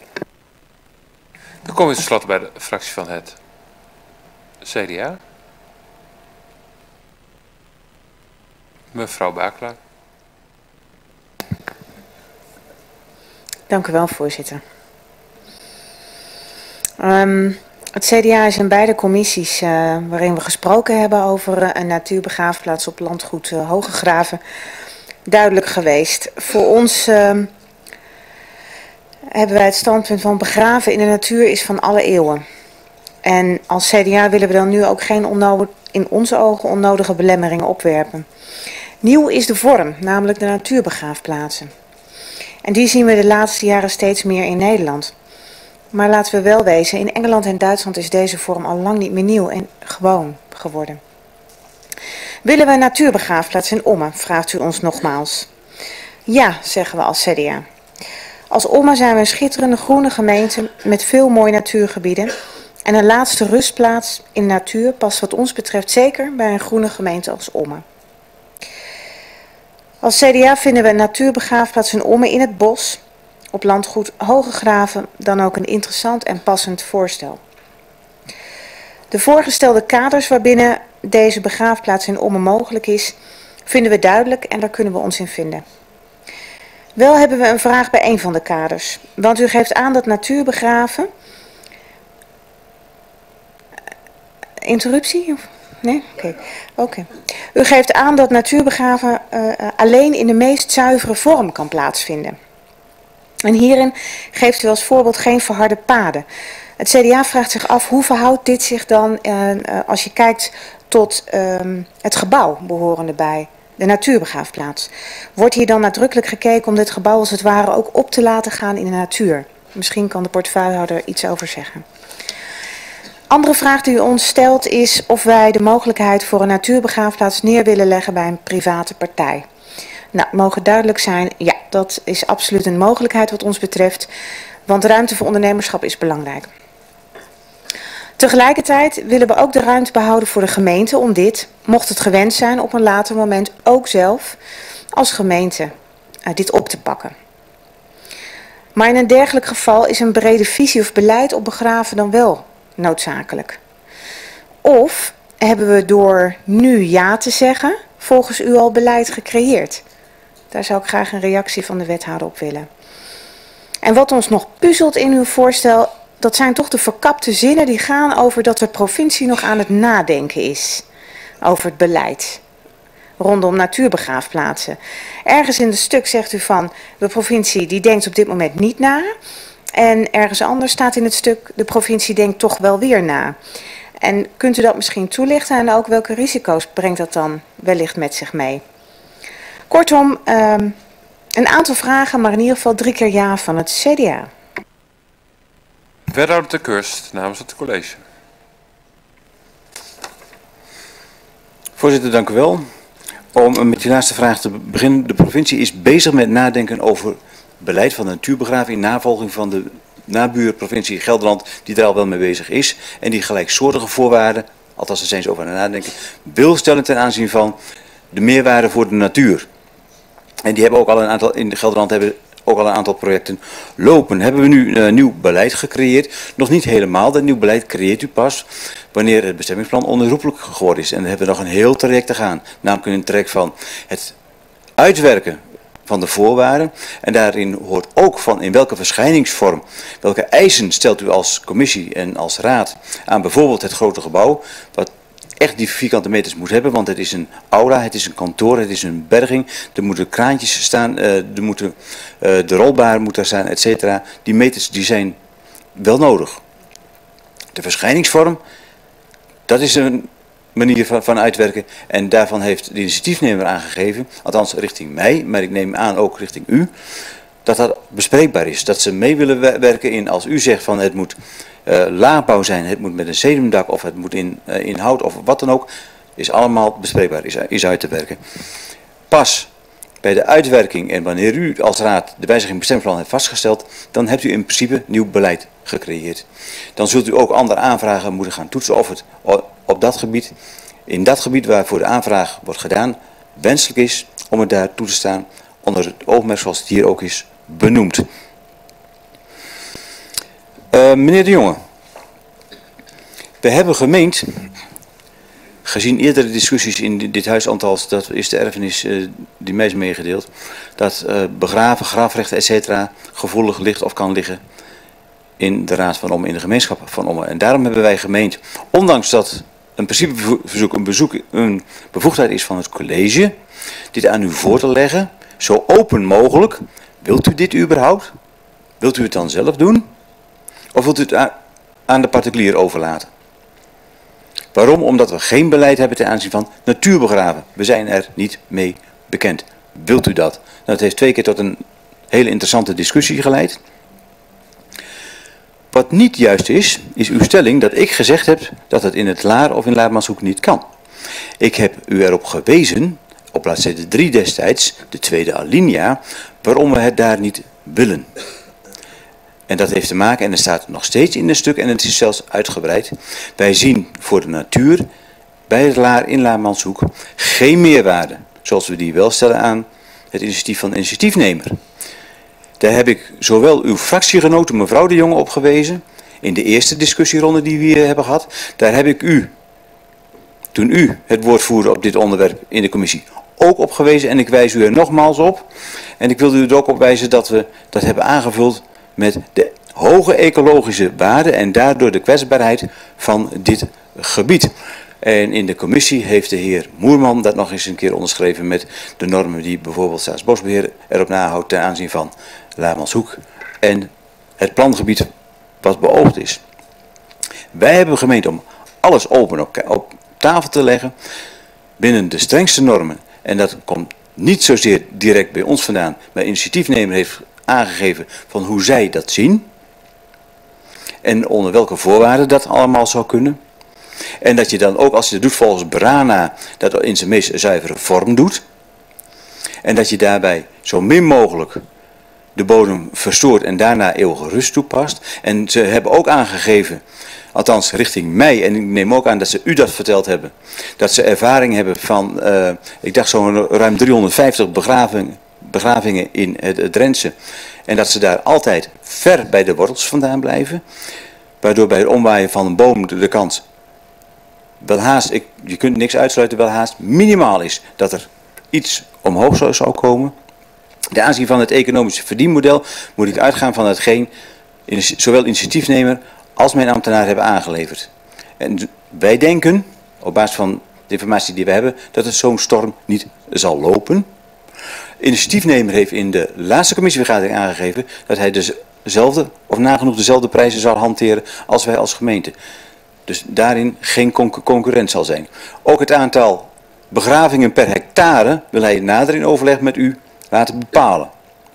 Dan komen we tenslotte bij de fractie van het CDA. Mevrouw Bakelaar. Dank u wel, voorzitter. Het CDA is in beide commissies waarin we gesproken hebben over een natuurbegraafplaats op landgoed Hogegraven duidelijk geweest. Voor ons hebben wij het standpunt van begraven in de natuur is van alle eeuwen. En als CDA willen we dan nu ook geen in onze ogen onnodige belemmeringen opwerpen. Nieuw is de vorm, namelijk de natuurbegraafplaatsen. En die zien we de laatste jaren steeds meer in Nederland. Maar laten we wel wezen, in Engeland en Duitsland is deze vorm al lang niet meer nieuw en gewoon geworden. Willen we een natuurbegraafplaats in Ommen, vraagt u ons nogmaals. Ja, zeggen we als CDA. Als Ommen zijn we een schitterende groene gemeente met veel mooie natuurgebieden. En een laatste rustplaats in de natuur past wat ons betreft zeker bij een groene gemeente als Ommen. Als CDA vinden we een natuurbegraafplaats in Ommen in het bos op landgoed Hogegraven dan ook een interessant en passend voorstel. De voorgestelde kaders waarbinnen deze begraafplaats in Ommen mogelijk is, vinden we duidelijk en daar kunnen we ons in vinden. Wel hebben we een vraag bij een van de kaders. Want u geeft aan dat natuurbegraven... Interruptie? Of? Nee? Oké. U geeft aan dat natuurbegraven alleen in de meest zuivere vorm kan plaatsvinden. En hierin geeft u als voorbeeld geen verharde paden. Het CDA vraagt zich af hoe verhoudt dit zich dan als je kijkt tot het gebouw behorende bij de natuurbegraafplaats. Wordt hier dan nadrukkelijk gekeken om dit gebouw als het ware ook op te laten gaan in de natuur? Misschien kan de portefeuillehouder iets over zeggen. Andere vraag die u ons stelt is of wij de mogelijkheid voor een natuurbegraafplaats neer willen leggen bij een private partij. Nou, het mogen duidelijk zijn, ja, dat is absoluut een mogelijkheid wat ons betreft, want ruimte voor ondernemerschap is belangrijk. Tegelijkertijd willen we ook de ruimte behouden voor de gemeente om dit, mocht het gewenst zijn, op een later moment ook zelf als gemeente dit op te pakken. Maar in een dergelijk geval is een brede visie of beleid op begraven dan wel noodzakelijk. Of hebben we door nu ja te zeggen, volgens u al beleid gecreëerd? Daar zou ik graag een reactie van de wethouder op willen. En wat ons nog puzzelt in uw voorstel, dat zijn toch de verkapte zinnen die gaan over dat de provincie nog aan het nadenken is over het beleid rondom natuurbegraafplaatsen. Ergens in het stuk zegt u van de provincie die denkt op dit moment niet na. En ergens anders staat in het stuk de provincie denkt toch wel weer na. En kunt u dat misschien toelichten en ook welke risico's brengt dat dan wellicht met zich mee? Kortom, een aantal vragen, maar in ieder geval 3 keer ja van het CDA. Wethouder Ter Kurst namens het college. Voorzitter, dank u wel. Om met die laatste vraag te beginnen. De provincie is bezig met nadenken over beleid van de natuurbegraven in navolging van de nabuurprovincie Gelderland, die daar al wel mee bezig is. En die gelijksoortige voorwaarden, althans daar zijn ze over aan het nadenken, wil stellen ten aanzien van de meerwaarde voor de natuur. En die hebben ook al een aantal, in Gelderland hebben ook al een aantal projecten lopen. Hebben we nu nieuw beleid gecreëerd? Nog niet helemaal. Dat nieuw beleid creëert u pas wanneer het bestemmingsplan onherroepelijk geworden is. En dan hebben we nog een heel traject te gaan. Namelijk een traject van het uitwerken van de voorwaarden. En daarin hoort ook van in welke verschijningsvorm, welke eisen stelt u als commissie en als raad aan bijvoorbeeld het grote gebouw, wat echt die vierkante meters moet hebben, want het is een aula, het is een kantoor, het is een berging, er moeten kraantjes staan, de rolbaar moet daar staan, et cetera. Die meters die zijn wel nodig. De verschijningsvorm, dat is een manier van uitwerken en daarvan heeft de initiatiefnemer aangegeven, althans richting mij, maar ik neem aan ook richting u, dat dat bespreekbaar is. Dat ze mee willen werken in, als u zegt van het moet laagbouw zijn, het moet met een sedumdak of het moet in hout of wat dan ook, is allemaal bespreekbaar, is uit te werken. Pas bij de uitwerking en wanneer u als raad de wijziging bestemmingsplan heeft vastgesteld, dan hebt u in principe nieuw beleid gecreëerd. Dan zult u ook andere aanvragen moeten gaan toetsen of het op dat gebied, in dat gebied waarvoor de aanvraag wordt gedaan, wenselijk is om het daar toe te staan onder het oogmerk zoals het hier ook is benoemd. Meneer De Jonge, we hebben gemeend, gezien eerdere discussies in dit huis, althans dat is de erfenis die mij is meegedeeld, dat begraven, grafrecht etc. gevoelig ligt of kan liggen in de Raad van Ommen, in de gemeenschap van Ommen. En daarom hebben wij gemeend, ondanks dat een principeverzoek een bevoegdheid is van het college, dit aan u voor te leggen, zo open mogelijk. Wilt u dit überhaupt? Wilt u het dan zelf doen? Of wilt u het aan de particulier overlaten? Waarom? Omdat we geen beleid hebben ten aanzien van natuurbegraven. We zijn er niet mee bekend. Wilt u dat? Nou, dat heeft 2 keer tot een hele interessante discussie geleid. Wat niet juist is, is uw stelling dat ik gezegd heb dat het in het Laar of in Laarmanshoek niet kan. Ik heb u erop gewezen, op bladzijde 3 destijds, de tweede alinea, waarom we het daar niet willen. En dat heeft te maken, en er staat nog steeds in een stuk, en het is zelfs uitgebreid. Wij zien voor de natuur bij het Laar in Laarmanshoek geen meerwaarde, zoals we die wel stellen aan het initiatief van de initiatiefnemer. Daar heb ik zowel uw fractiegenote mevrouw De Jonge op gewezen, in de eerste discussieronde die we hier hebben gehad. Daar heb ik u, toen u het woord voerde op dit onderwerp in de commissie, ook op gewezen en ik wijs u er nogmaals op. En ik wilde u er ook op wijzen dat we dat hebben aangevuld met de hoge ecologische waarde en daardoor de kwetsbaarheid van dit gebied. En in de commissie heeft de heer Moerman dat nog eens een keer onderschreven met de normen die bijvoorbeeld Staatsbosbeheer erop nahoudt ten aanzien van Laarmanshoek en het plangebied wat beoogd is. Wij hebben gemeend om alles open op tafel te leggen binnen de strengste normen. En dat komt niet zozeer direct bij ons vandaan, maar de initiatiefnemer heeft aangegeven van hoe zij dat zien. En onder welke voorwaarden dat allemaal zou kunnen. En dat je dan ook, als je dat doet volgens Brana, dat in zijn meest zuivere vorm doet. En dat je daarbij zo min mogelijk de bodem verstoort en daarna eeuwige rust toepast. En ze hebben ook aangegeven, althans richting mij, en ik neem ook aan dat ze u dat verteld hebben, dat ze ervaring hebben van, ik dacht zo'n ruim 350 begravingen in het Drentse. En dat ze daar altijd ver bij de wortels vandaan blijven. Waardoor bij het omwaaien van een boom de kans wel haast, je kunt niks uitsluiten, wel haast minimaal is dat er iets omhoog zou komen. Ten aanzien van het economische verdienmodel moet ik uitgaan van hetgeen zowel initiatiefnemer als mijn ambtenaar hebben aangeleverd. En wij denken, op basis van de informatie die we hebben, dat het zo'n storm niet zal lopen. Initiatiefnemer heeft in de laatste commissievergadering aangegeven dat hij dezelfde of nagenoeg dezelfde prijzen zal hanteren als wij als gemeente. Dus daarin geen concurrent zal zijn. Ook het aantal begravingen per hectare wil hij nader in overleg met u laten bepalen.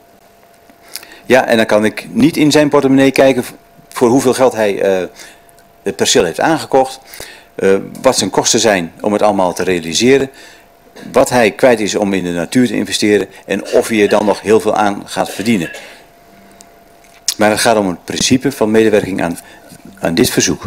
Ja, en dan kan ik niet in zijn portemonnee kijken voor hoeveel geld hij het perceel heeft aangekocht. Wat zijn kosten zijn om het allemaal te realiseren. Wat hij kwijt is om in de natuur te investeren. En of hij er dan nog heel veel aan gaat verdienen. Maar het gaat om het principe van medewerking aan dit verzoek.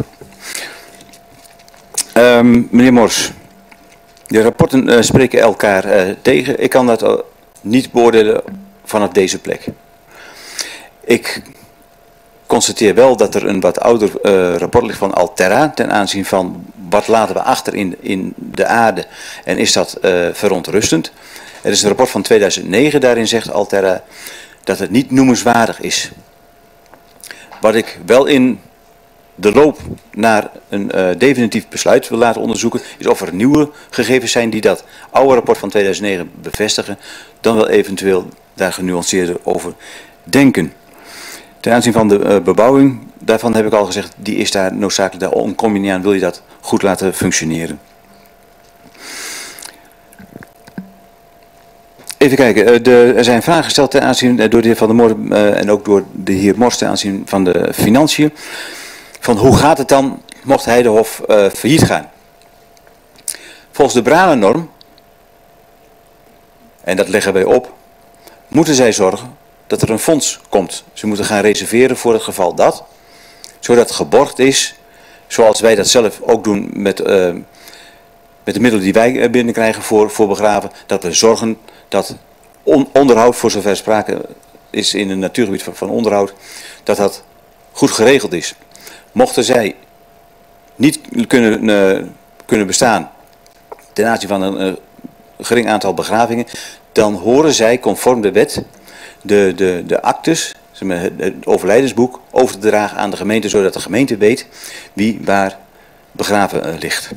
Meneer Mors, de rapporten spreken elkaar tegen. Ik kan dat niet beoordelen vanaf deze plek. Ik constateer wel dat er een wat ouder rapport ligt van Alterra ten aanzien van wat laten we achter in de aarde en is dat verontrustend. Er is een rapport van 2009, daarin zegt Alterra dat het niet noemenswaardig is. Wat ik wel in de loop naar een definitief besluit wil laten onderzoeken, is of er nieuwe gegevens zijn die dat oude rapport van 2009 bevestigen, dan wel eventueel daar genuanceerder over denken. Ten aanzien van de bebouwing, daarvan heb ik al gezegd, die is daar noodzakelijk, daar ontkom je niet aan, wil je dat goed laten functioneren. Even kijken, er zijn vragen gesteld ten aanzien door de heer Van der Moor en ook door de heer Mors ten aanzien van de financiën. Van hoe gaat het dan mocht Heidehof failliet gaan? Volgens de Brana-norm, en dat leggen wij op, moeten zij zorgen dat er een fonds komt. Ze moeten gaan reserveren voor het geval dat, zodat het geborgd is, zoals wij dat zelf ook doen met de middelen die wij binnenkrijgen voor begraven, dat we zorgen dat onderhoud, voor zover sprake is in een natuurgebied van onderhoud, dat dat goed geregeld is. Mochten zij niet kunnen bestaan ten aanzien van een gering aantal begravingen, dan horen zij conform de wet de actes, het overlijdensboek, over te dragen aan de gemeente, zodat de gemeente weet wie waar begraven ligt.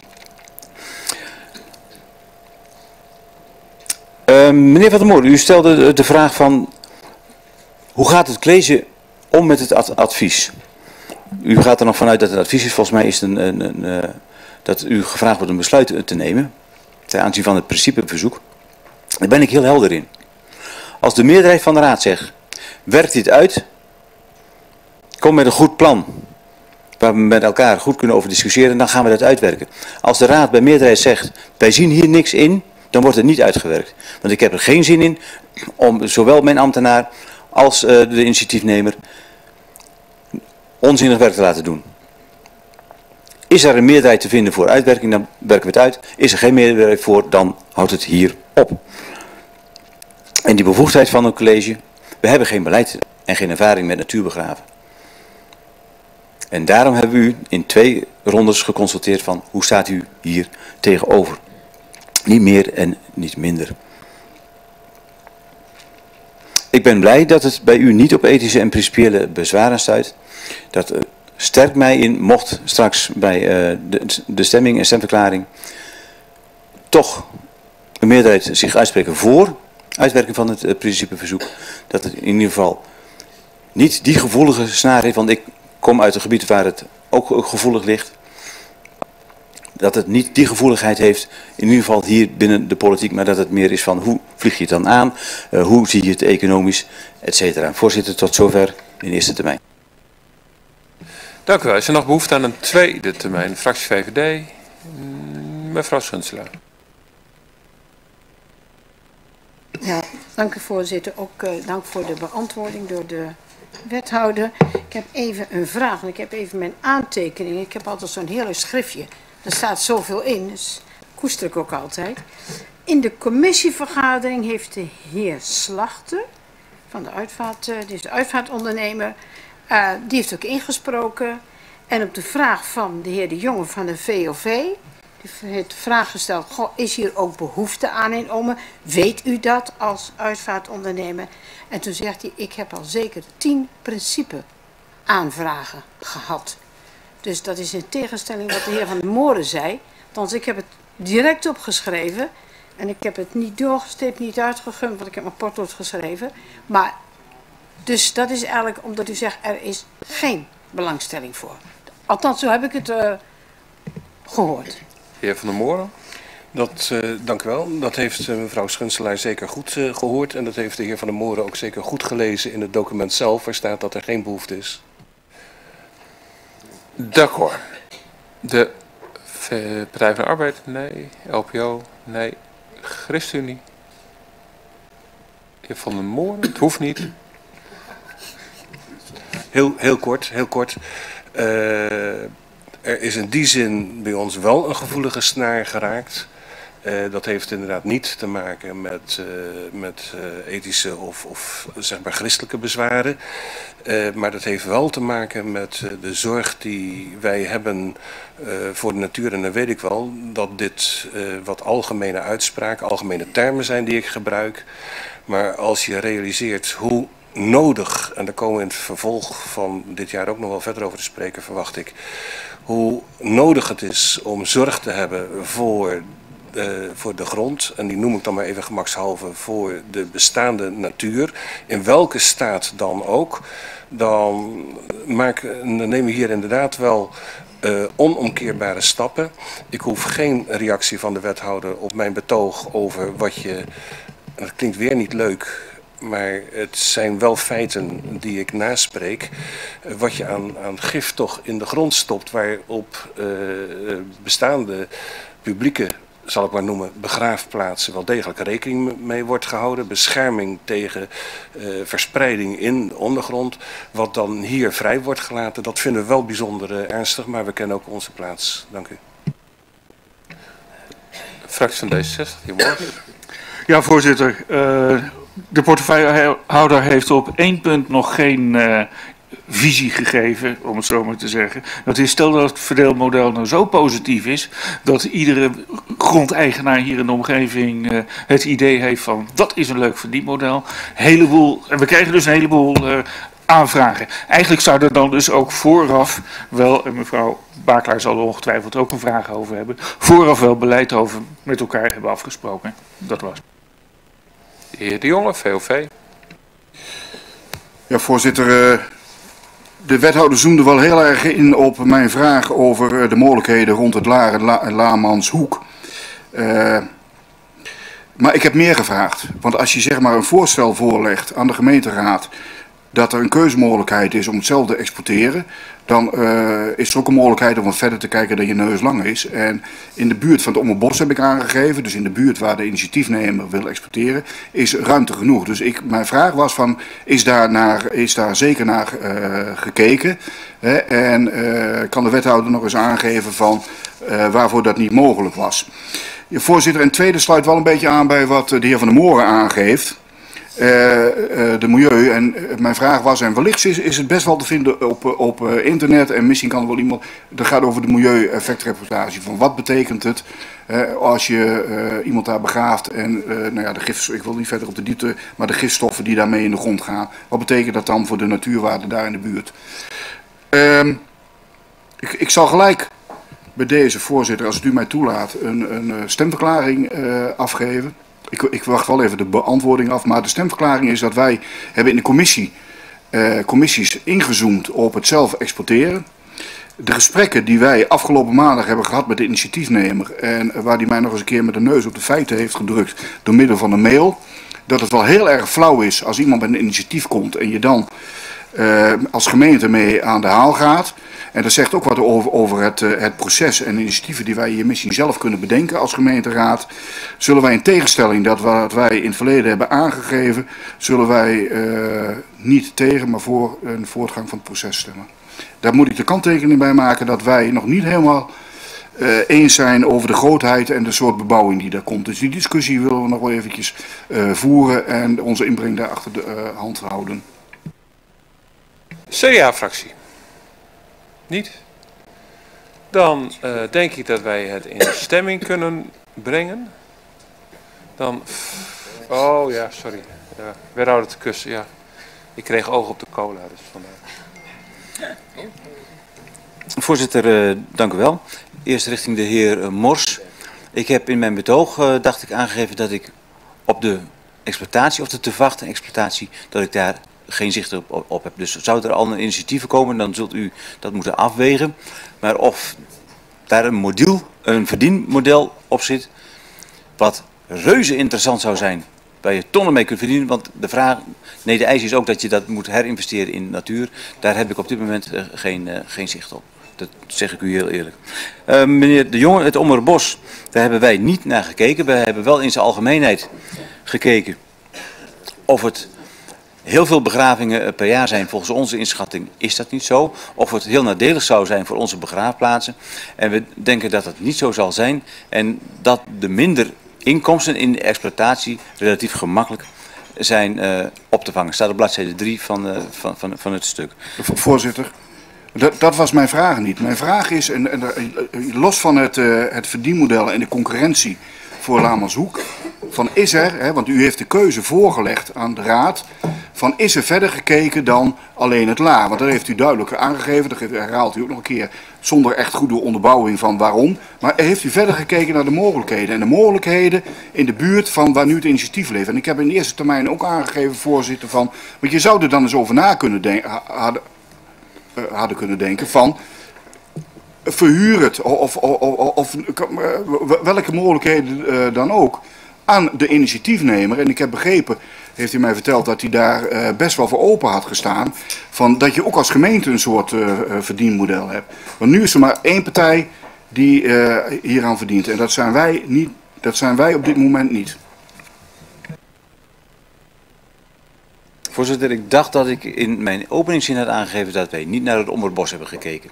Meneer Van der Moor, u stelde de vraag van hoe gaat het college om met het advies? U gaat er nog vanuit dat het advies is. Volgens mij is het dat u gevraagd wordt een besluit te nemen ten aanzien van het principeverzoek. Daar ben ik heel helder in. Als de meerderheid van de raad zegt, werk dit uit, kom met een goed plan waar we met elkaar goed kunnen over discussiëren, dan gaan we dat uitwerken. Als de raad bij meerderheid zegt, wij zien hier niks in, dan wordt het niet uitgewerkt. Want ik heb er geen zin in om zowel mijn ambtenaar als de initiatiefnemer onzinnig werk te laten doen. Is er een meerderheid te vinden voor uitwerking, dan werken we het uit. Is er geen meerderheid voor, dan houdt het hier op. En die bevoegdheid van het college, we hebben geen beleid en geen ervaring met natuurbegraven. En daarom hebben we u in 2 rondes geconsulteerd van hoe staat u hier tegenover. Niet meer en niet minder. Ik ben blij dat het bij u niet op ethische en principiële bezwaren stuit. Dat sterkt mij in, mocht straks bij de stemming en stemverklaring toch een meerderheid zich uitspreken voor uitwerking van het principeverzoek, dat het in ieder geval niet die gevoelige snaar heeft, want ik kom uit een gebied waar het ook gevoelig ligt, dat het niet die gevoeligheid heeft, in ieder geval hier binnen de politiek, maar dat het meer is van hoe vlieg je het dan aan, hoe zie je het economisch, et cetera. Voorzitter, tot zover in eerste termijn. Dank u wel. Is er nog behoefte aan een tweede termijn? Fractie VVD, mevrouw Schunselaar. Ja, dank u voorzitter. Ook dank voor de beantwoording door de wethouder. Ik heb even een vraag en ik heb even mijn aantekeningen. Ik heb altijd zo'n hele schriftje. Er staat zoveel in, dus koester ik ook altijd. In de commissievergadering heeft de heer Slachter van de uitvaart, die is de uitvaartondernemer, die heeft ook ingesproken. En op de vraag van de heer De Jonge van de VOV, die heeft de vraag gesteld, goh, is hier ook behoefte aan in Ommen? Weet u dat als uitvaartondernemer? En toen zegt hij, ik heb al zeker 10 principe aanvragen gehad. Dus dat is in tegenstelling wat de heer Van der Moren zei. Althans, ik heb het direct opgeschreven. En ik heb het niet doorgestept, niet uitgegund, want ik heb mijn potlood geschreven. Maar, dus dat is eigenlijk omdat u zegt, er is geen belangstelling voor. Althans, zo heb ik het gehoord. Heer Van der Moren. Dank u wel. Dat heeft mevrouw Schunselaar zeker goed gehoord. En dat heeft de heer Van der Moren ook zeker goed gelezen in het document zelf. Waar staat dat er geen behoefte is. D'accord. De Partij van de Arbeid? Nee. LPO? Nee. ChristenUnie? Heer Van der Moren? Het hoeft niet. Heel kort. Er is in die zin bij ons wel een gevoelige snaar geraakt. Dat heeft inderdaad niet te maken met ethische of zeg maar christelijke bezwaren. Maar dat heeft wel te maken met de zorg die wij hebben voor de natuur. En dan weet ik wel dat dit wat algemene uitspraken, algemene termen zijn die ik gebruik. Maar als je realiseert hoe nodig, en daar komen we in het vervolg van dit jaar ook nog wel verder over te spreken, verwacht ik, hoe nodig het is om zorg te hebben voor de grond, en die noem ik dan maar even gemakshalve, voor de bestaande natuur, in welke staat dan ook, dan nemen we hier inderdaad wel onomkeerbare stappen. Ik hoef geen reactie van de wethouder op mijn betoog over wat je, dat klinkt weer niet leuk, maar het zijn wel feiten die ik naspreek. Wat je aan gif toch in de grond stopt, waarop bestaande publieke, zal ik maar noemen, begraafplaatsen wel degelijk rekening mee wordt gehouden. Bescherming tegen verspreiding in de ondergrond. Wat dan hier vrij wordt gelaten, dat vinden we wel bijzonder ernstig, maar we kennen ook onze plaats. Dank u. Fractie van D66, heer Moors. Ja, voorzitter. De portefeuillehouder heeft op 1 punt nog geen visie gegeven, om het zo maar te zeggen. Dat is, stel dat het verdeelmodel nou zo positief is, dat iedere grondeigenaar hier in de omgeving het idee heeft van, dat is een leuk verdienmodel. En we krijgen dus een heleboel aanvragen. Eigenlijk zou er dan dus ook vooraf wel, en mevrouw Bakelaar zal er ongetwijfeld ook een vraag over hebben, vooraf wel beleid over met elkaar hebben afgesproken. Dat was. De heer De Jonge, VOV. Ja, voorzitter. De wethouder zoomde wel heel erg in op mijn vraag over de mogelijkheden rond het Lamanshoek. Maar ik heb meer gevraagd. Want als je zeg maar een voorstel voorlegt aan de gemeenteraad dat er een keuzemogelijkheid is om hetzelfde te exporteren, dan is er ook een mogelijkheid om wat verder te kijken dan je neus lang is. En in de buurt van het Ommerbos heb ik aangegeven, dus in de buurt waar de initiatiefnemer wil exporteren, is ruimte genoeg. Dus mijn vraag was van, is daar zeker naar gekeken? Hè? En kan de wethouder nog eens aangeven van waarvoor dat niet mogelijk was? Ja, voorzitter, en tweede sluit wel een beetje aan bij wat de heer Van der Moren aangeeft. de milieu. En mijn vraag was, en wellicht is het best wel te vinden op internet. En misschien kan er wel iemand, dat gaat over de milieueffectrapportage. Van wat betekent het als je iemand daar begraaft en nou ja, de gif, ik wil niet verder op de diepte, maar de gifstoffen die daarmee in de grond gaan. Wat betekent dat dan voor de natuurwaarde daar in de buurt? Ik zal gelijk bij deze voorzitter, als het u mij toelaat, een stemverklaring afgeven. Ik wacht wel even de beantwoording af, maar de stemverklaring is dat wij hebben in de commissies ingezoomd op het zelf exporteren. De gesprekken die wij afgelopen maandag hebben gehad met de initiatiefnemer en waar die mij nog eens een keer met de neus op de feiten heeft gedrukt door middel van een mail, dat het wel heel erg flauw is als iemand met een initiatief komt en je dan als gemeente mee aan de haal gaat. En dat zegt ook wat over het proces en initiatieven die wij hier misschien zelf kunnen bedenken als gemeenteraad. Zullen wij in tegenstelling dat wat wij in het verleden hebben aangegeven, zullen wij niet tegen, maar voor een voortgang van het proces stemmen. Daar moet ik de kanttekening bij maken dat wij nog niet helemaal eens zijn over de grootheid en de soort bebouwing die daar komt. Dus die discussie willen we nog wel eventjes voeren en onze inbreng daar achter de hand houden. CDA-fractie. Niet? Dan denk ik dat wij het in stemming kunnen brengen. Dan... Oh ja, sorry. Ja, wethouder te kussen, ja. Ik kreeg oog op de cola, dus vandaar. Voorzitter, dank u wel. Eerst richting de heer Mors. Ik heb in mijn betoog, dacht ik, aangegeven dat ik op de exploitatie, of de te wachten exploitatie, dat ik daar geen zicht op heb. Dus zou er al een initiatief komen, dan zult u dat moeten afwegen. Maar of daar een verdienmodel op zit, wat reuze interessant zou zijn, waar je tonnen mee kunt verdienen, want de eis is ook dat je dat moet herinvesteren in natuur. Daar heb ik op dit moment geen zicht op. Dat zeg ik u heel eerlijk. Meneer De Jonge, het Ommerbos, daar hebben wij niet naar gekeken. We hebben wel in zijn algemeenheid gekeken of het heel veel begravingen per jaar zijn. Volgens onze inschatting is dat niet zo. Of het heel nadelig zou zijn voor onze begraafplaatsen. En we denken dat het niet zo zal zijn. En dat de minder inkomsten in de exploitatie relatief gemakkelijk zijn op te vangen. Staat op bladzijde 3 van het stuk. Voorzitter, dat was mijn vraag niet. Mijn vraag is, los van het verdienmodel en de concurrentie voor Lamershoek, van is er, want u heeft de keuze voorgelegd aan de raad, van is er verder gekeken dan alleen het La? Want dat heeft u duidelijk aangegeven, dat herhaalt u ook nog een keer, zonder echt goede onderbouwing van waarom. Maar heeft u verder gekeken naar de mogelijkheden en de mogelijkheden in de buurt van waar nu het initiatief leeft? En ik heb in de eerste termijn ook aangegeven, voorzitter, van, want je zou er dan eens over na kunnen denken, hadden kunnen denken van, verhuur het of welke mogelijkheden dan ook aan de initiatiefnemer. En ik heb begrepen, heeft u mij verteld, dat hij daar best wel voor open had gestaan, van dat je ook als gemeente een soort verdienmodel hebt. Want nu is er maar één partij die hieraan verdient en dat zijn wij niet. Dat zijn wij op dit moment niet. Voorzitter, ik dacht dat ik in mijn openingszin had aangegeven dat wij niet naar het Ommerbos hebben gekeken.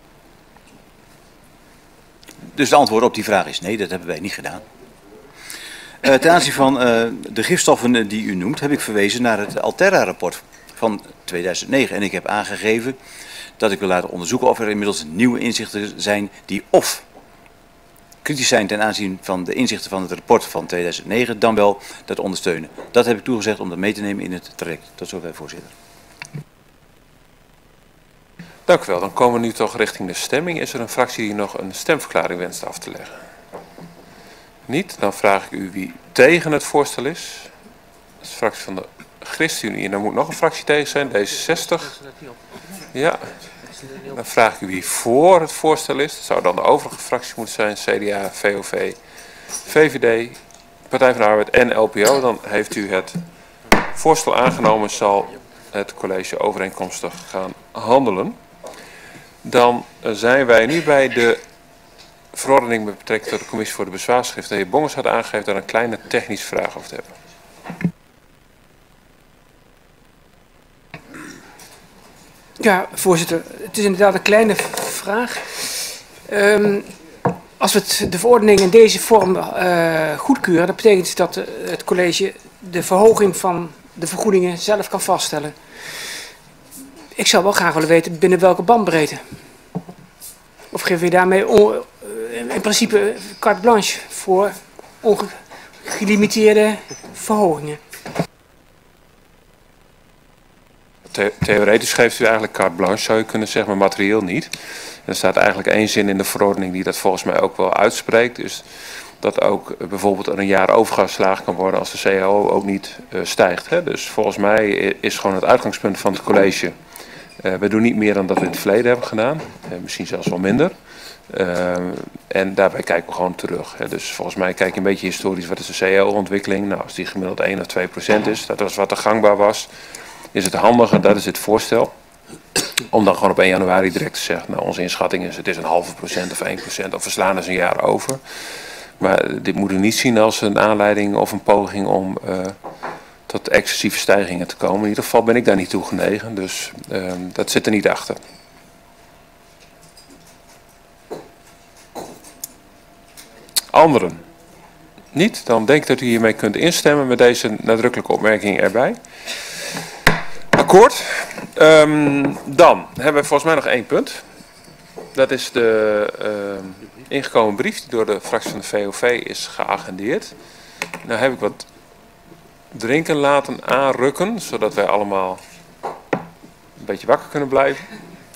Dus de antwoord op die vraag is nee, dat hebben wij niet gedaan. Ten aanzien van de gifstoffen die u noemt, heb ik verwezen naar het Alterra-rapport van 2009. En ik heb aangegeven dat ik wil laten onderzoeken of er inmiddels nieuwe inzichten zijn die of kritisch zijn ten aanzien van de inzichten van het rapport van 2009, dan wel dat ondersteunen. Dat heb ik toegezegd om dat mee te nemen in het traject. Tot zover, voorzitter. Dank u wel. Dan komen we nu toch richting de stemming. Is er een fractie die nog een stemverklaring wenst af te leggen? Niet? Dan vraag ik u wie tegen het voorstel is. Dat is de fractie van de ChristenUnie. En dan moet nog een fractie tegen zijn, D66. Ja. Dan vraag ik u wie voor het voorstel is. Dat zou dan de overige fractie moeten zijn, CDA, VOV, VVD, Partij van de Arbeid en LPO. Dan heeft u het voorstel aangenomen, zal het college overeenkomstig gaan handelen. Dan zijn wij nu bij de verordening met betrekking tot de commissie voor de bezwaarschrift. De heer Bongers had aangegeven daar een kleine technische vraag over te hebben. Ja, voorzitter. Het is inderdaad een kleine vraag. Als we de verordening in deze vorm goedkeuren, dat betekent dat het college de verhoging van de vergoedingen zelf kan vaststellen. Ik zou wel graag willen weten binnen welke bandbreedte. Of geef je daarmee in principe carte blanche voor ongelimiteerde verhogingen? Theoretisch geeft u eigenlijk carte blanche, zou je kunnen zeggen, maar materieel niet. Er staat eigenlijk één zin in de verordening die dat volgens mij ook wel uitspreekt. Dus dat ook bijvoorbeeld er een jaar overgangsslaag kan worden als de CAO ook niet stijgt. Hè. Dus volgens mij is gewoon het uitgangspunt van het college. We doen niet meer dan dat we in het verleden hebben gedaan. Misschien zelfs wel minder. En daarbij kijken we gewoon terug. Hè. Dus volgens mij kijk je een beetje historisch, wat is de CAO-ontwikkeling? Nou, als die gemiddeld 1 of 2% is, dat was wat er gangbaar was, is het handiger, dat is het voorstel, om dan gewoon op 1 januari direct te zeggen, nou, onze inschatting is het is 0,5% of 1% of we slaan eens een jaar over. Maar dit moet u niet zien als een aanleiding of een poging om tot excessieve stijgingen te komen. In ieder geval ben ik daar niet toe genegen, dus dat zit er niet achter. Anderen? Niet? Dan denk ik dat u hiermee kunt instemmen met deze nadrukkelijke opmerking erbij. Akkoord. Dan hebben we volgens mij nog 1 punt. Dat is de ingekomen brief die door de fractie van de VOV is geagendeerd. Nou heb ik wat drinken laten aanrukken, zodat wij allemaal een beetje wakker kunnen blijven.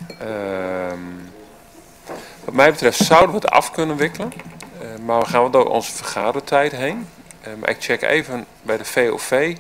Wat mij betreft zouden we het af kunnen wikkelen. Maar we gaan wel door onze vergadertijd heen. Maar ik check even bij de VOV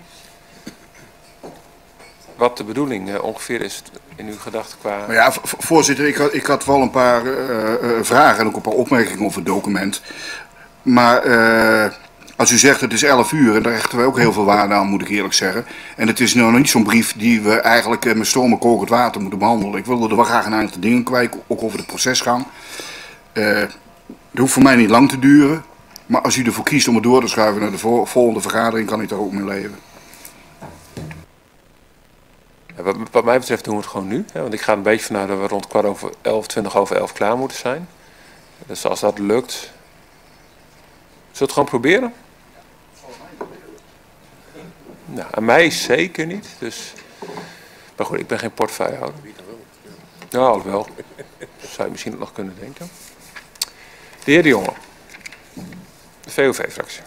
wat de bedoeling ongeveer is in uw gedachten qua... Nou ja, voorzitter, ik had wel een paar vragen en ook een paar opmerkingen over het document. Maar als u zegt het is 11 uur, en daar hechten wij ook heel veel waarde aan, moet ik eerlijk zeggen. En het is nog niet zo'n brief die we eigenlijk met storm en kokend water moeten behandelen. Ik wilde er wel graag een aantal dingen kwijt, ook over de procesgang. Het hoeft voor mij niet lang te duren. Maar als u ervoor kiest om het door te schuiven naar de volgende vergadering, kan ik daar ook mee leven. Wat mij betreft doen we het gewoon nu. Hè, want ik ga een beetje vanuit dat we rond 11:20 klaar moeten zijn. Dus als dat lukt... Zullen we het gewoon proberen? Nou, aan mij zeker niet. Dus... Maar goed, ik ben geen portefeuillehouder. Nou, wel. Zou je misschien nog kunnen denken. De heer De Jonge. De VOV-fractie.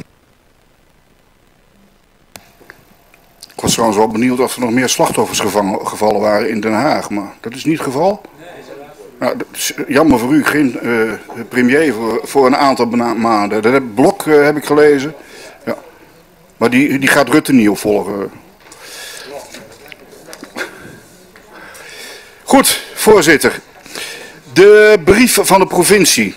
Ik was trouwens wel benieuwd of er nog meer slachtoffers gevallen waren in Den Haag, maar dat is niet het geval. Nou, dat is jammer voor u, geen premier voor een aantal maanden. Dat blok heb ik gelezen. Ja. Maar die gaat Rutte niet opvolgen. Goed, voorzitter. De brief van de provincie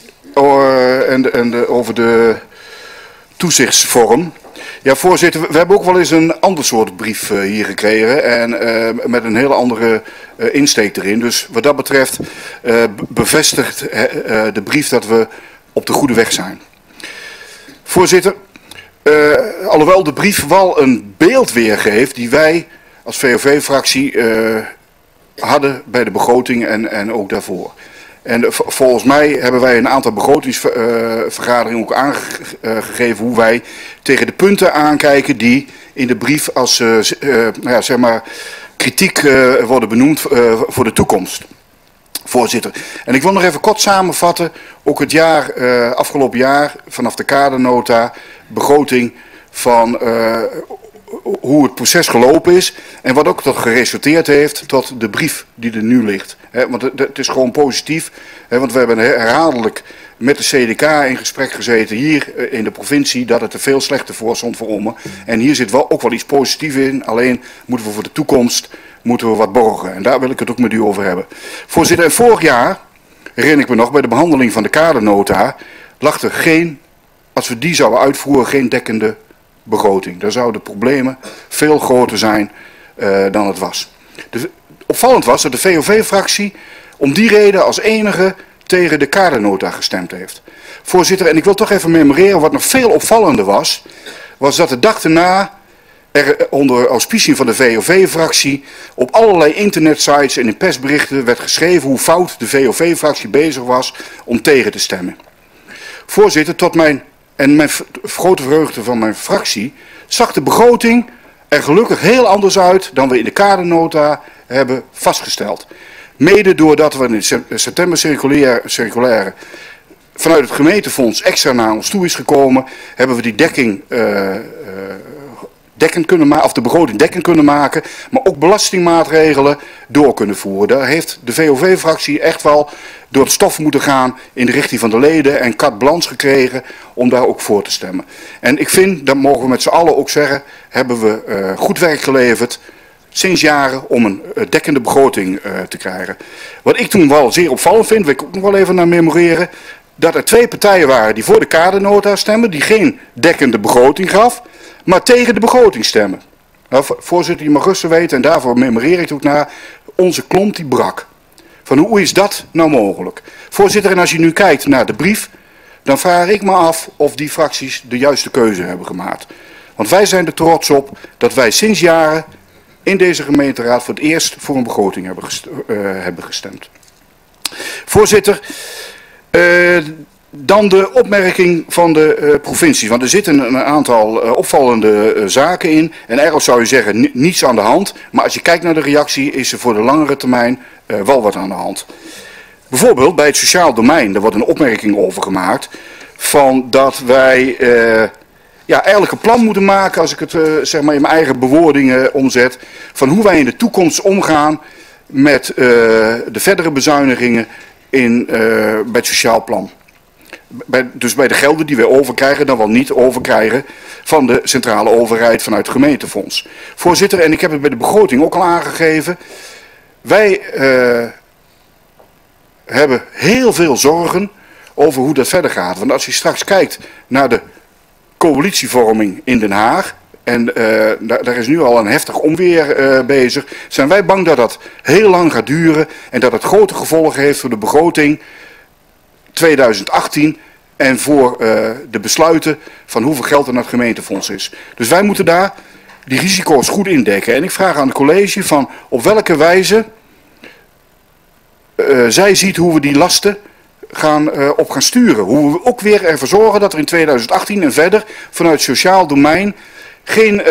over de toezichtsvorm. Ja, voorzitter, we hebben ook wel eens een ander soort brief hier gekregen en met een hele andere insteek erin. Dus wat dat betreft bevestigt de brief dat we op de goede weg zijn. Voorzitter, alhoewel de brief wel een beeld weergeeft die wij als VOV-fractie hadden bij de begroting en ook daarvoor. En volgens mij hebben wij een aantal begrotingsvergaderingen ook aangegeven hoe wij tegen de punten aankijken die in de brief als zeg maar kritiek worden benoemd voor de toekomst. Voorzitter. En ik wil nog even kort samenvatten, ook het afgelopen jaar vanaf de kadernota, begroting van hoe het proces gelopen is en wat ook tot geresulteerd heeft tot de brief die er nu ligt. Want het is gewoon positief, want we hebben herhaaldelijk met de CDK in gesprek gezeten hier in de provincie dat het er veel slechter voor stond voor Ommen. En hier zit wel ook wel iets positiefs in, alleen moeten we voor de toekomst wat borgen. En daar wil ik het ook met u over hebben. Voorzitter, en vorig jaar, herinner ik me nog, bij de behandeling van de kadernota, lag er geen, als we die zouden uitvoeren, geen dekkende begroting. Dan zouden de problemen veel groter zijn dan het was. Dus opvallend was dat de VOV-fractie om die reden als enige tegen de kadernota gestemd heeft. Voorzitter, en ik wil toch even memoreren wat nog veel opvallender was dat de dag erna er onder auspiciën van de VOV-fractie op allerlei internetsites en in persberichten werd geschreven hoe fout de VOV-fractie bezig was om tegen te stemmen. Voorzitter, tot mijn grote vreugde van mijn fractie zag de begroting er gelukkig heel anders uit dan we in de kadernota hebben vastgesteld. Mede doordat we in de september circulaire vanuit het gemeentefonds extra naar ons toe is gekomen, hebben we die dekking dekkend kunnen maken, of de begroting dekkend kunnen maken, maar ook belastingmaatregelen door kunnen voeren. Daar heeft de VOV-fractie echt wel door het stof moeten gaan in de richting van de leden en carte blanche gekregen om daar ook voor te stemmen. En ik vind, dat mogen we met z'n allen ook zeggen, hebben we goed werk geleverd sinds jaren om een dekkende begroting te krijgen. Wat ik toen wel zeer opvallend vind, wil ik ook nog wel even naar memoreren, dat er 2 partijen waren die voor de kadernota stemmen, die geen dekkende begroting gaf, maar tegen de begroting stemmen. Nou, voorzitter, je mag rustig weten, en daarvoor memoreer ik het ook naar, onze klomp die brak. Van hoe is dat nou mogelijk? Voorzitter, en als je nu kijkt naar de brief, dan vraag ik me af of die fracties de juiste keuze hebben gemaakt. Want wij zijn er trots op dat wij sinds jaren in deze gemeenteraad voor het eerst voor een begroting hebben gestemd. Voorzitter, dan de opmerking van de provincies. Want er zitten een aantal opvallende zaken in. En ergens zou je zeggen niets aan de hand. Maar als je kijkt naar de reactie is er voor de langere termijn wel wat aan de hand. Bijvoorbeeld bij het sociaal domein. Daar wordt een opmerking over gemaakt. Van dat wij eigenlijk een plan moeten maken. Als ik het zeg maar in mijn eigen bewoordingen omzet. Van hoe wij in de toekomst omgaan met de verdere bezuinigingen bij het sociaal plan. Dus bij de gelden die wij overkrijgen, dan wel niet overkrijgen van de centrale overheid vanuit het gemeentefonds. Voorzitter, en ik heb het bij de begroting ook al aangegeven. Wij hebben heel veel zorgen over hoe dat verder gaat. Want als je straks kijkt naar de coalitievorming in Den Haag, en daar is nu al een heftig onweer bezig, zijn wij bang dat dat heel lang gaat duren en dat het grote gevolgen heeft voor de begroting 2018 en voor de besluiten van hoeveel geld er naar het gemeentefonds is. Dus wij moeten daar die risico's goed indekken. En ik vraag aan het college van op welke wijze zij ziet hoe we die lasten op gaan sturen. Hoe we ook weer ervoor zorgen dat er in 2018 en verder vanuit het sociaal domein geen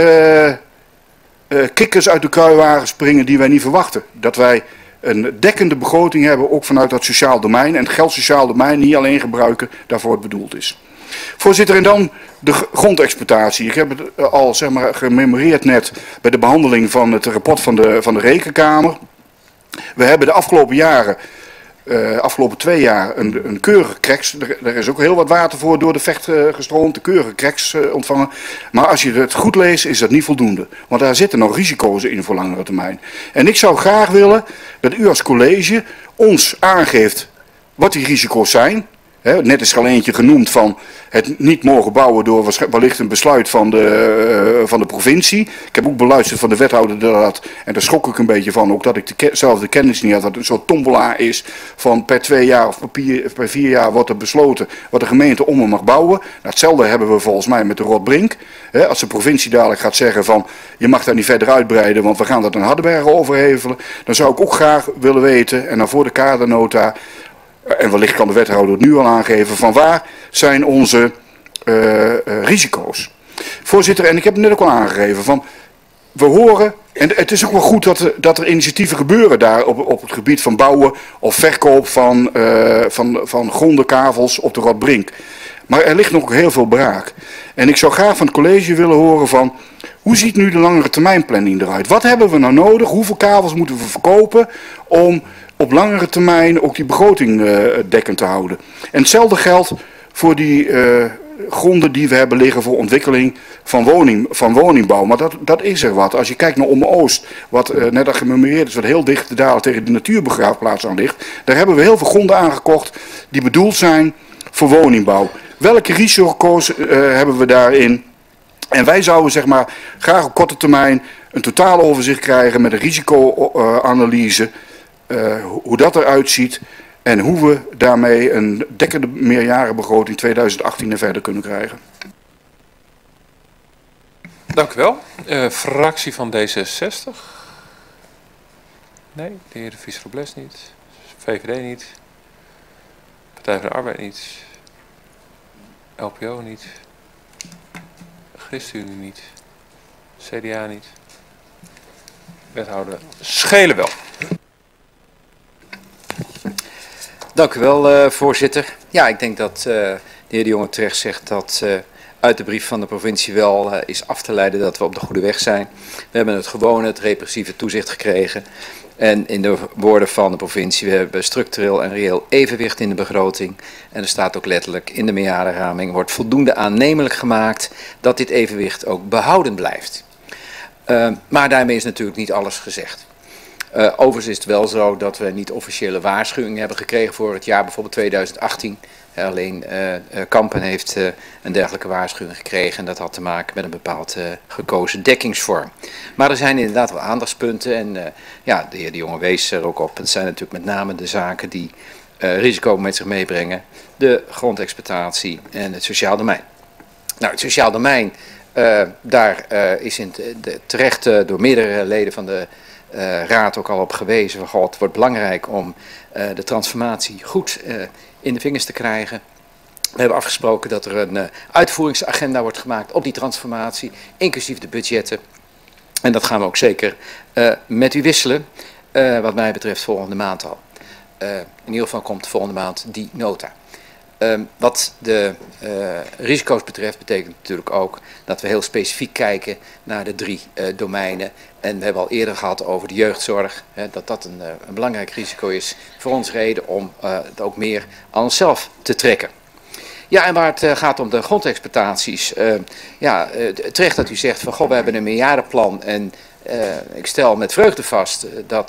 kikkers uit de kruiwagen springen die wij niet verwachten. Dat wij een dekkende begroting hebben, ook vanuit dat sociaal domein. En het geld sociaal domein niet alleen gebruiken daarvoor het bedoeld is. Voorzitter, en dan de grondexploitatie. Ik heb het al zeg maar gememoreerd net bij de behandeling van het rapport van de Rekenkamer. We hebben de afgelopen jaren, afgelopen 2 jaar, een keurige cracks. Er is ook heel wat water voor door de Vecht gestroomd, de keurige cracks ontvangen. Maar als je het goed leest, is dat niet voldoende. Want daar zitten nog risico's in voor langere termijn. En ik zou graag willen dat u als college ons aangeeft wat die risico's zijn. Net is er al eentje genoemd van het niet mogen bouwen door wellicht een besluit van de provincie. Ik heb ook beluisterd van de wethouder dat, en daar schrok ik een beetje van, ook dat ik zelf de kennis niet had, dat het een soort tombola is van per 2 jaar of per 4 jaar wordt er besloten wat de gemeente om mag bouwen. Nou, hetzelfde hebben we volgens mij met de Rotbrink. Als de provincie dadelijk gaat zeggen van je mag daar niet verder uitbreiden, want we gaan dat aan Hardenbergen overhevelen, dan zou ik ook graag willen weten, en dan voor de kadernota, en wellicht kan de wethouder het nu al aangeven, van waar zijn onze risico's. Voorzitter, en ik heb het net ook al aangegeven, van we horen, en het is ook wel goed dat er initiatieven gebeuren daar op het gebied van bouwen of verkoop van grondenkavels op de Rotbrink. Maar er ligt nog heel veel braak. En ik zou graag van het college willen horen van, hoe ziet nu de langere termijnplanning eruit? Wat hebben we nou nodig? Hoeveel kavels moeten we verkopen om op langere termijn ook die begroting dekkend te houden? En hetzelfde geldt voor die gronden die we hebben liggen voor ontwikkeling van woningbouw. Maar dat is er wat. Als je kijkt naar Omme-Oost, wat net al gememoreerd is, wat heel dicht daar tegen de natuurbegraafplaats aan ligt, daar hebben we heel veel gronden aangekocht die bedoeld zijn voor woningbouw. Welke risico's hebben we daarin? En wij zouden zeg maar graag op korte termijn een totaal overzicht krijgen met een risicoanalyse, hoe dat eruit ziet en hoe we daarmee een dekkende meerjarenbegroting 2018 en verder kunnen krijgen. Dank u wel. Fractie van D66? Nee, de heer de Vries-Robles niet. VVD niet. Partij van de Arbeid niet. LPO niet. ChristenUnie niet. CDA niet. Wethouder Schelen wel. Dank u wel, voorzitter. Ja, ik denk dat de heer De Jonge terecht zegt dat uit de brief van de provincie wel is af te leiden dat we op de goede weg zijn. We hebben het gewone, het repressieve toezicht gekregen. En in de woorden van de provincie, we hebben structureel en reëel evenwicht in de begroting. En er staat ook letterlijk in de meerjarenraming, wordt voldoende aannemelijk gemaakt dat dit evenwicht ook behouden blijft. Maar daarmee is natuurlijk niet alles gezegd. Overigens is het wel zo dat we niet officiële waarschuwingen hebben gekregen voor het jaar bijvoorbeeld 2018. Alleen Kampen heeft een dergelijke waarschuwing gekregen en dat had te maken met een bepaald gekozen dekkingsvorm. Maar er zijn inderdaad wel aandachtspunten en ja, de heer De Jonge wees er ook op. Het zijn natuurlijk met name de zaken die risico met zich meebrengen, de grondexploitatie en het sociaal domein. Nou, het sociaal domein, daar is terecht door meerdere leden van de raad ook al op gewezen van God, het wordt belangrijk om de transformatie goed in de vingers te krijgen. We hebben afgesproken dat er een uitvoeringsagenda wordt gemaakt op die transformatie, inclusief de budgetten. En dat gaan we ook zeker met u wisselen, wat mij betreft volgende maand al. In ieder geval komt volgende maand die nota. Wat de risico's betreft betekent natuurlijk ook dat we heel specifiek kijken naar de 3 domeinen. En we hebben al eerder gehad over de jeugdzorg, dat dat een belangrijk risico is voor ons reden om het ook meer aan onszelf te trekken. Ja, en waar het gaat om de grondexploitaties, terecht dat u zegt van goh, we hebben een meerjarenplan en ik stel met vreugde vast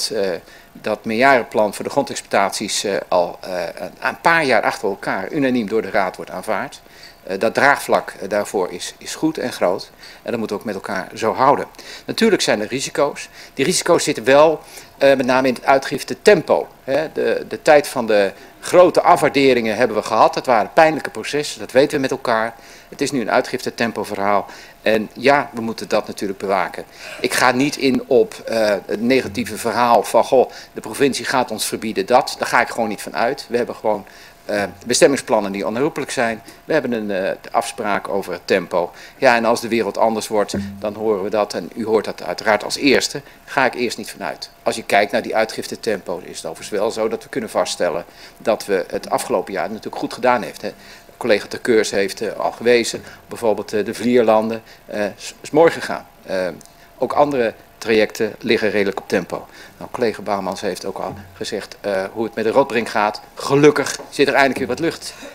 dat meerjarenplan voor de grondexploitaties al een paar jaar achter elkaar unaniem door de Raad wordt aanvaard. Dat draagvlak daarvoor is goed en groot en dat moeten we ook met elkaar zo houden. Natuurlijk zijn er risico's. Die risico's zitten wel met name in het uitgiftetempo. De tijd van de grote afwaarderingen hebben we gehad. Dat waren pijnlijke processen, dat weten we met elkaar. Het is nu een uitgiftetempo verhaal. En ja, we moeten dat natuurlijk bewaken. Ik ga niet in op het negatieve verhaal van goh, de provincie gaat ons verbieden dat. Daar ga ik gewoon niet van uit. We hebben gewoon bestemmingsplannen die onherroepelijk zijn. We hebben een afspraak over het tempo. Ja, en als de wereld anders wordt, dan horen we dat. En u hoort dat uiteraard als eerste. Ga ik eerst niet vanuit. Als je kijkt naar die uitgiftetempo, is het overigens wel zo dat we kunnen vaststellen dat we het afgelopen jaar natuurlijk goed gedaan heeft. Hè. Collega Terkeurs heeft al gewezen, bijvoorbeeld de Vlierlanden, is mooi gegaan. Ook andere trajecten liggen redelijk op tempo. Nou, collega Bouwmans heeft ook al gezegd hoe het met de Rotbrink gaat. Gelukkig zit er eindelijk weer wat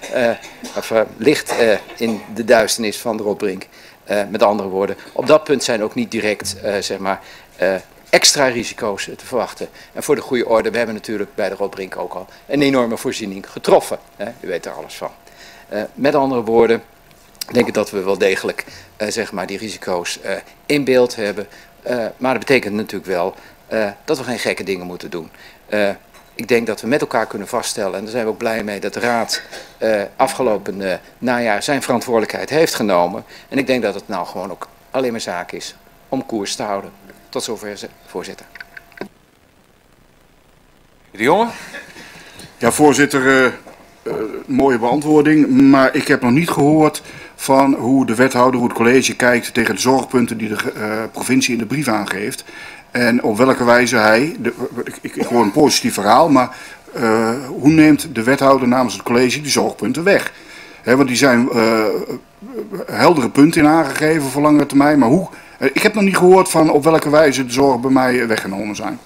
licht in de duisternis van de Rotbrink. Met andere woorden, op dat punt zijn ook niet direct extra risico's te verwachten. En voor de goede orde, we hebben natuurlijk bij de Rotbrink ook al een enorme voorziening getroffen. U weet er alles van. Met andere woorden, denk ik dat we wel degelijk die risico's in beeld hebben. Maar dat betekent natuurlijk wel dat we geen gekke dingen moeten doen. Ik denk dat we met elkaar kunnen vaststellen, en daar zijn we ook blij mee, dat de Raad afgelopen najaar zijn verantwoordelijkheid heeft genomen. En ik denk dat het nou gewoon ook alleen maar zaak is om koers te houden. Tot zover, voorzitter. De Jonge? Ja, voorzitter, mooie beantwoording, maar ik heb nog niet gehoord van hoe de wethouder, hoe het college kijkt tegen de zorgpunten die de provincie in de brief aangeeft. En op welke wijze hij, ik hoor een positief verhaal, maar hoe neemt de wethouder namens het college die zorgpunten weg? Want die zijn heldere punten in aangegeven voor langere termijn, maar hoe? Ik heb nog niet gehoord van op welke wijze de zorgen bij mij weggenomen zijn.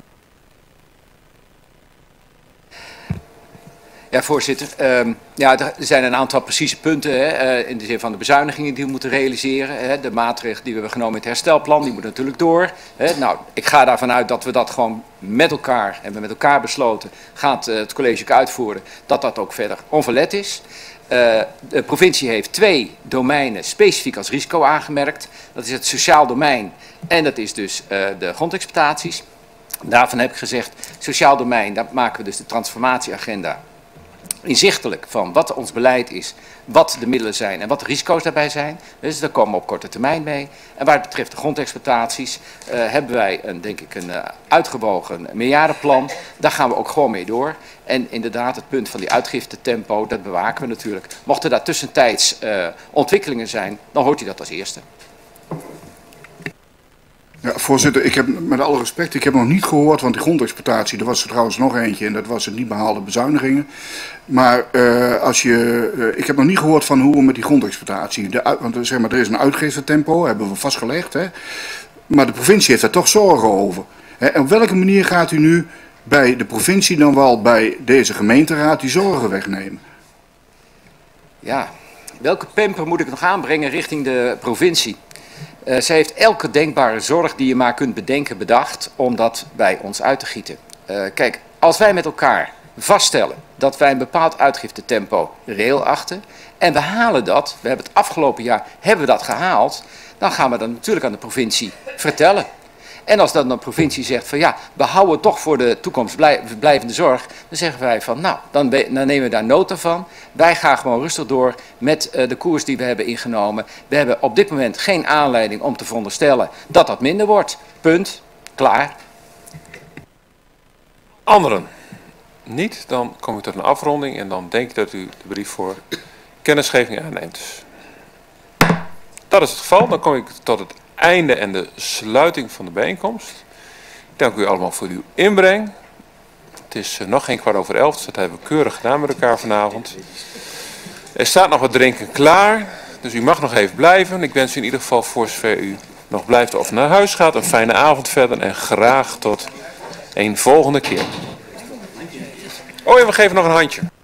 Ja, voorzitter. Er zijn een aantal precieze punten in de zin van de bezuinigingen die we moeten realiseren. De maatregelen die we hebben genomen in het herstelplan, die moeten natuurlijk door. Nou, ik ga daarvan uit dat we dat gewoon met elkaar, hebben met elkaar besloten, gaat het college ook uitvoeren, dat dat ook verder onverlet is. De provincie heeft 2 domeinen specifiek als risico aangemerkt. Dat is het sociaal domein en dat is dus de grondexploitaties. Daarvan heb ik gezegd, sociaal domein, daar maken we dus de transformatieagenda inzichtelijk van wat ons beleid is, wat de middelen zijn en wat de risico's daarbij zijn. Dus daar komen we op korte termijn mee. En waar het betreft de grondexploitaties hebben wij denk ik een uitgewogen meerjarenplan. Daar gaan we ook gewoon mee door. En inderdaad het punt van die uitgiftetempo, dat bewaken we natuurlijk. Mochten daar tussentijds ontwikkelingen zijn, dan hoort u dat als eerste. voorzitter, ik heb met alle respect, ik heb nog niet gehoord, want die grondexploitatie, er was er trouwens nog eentje en dat was het niet behaalde bezuinigingen. Maar ik heb nog niet gehoord van hoe we met die grondexploitatie, want zeg maar, er is een uitgeeftempo, hebben we vastgelegd, hè. Maar de provincie heeft daar toch zorgen over. Hè. En op welke manier gaat u nu bij de provincie dan wel bij deze gemeenteraad die zorgen wegnemen? Ja, welke pamper moet ik nog aanbrengen richting de provincie? Zij heeft elke denkbare zorg die je maar kunt bedenken bedacht om dat bij ons uit te gieten. Kijk, als wij met elkaar vaststellen dat wij een bepaald uitgiftetempo reëel achten en we halen dat, we hebben het afgelopen jaar hebben we dat gehaald, dan gaan we dat natuurlijk aan de provincie vertellen. En als dan de provincie zegt van ja, we houden toch voor de toekomst blijvende zorg, dan zeggen wij van nou, dan nemen we daar nota van. Wij gaan gewoon rustig door met de koers die we hebben ingenomen. We hebben op dit moment geen aanleiding om te veronderstellen dat dat minder wordt. Punt. Klaar. Anderen? Niet? Dan kom ik tot een afronding en dan denk ik dat u de brief voor kennisgeving aanneemt. Dat is het geval. Dan kom ik tot het einde en de sluiting van de bijeenkomst. Ik dank u allemaal voor uw inbreng. Het is nog geen 11:15, dus dat hebben we keurig gedaan met elkaar vanavond. Er staat nog wat drinken klaar, dus u mag nog even blijven. Ik wens u in ieder geval, voor zover u nog blijft of naar huis gaat, een fijne avond verder en graag tot een volgende keer. Oh ja, we geven nog een handje.